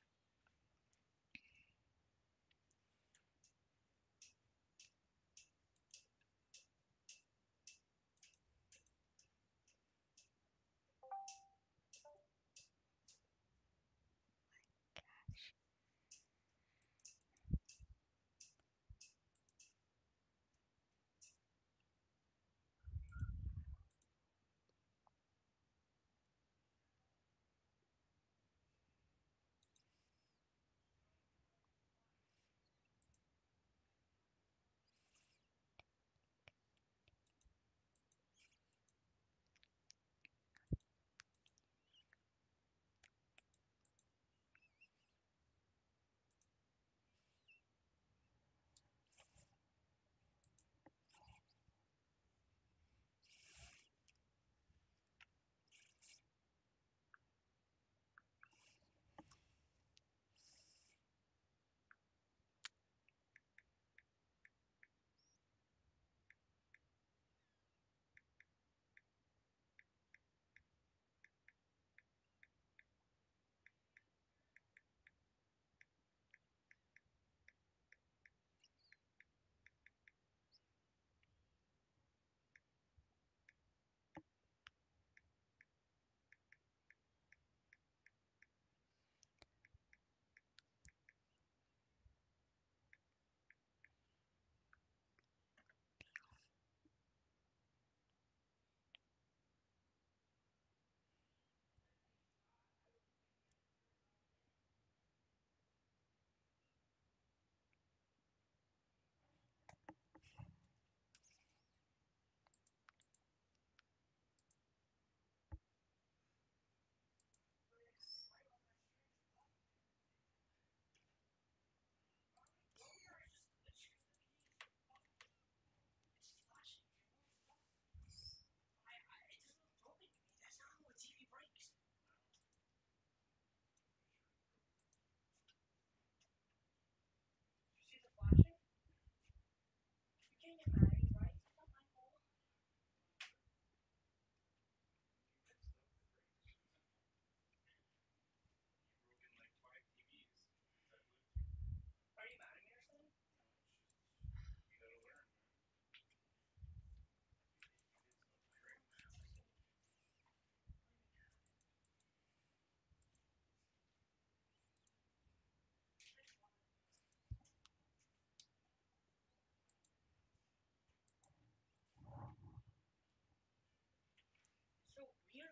So weird.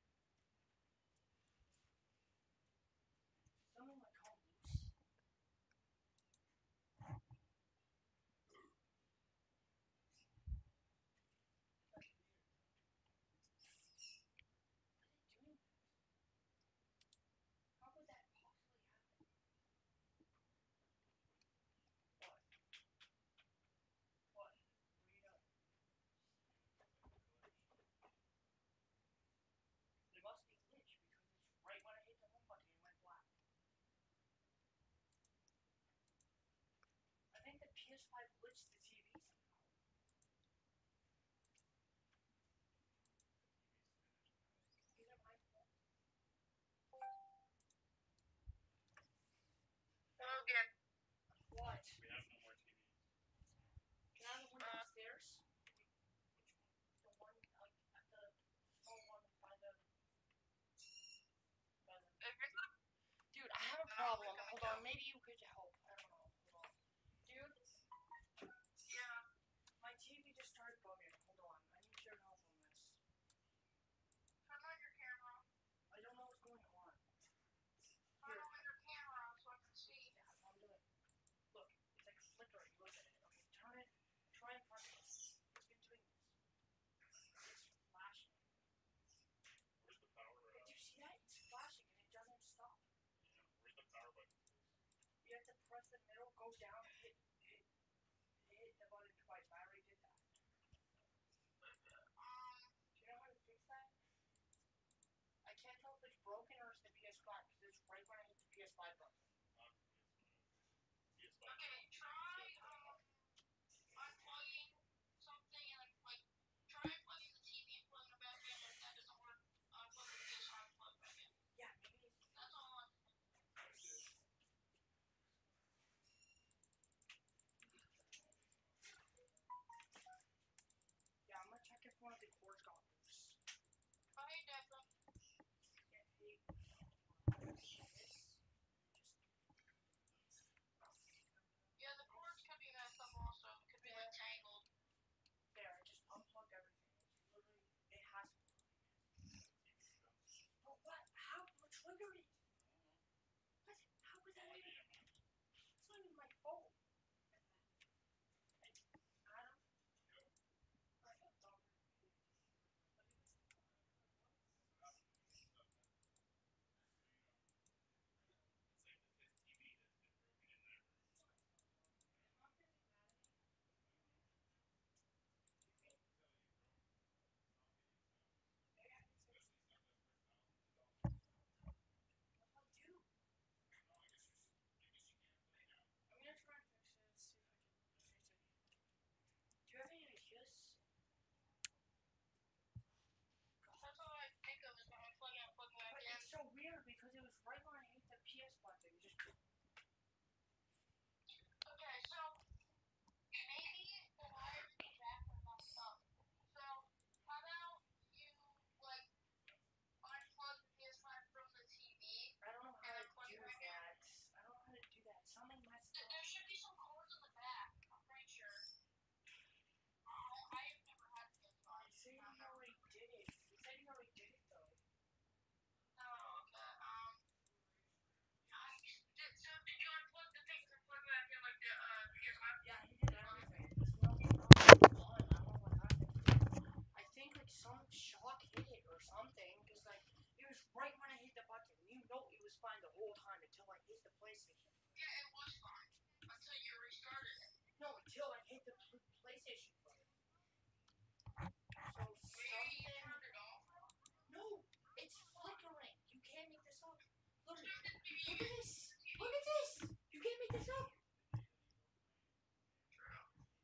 Someone like called loose. That's weird. What are they doing? How could that possibly happen? What? What? What are you doing? It must be glitch because it's right when I hit the home button it went black. I think the P S five glitched the T V somehow. Is it my fault? Logan, What? we have no more T Vs. Can I have the one downstairs? The one like at the small one by the problem. Hold on, maybe you could help. I don't know. Hold on. Dude? Yeah. My T V just started bugging. Hold on. I need your help on this. Turn on your camera. I don't know what's going on. Turn on your camera so I can see. Yeah, that's what I'm doing. Look, it's like flickering. Look at it. Okay, turn it. Try and press it. It's been doing this. It's flashing. Where's the power? Did you see that? It's flashing and it doesn't stop. Yeah. Where's the power button? You have to press the middle, go down, hit, hit, hit the button twice. I already did that. Um. Do you know how to fix that? I can't tell if it's broken or it's the P S five because it's right when I hit the P S five button. Not P S five. Okay, try um unplugging something and like like try unplugging the T V and plugging it back in. If that doesn't work, unplug the P S five and plug it back in. Yeah, maybe it's. That's all. I Yeah, I'm gonna check if one of the cords got loose. Oh, hey, Declan. Yeah, hey. Yeah, the cords could be messed up also. It could be like tangled. There, I just unplugged everything. It's literally, it has to be working. But what? How? What triggered it? What? How was that even? It's not even my fault. Adam? I got dumb. I'm gonna try and fix it. See if I can fix it. Do you have any ideas? That's all I think of is unplugging and plugging back But in. it's so weird because it was right when I hit the P S button. It just. Okay, so maybe the wires in the back are messed up. So how about you like unplug the P S five from the T V? I don't know how to do that. I don't know how to do that. Something messed There, up. there should be some cords in the back. I'm pretty sure. I, I have never had P S five. He said he already did it. He said he already did it though. Oh, okay. Um. I, did, so did you unplug the things and plug back in like the uh, P S five? Yeah, he did everything. It's nothing else on. I don't know what happened. I think like some shock hit it or something. Because like it was right when I hit the button. You know it was fine the whole time until I hit the PlayStation. Yeah, it was fine until you restarted it. No, until I hit the pl- PlayStation button. So Maybe you something. turned it off. No, it's flickering. You can't make this up. Look, Start the T V. look at this. Look at this. You can't make this up. True.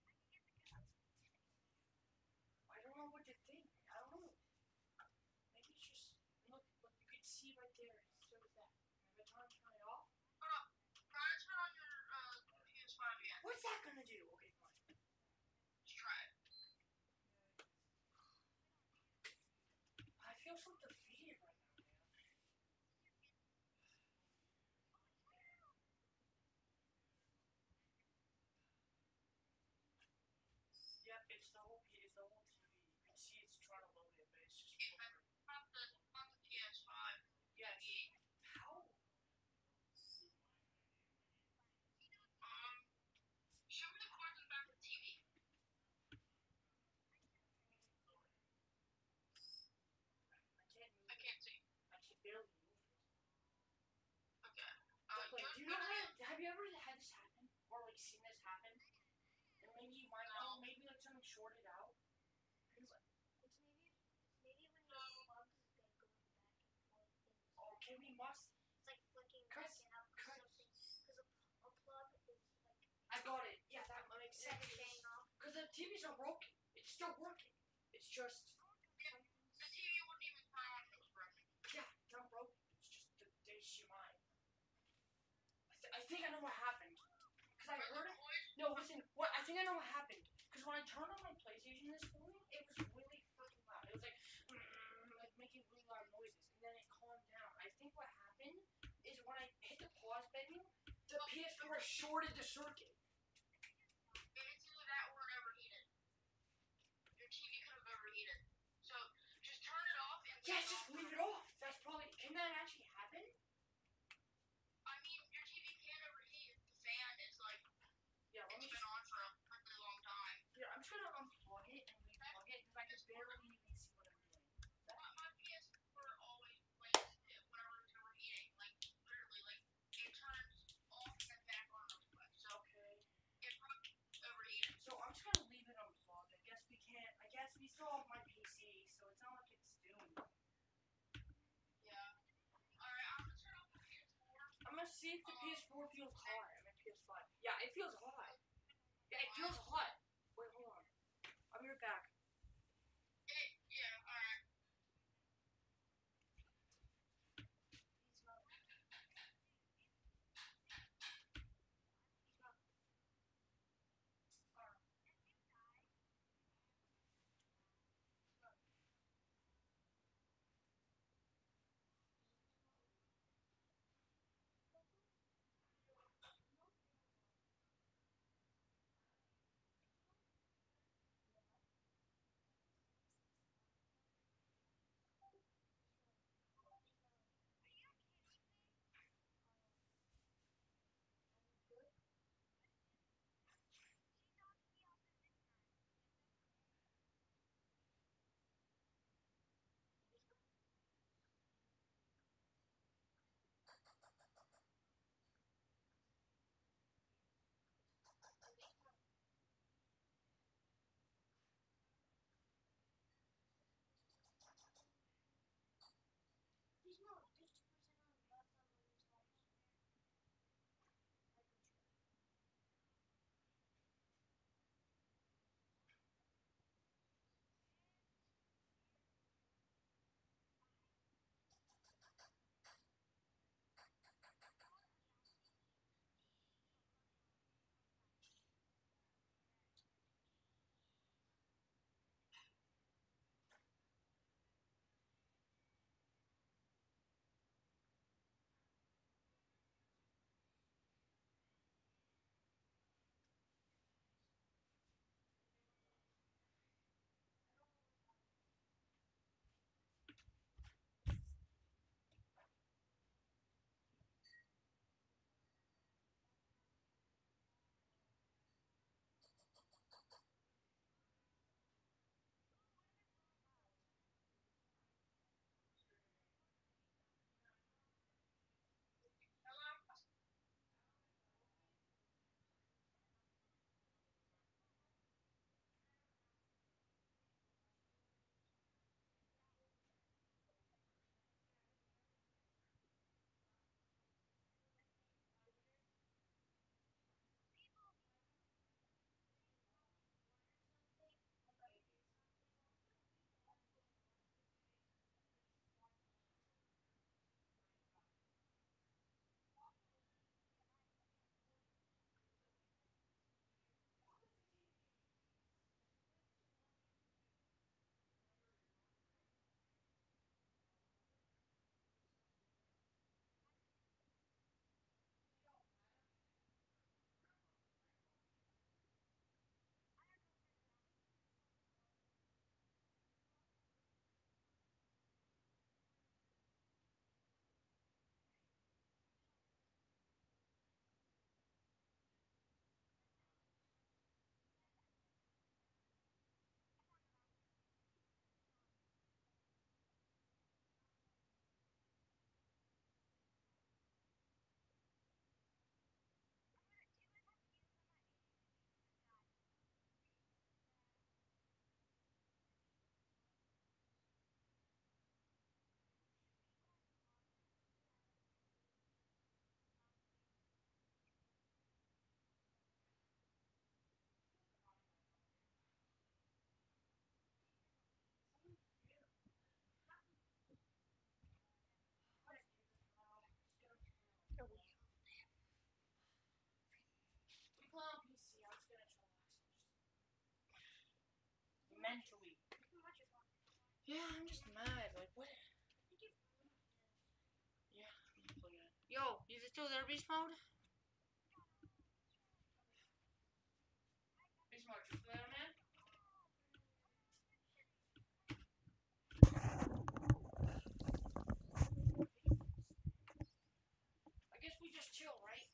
I don't know what to think. I don't know. Maybe it's just look. Look, you can see right there. It shows that. Am I trying to turn it off? Hold on. Try to turn on your uh, P S five again. What's that gonna do? Okay, fine. Let's try it. I feel so defeated right now, man. Yep, it's the whole P. It's the whole T V. You can see it's trying to load it, but it's just flickering. Not the not the P S five. Yes. How? Um. Show me the cords in the back of the T V. I can't move I it. can't see. I can barely move it. Okay. Uh, Wait, just do you know how? Have you ever had this happen or like seen this happen? And maybe you might know. Maybe like something shorted out. Because like, It's maybe it's maybe when your plugs get going back and forth in this. okay, we must. It's like flicking Chris, back and up or Chris. something. Because a, a plug is like. I got it. Yeah, that makes sense. Ricocheting off. Because the T V's not broken. It's still working. It's just. Yeah, the T V wouldn't even turn on if it was broken. Yeah, it's not broken. It's just the H D M I. I, th- I think I know what happened. Because I heard it. No, listen. What? I think I know what happened. Because when I turned on my PlayStation this morning, it was really fucking loud. It was like, mm, like making really loud noises, and then it calmed down. I think what happened is when I hit the pause P S four shorted the circuit. It's either that or it overheated. Your T V could have overheated. So just turn it off and Yeah, just leave it off. That's probably. Can that actually happen? I mean, your T V can overheat if the fan is like. Yeah, let it's me. been on for a really long time. Here, I'm just gonna unplug it and replug it because I can barely even see what I'm doing. My, my P S four always blames it whenever it's overheating. Like literally, like it turns off and then back on really quick. So Okay. it probably overheated. So I'm just gonna leave it unplugged. I guess we can't. I guess we still have my P C, so it's not like it's doomed. Yeah. Alright, I'm gonna turn off the P S four. I'm gonna see if the P S four feels hot. I mean P S five. Yeah, it feels hot. Yeah, it feels hot. Wait, hold on. I'll be right back. It, yeah, alright. We play on P C. I'm just gonna chillax. Mentally. Yeah, I'm just mad. Like what? Yeah, I'm gonna plug it in. Yo, is it still there, beast mode? smart. Just little man. I guess we just chill, right?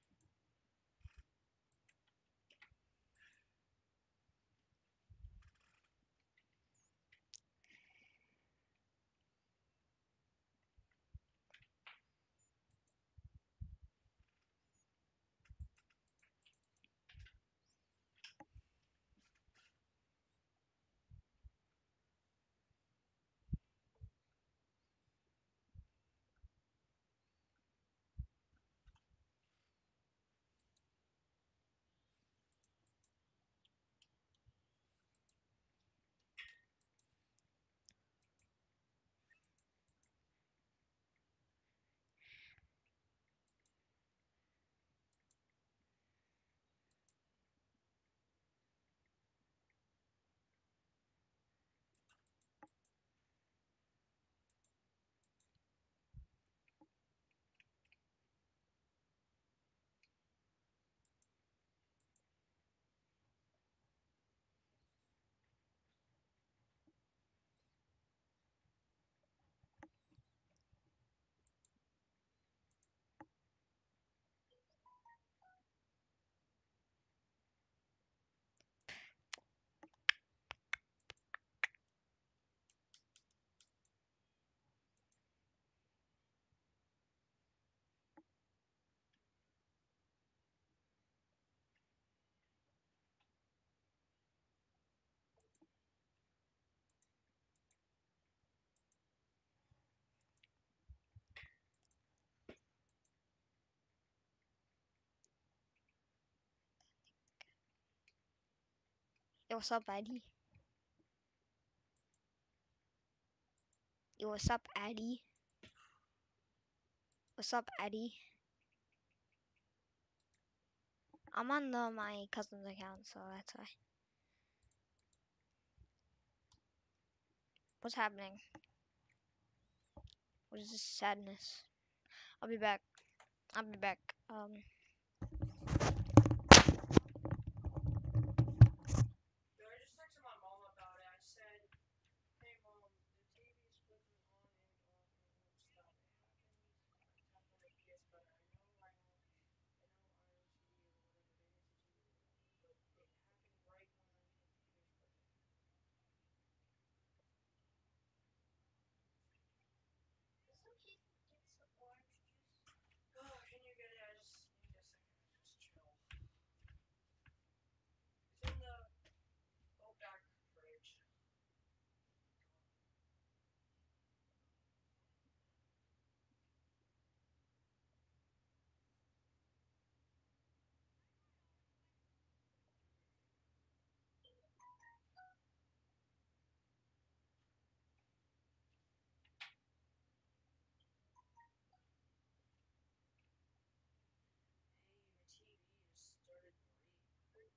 Yo, what's up, Eddie? Yo, what's up, Eddie? What's up, Eddie? I'm on the, my cousin's account, so that's why. What's happening? What is this sadness? I'll be back. I'll be back. Um, Yo, I just texted my mom about it. I said, "Hey, mom, the T V's flickering on and off and it won't stop. It happens. I tap on my P S, but I know I have, I know I O C D or whatever. Maybe it's a T V or whatever, but it happened right when I put the P S button." Oh, can you get it? I just need a second to just chill. It's in the oh back fridge. Hey, my T V just started breathing.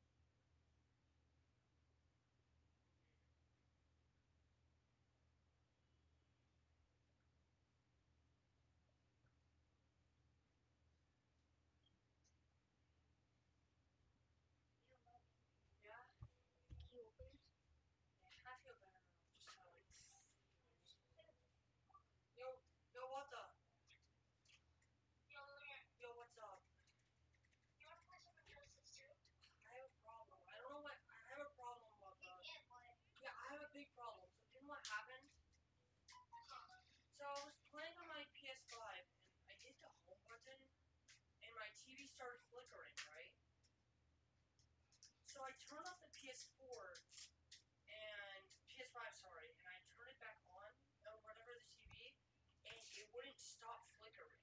Yeah, I feel better now. Just kind of like, yo, yo, what the? Yo, what's up? I have a problem. I don't know what. I have a problem about the. Yeah, I have a big problem. So, you know what happened? So, I was playing on my P S five and I hit the home button and my T V started flickering, right? So, I turned off the P S four and P S five, sorry, and I turned it back on or whatever the T V and it wouldn't stop flickering.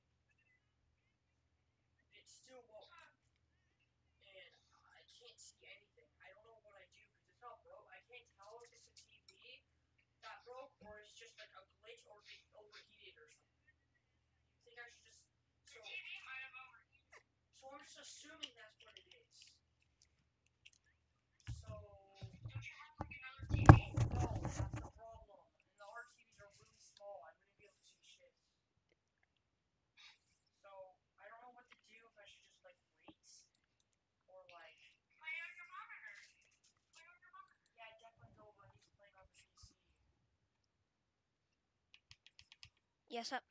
It still won't. And I can't see anything. I don't know what I do because it's not broke. I can't tell if it's a T V that broke or it's just like a glitch or if it overheated or something. You think I should just so so I'm just assuming that's what it is. So no, that's the problem. And the R T Vs are really small. I wouldn't be able to see shit. So I don't know what to do if I should just like wait or like Yes, up.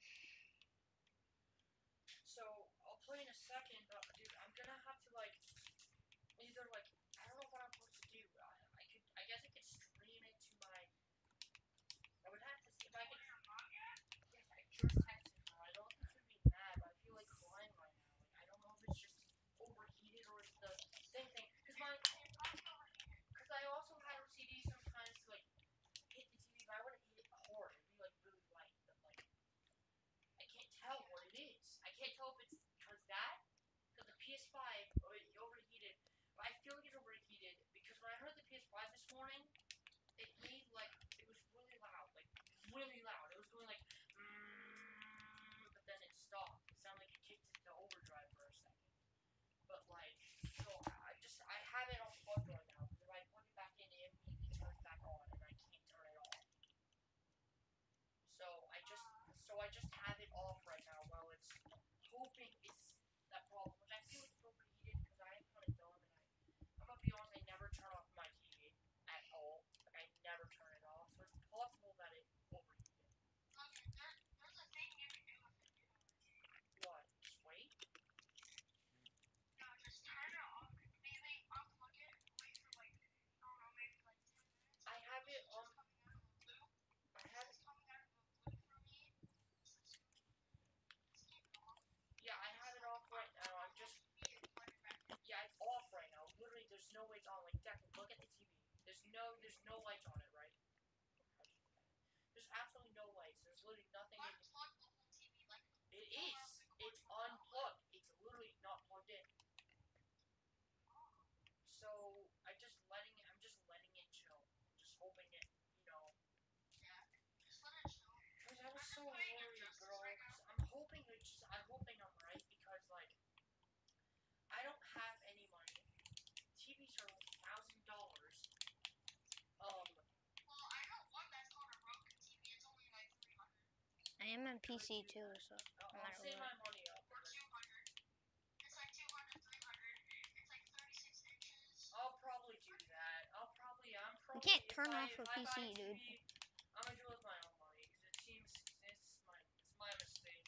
So I'll play in a second, but dude, I'm gonna have to like either like I don't know what I'm supposed to do. I, I could I guess I could stream it to my. I would have to see if I could. Yes, I just texted her. I don't think she'd be mad, but I feel like crying right now. Like I don't know if it's just overheated or it's the same thing. Cause my, cause I also had O C D sometimes to like hit the T V, but I wouldn't hit it hard. It'd be like really light, but like I can't tell what it is. I can't tell if it's because that, because the P S five oh, it overheated. But I feel like it's overheated because when I heard the P S five this morning, it made like it was really loud, like really loud. It was going like, mm, but then it stopped. It sounded like it kicked into overdrive for a second. But like, so I just I have it on plug right now because if I plug it back in, it immediately turns back on, and I can't turn it off. So I just so I just have it off right now while it's hoping it's that problem, which I feel like it's overheated because I am kind of dumb and I I'm gonna be honest, I never turn off my T V at all. Like I never turn it off, so it's possible that it overheated. Okay, there, there's a thing you can do with it. What? Just wait? No, just turn it off completely, unplug it, wait for like, I don't know, maybe like ten minutes. I have it on. Just coming out of the blue. I This have is coming out of the blue for me. Just, just keep it off. yeah, I have it off right now. I'm just Plug it back in. yeah, it's off right now. Literally, there's no way it's on. Like Declan, look at the T V. There's no there's no lights on it, right? There's absolutely no lights. There's literally nothing. In Unplug the whole T V, like. it is. It's unplugged. It's literally not plugged in. So I just letting it. I'm just letting it chill. I'm just hoping it. You know. Yeah, just let it chill. Cause I was so I'm playing worried, Injustice girl. right now. 'Cause I'm hoping it's just. I'm hoping I'm right because like I don't have any money. T Vs are like a thousand dollars. Um. Well, I know one that's on a Roku T V. It's only like three hundred I am on P C too, so I'll, no I'll matter save what. my money up. or two hundred. It's like two hundred, three hundred. It's like thirty-six inches. I'll probably do that. I'll probably. I'm You probably. can't If turn I off if a I buy P a C, T V, dude. I'm gonna do it with my own money because it seems it's my it's my mistake.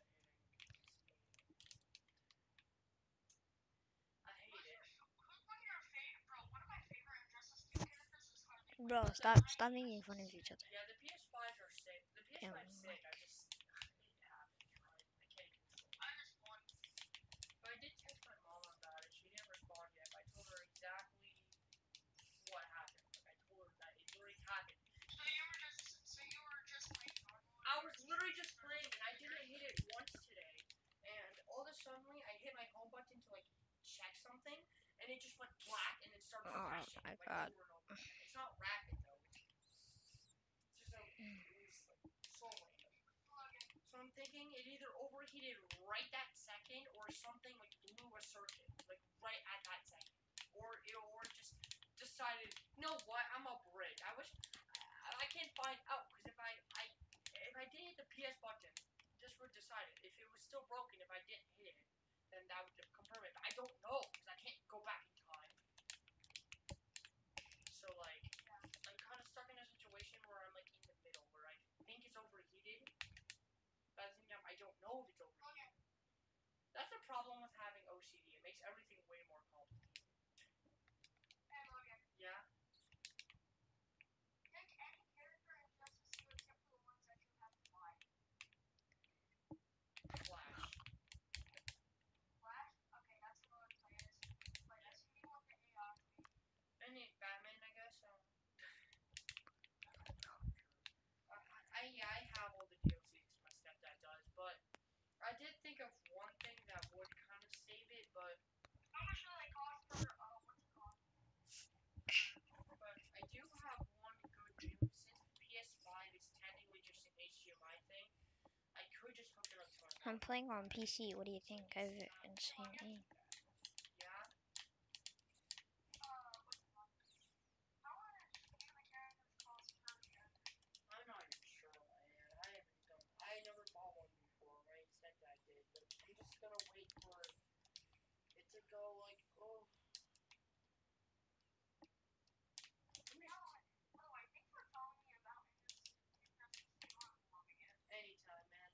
I hate Who's it. your, who's one of your favorite, bro? One of my favorite Injustice two characters is Harley Quinn. Bro, stop stop making fun of each other. Yeah, the P S fives are sick. The P S Yeah, five's sick. I just it happens, right? I can't control it. I just won. But I did text my mom about it. She didn't respond yet. But I told her exactly what happened. Like I told her that it literally happened. So you were just, so you were just playing normal. I was literally just playing and I didn't hit it once today. And all of a sudden I hit my home button to like check something and it just went black and it started Oh flashing my like god. over and over again. It's not rapid though. It's just a it was like so random. So I'm thinking it either overheated right that second or something like blew a circuit like right at that second. Or it or it just decided, you know what, I'm a brick. I wish I can't find out because if I, I if I did hit the P S button, this would decide it. If it was still broken, if I didn't hit it, then that would confirm it. But I don't know because I can't go back in time. So like, I'm kind of stuck in a situation where I'm like in the middle, where I think it's overheated, but at the same time I don't know if it's overheated. That's the problem with having O C D. It makes everything way more complicated. Hey Logan. Yeah. Pick any character in Injustice two except for the ones that you have to buy. Flash. Flash? Okay, that's another play as. Play as. Who do you want the A I to be? Any Batman, I guess. Um, I yeah, I have all the D L Cs my stepdad does, but I did think of one thing that would kind of save it, but How much do they cost for, uh, what's it called? but I do have one good news. Since the P S five is technically just an H D M I thing, I could just hook it up to my I'm monitor. playing on P C. What do you think? I have insane aim. Yeah. Uh, what's it called? How much do the characters cost per character? I'm not even sure, man. I haven't done. I never bought one before. My stepdad did, but I'm just gonna wait for it to go like oh. Oh, oh, I think you're telling me about Injustice Injustice two. I'm loving it. Anytime, man.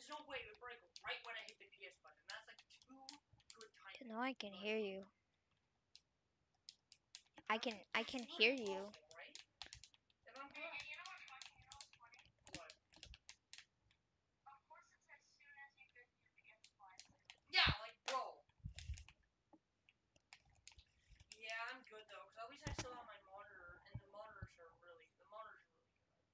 there's no way it would break right when I hit the P S button. That's like too good timing. No, I can hear you. I can I can hear you. Right? If I'm Hey, correct. hey, you know what's funny? You know what's funny? What? Of course, it's as soon as you get your P S five. Yeah, like bro. Yeah, I'm good though, because at least I still have my monitor, and the monitors are really, the monitors are really good.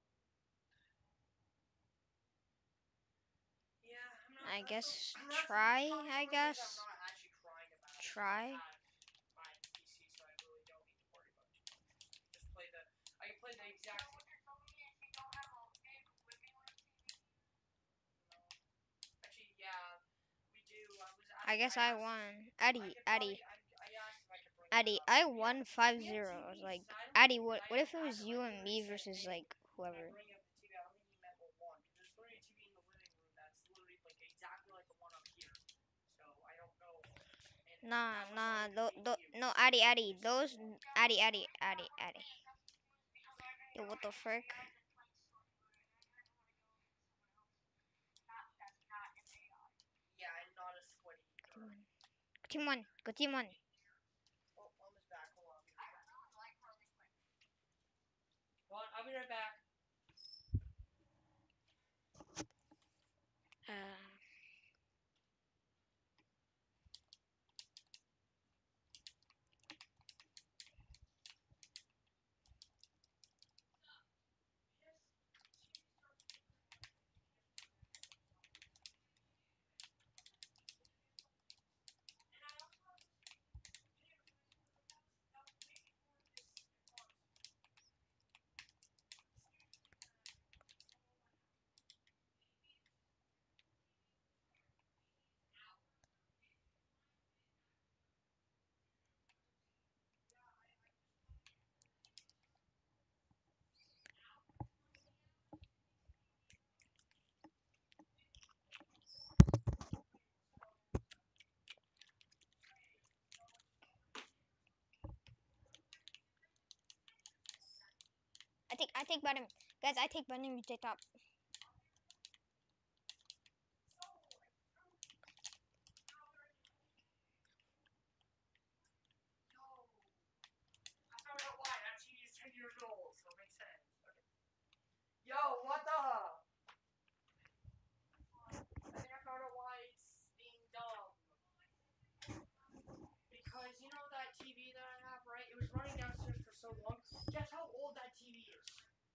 Yeah, I'm not. I That's guess the, and that's try, probably I one of the guess. ways I'm not actually crying about it. Try. I have my P C, so I really don't need to worry about it too much. Just play the. I can play the exact. So what you're telling me is you don't have a big living room T V? No. Actually, yeah, we do. I was. Asking, I guess I, I asked, won. I Eddie, could Eddie, probably. I, I asked if I could bring. Eddie. That I up. won Yeah. five We zero. have I was T Vs. like, I don't Eddie, think what I what if have it was had you them. I and me literally said, versus hey, like when I whoever? bring up the T V, I don't think he meant what one. Because there's literally a T V in the living room that's literally like exactly like the one up here. So I don't know. And Nah, that was nah, not tho, even tho, being no, used. Addy, Addy, those, Yeah, Addy, but Addy, yeah, Addy, the only Addy. thing is that's because I Yo, know what I the can frick? see I've been playing story mode and I learned how to go against someone else. Not that's not an A I. Yeah, and not a sweaty nerd. Go team one, go team one. Oh, almost back. Hold on. I really like Harley Quinn. Hold on, I'll be right back. Uh, I take, I take bottom, guys. I take bottom. You take top. I found out why. That T V is ten years old, so it makes sense. Okay. Yo, what the? I think I found out why it's being dumb. Because you know that T V that I have, right? It was running downstairs for so long. Guess how old that T V is?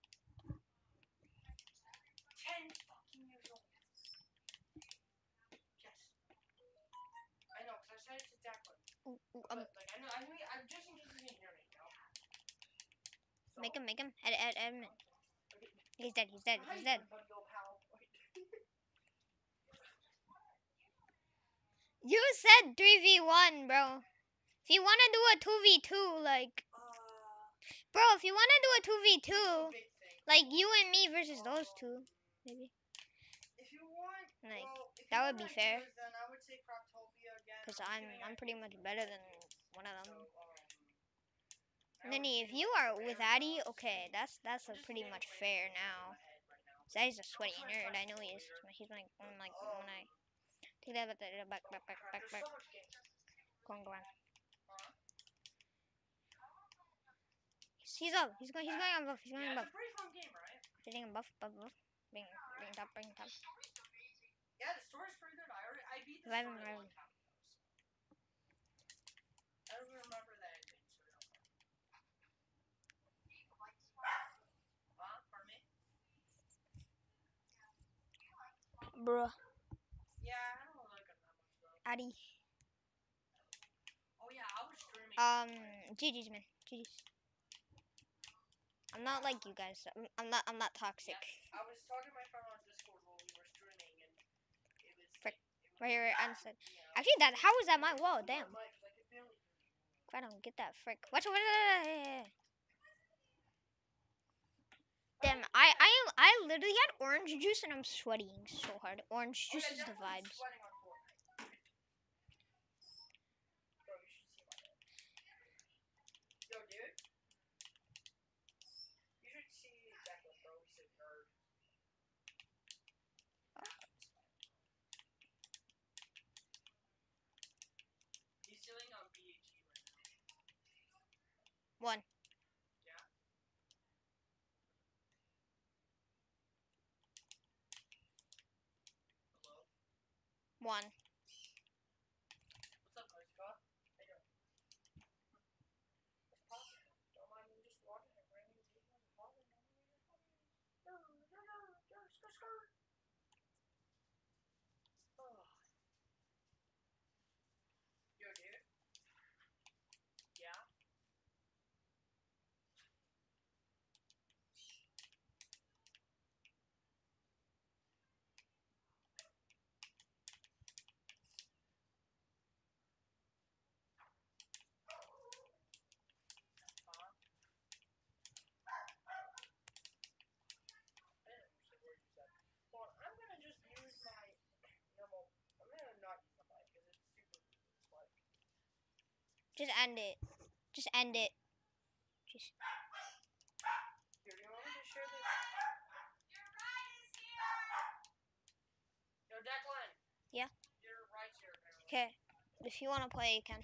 Ten fucking years old. Yes. I know, because I said it to Declan. Ooh, ooh, But, um, like, I know, I mean, I'm just in case he didn't hear me, you know? So, make him, make him. Ed, Ed, Edmund. okay. He's dead. He's dead. How He's you dead. doing, buddy, old pal? You said three v one, bro. If you wanna do a two v two, like, Uh, bro, if you wanna do a two v we do a two, big thing. like you and me versus those two, Um, maybe. If you want, Like, well, if that you would want be fair. ideas, then I would say Croptopia again. Cause I'm I'm, just giving I'm pretty ideas much for better the than games. one of So, them. um, I would Nini, if say, you like, are with Addy, Terraria, okay, just that's that's I'm a just pretty naming much random fair things in now. my head right now. So he's a I'll sweaty try to nerd. find I know some he is. later. He's like, I'm like, Um, when I take that back, back, oh back, back, crap, back, there's back. so much games. Go on, go on. Huh? He's up. He's going. He's going on buff. He's going Yeah, on it's buff. a pretty fun game, right? Hitting him buff, buff, buff. Bring, bring top, bring top. The story's amazing. Yeah, the story's pretty good. I already, I beat the Revive him, story a revive long him. time ago, so. I don't even remember the ending, so I don't know. Do you like Spider-Man? Huh? Pardon me? Do you like Spider-Man? Bruh. Yeah, I don't really like him that much, though. Addy. Oh, yeah, I was streaming. Um, G G's, man. G G's. I'm not like you guys. I'm, I'm not. I'm not toxic. Yeah, I was talking to my friend on Discord while we were streaming, and it was Frick. like, it was, Right here, right, unsaid. you know, Actually, that how was that my it wall? was Damn. my mic, 'cause I could barely hear you. I don't get that. Frick. Watch out! Watch out. Damn, I, I, I literally had orange juice and I'm sweating so hard. Orange Oh, juice yeah, is the Declan's vibes. sweating on Fortnite. Bro, you should see my head. Yo, dude. You should see Declan, bro. He's a nerd. One. Yeah. Hello. One. What's up, guys? Scott? How you doing? What's poppin'? Don't mind me just walking and bringing declan and popping. Don't mind me just popping. Skirt, skirt, skirt. Oh. Yo, dude. Yeah. Huh? I didn't understand what you said. Well, I'm gonna just use my normal. I'm gonna not use my mic because it's super like. Just end it. Just end it. Just. Here, do you want me to share this? Your ride is here. Yo, Declan. Yeah. Your ride's here, apparently. Okay. If you want to play, you can.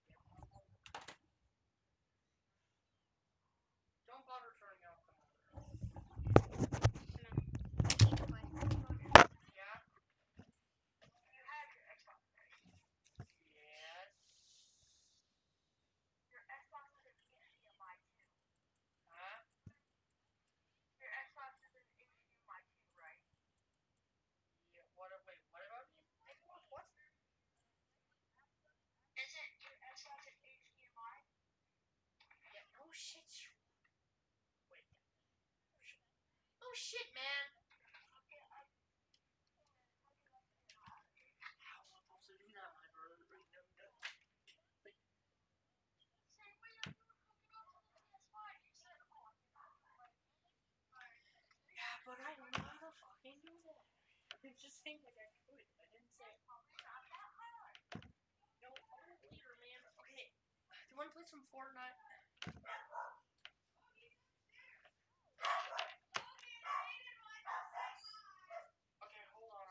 Don't bother turning off the monitor. Yeah. You have your Xbox, right? Yes. Your Xbox is an H D M I too. Huh? Your Xbox is an H D M I too, right? Yeah. What? Wait. What about me? What? Isn't your Xbox an H D M I? Yeah. No shit. Wait. Oh shit. Oh shit, man. Okay, I. How am I supposed to do that, my brother? Right now, no. Say, wait, you were hooking up to the P S five. You said, oh, I forgot. Yeah, but I don't know how to fucking do that. I just think like I could. I didn't say. Probably not that hard. No, I'll do it later, man. Okay. Do you want to play some Fortnite? Okay, hold on.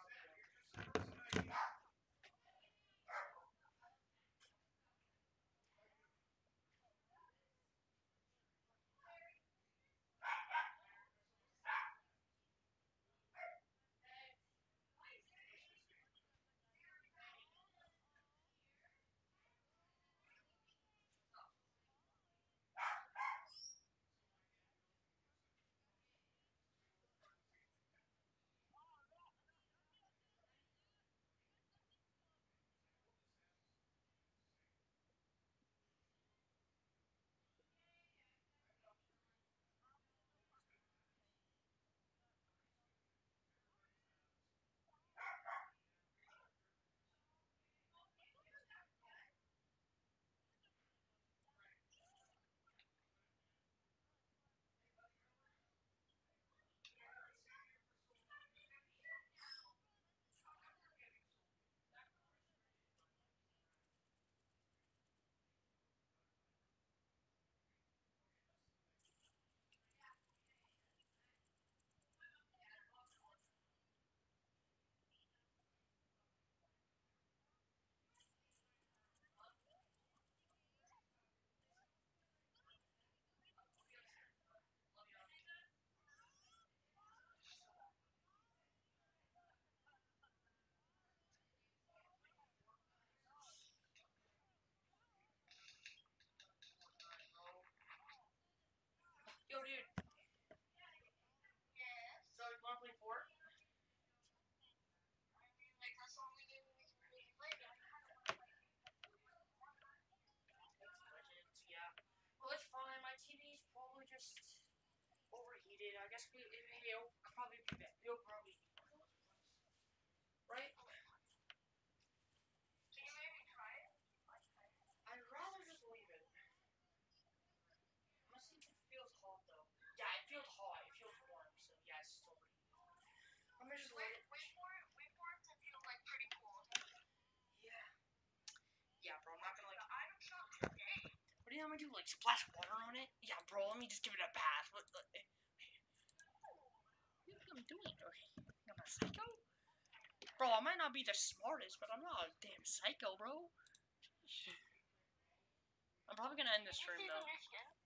Yo, dude. Yes. So you want to play Fort? I mean, like, that's the only game we can really play, but I kind of want to play Legends, yeah. Well, it's fine. My T V's probably just overheated. I guess we, it, it'll probably be better. It'll probably be better. Right? Can you maybe try it? I'd rather just leave it. Honestly, it feels hot though. Yeah, it feels hot. It feels warm. So yeah, it's still overheated. I'm gonna just let Wait, it. wait for it. Wait for it to feel like pretty cool. Yeah. Yeah, bro. I'm not gonna like. The item shop today. What do you want me to do? Like splash water on it? Yeah, bro. Let me just give it a bath. What? What do you think I'm doing? Okay. I'm a psycho. Bro, I might not be the smartest, but I'm not a damn psycho, bro. I'm probably gonna end this stream though.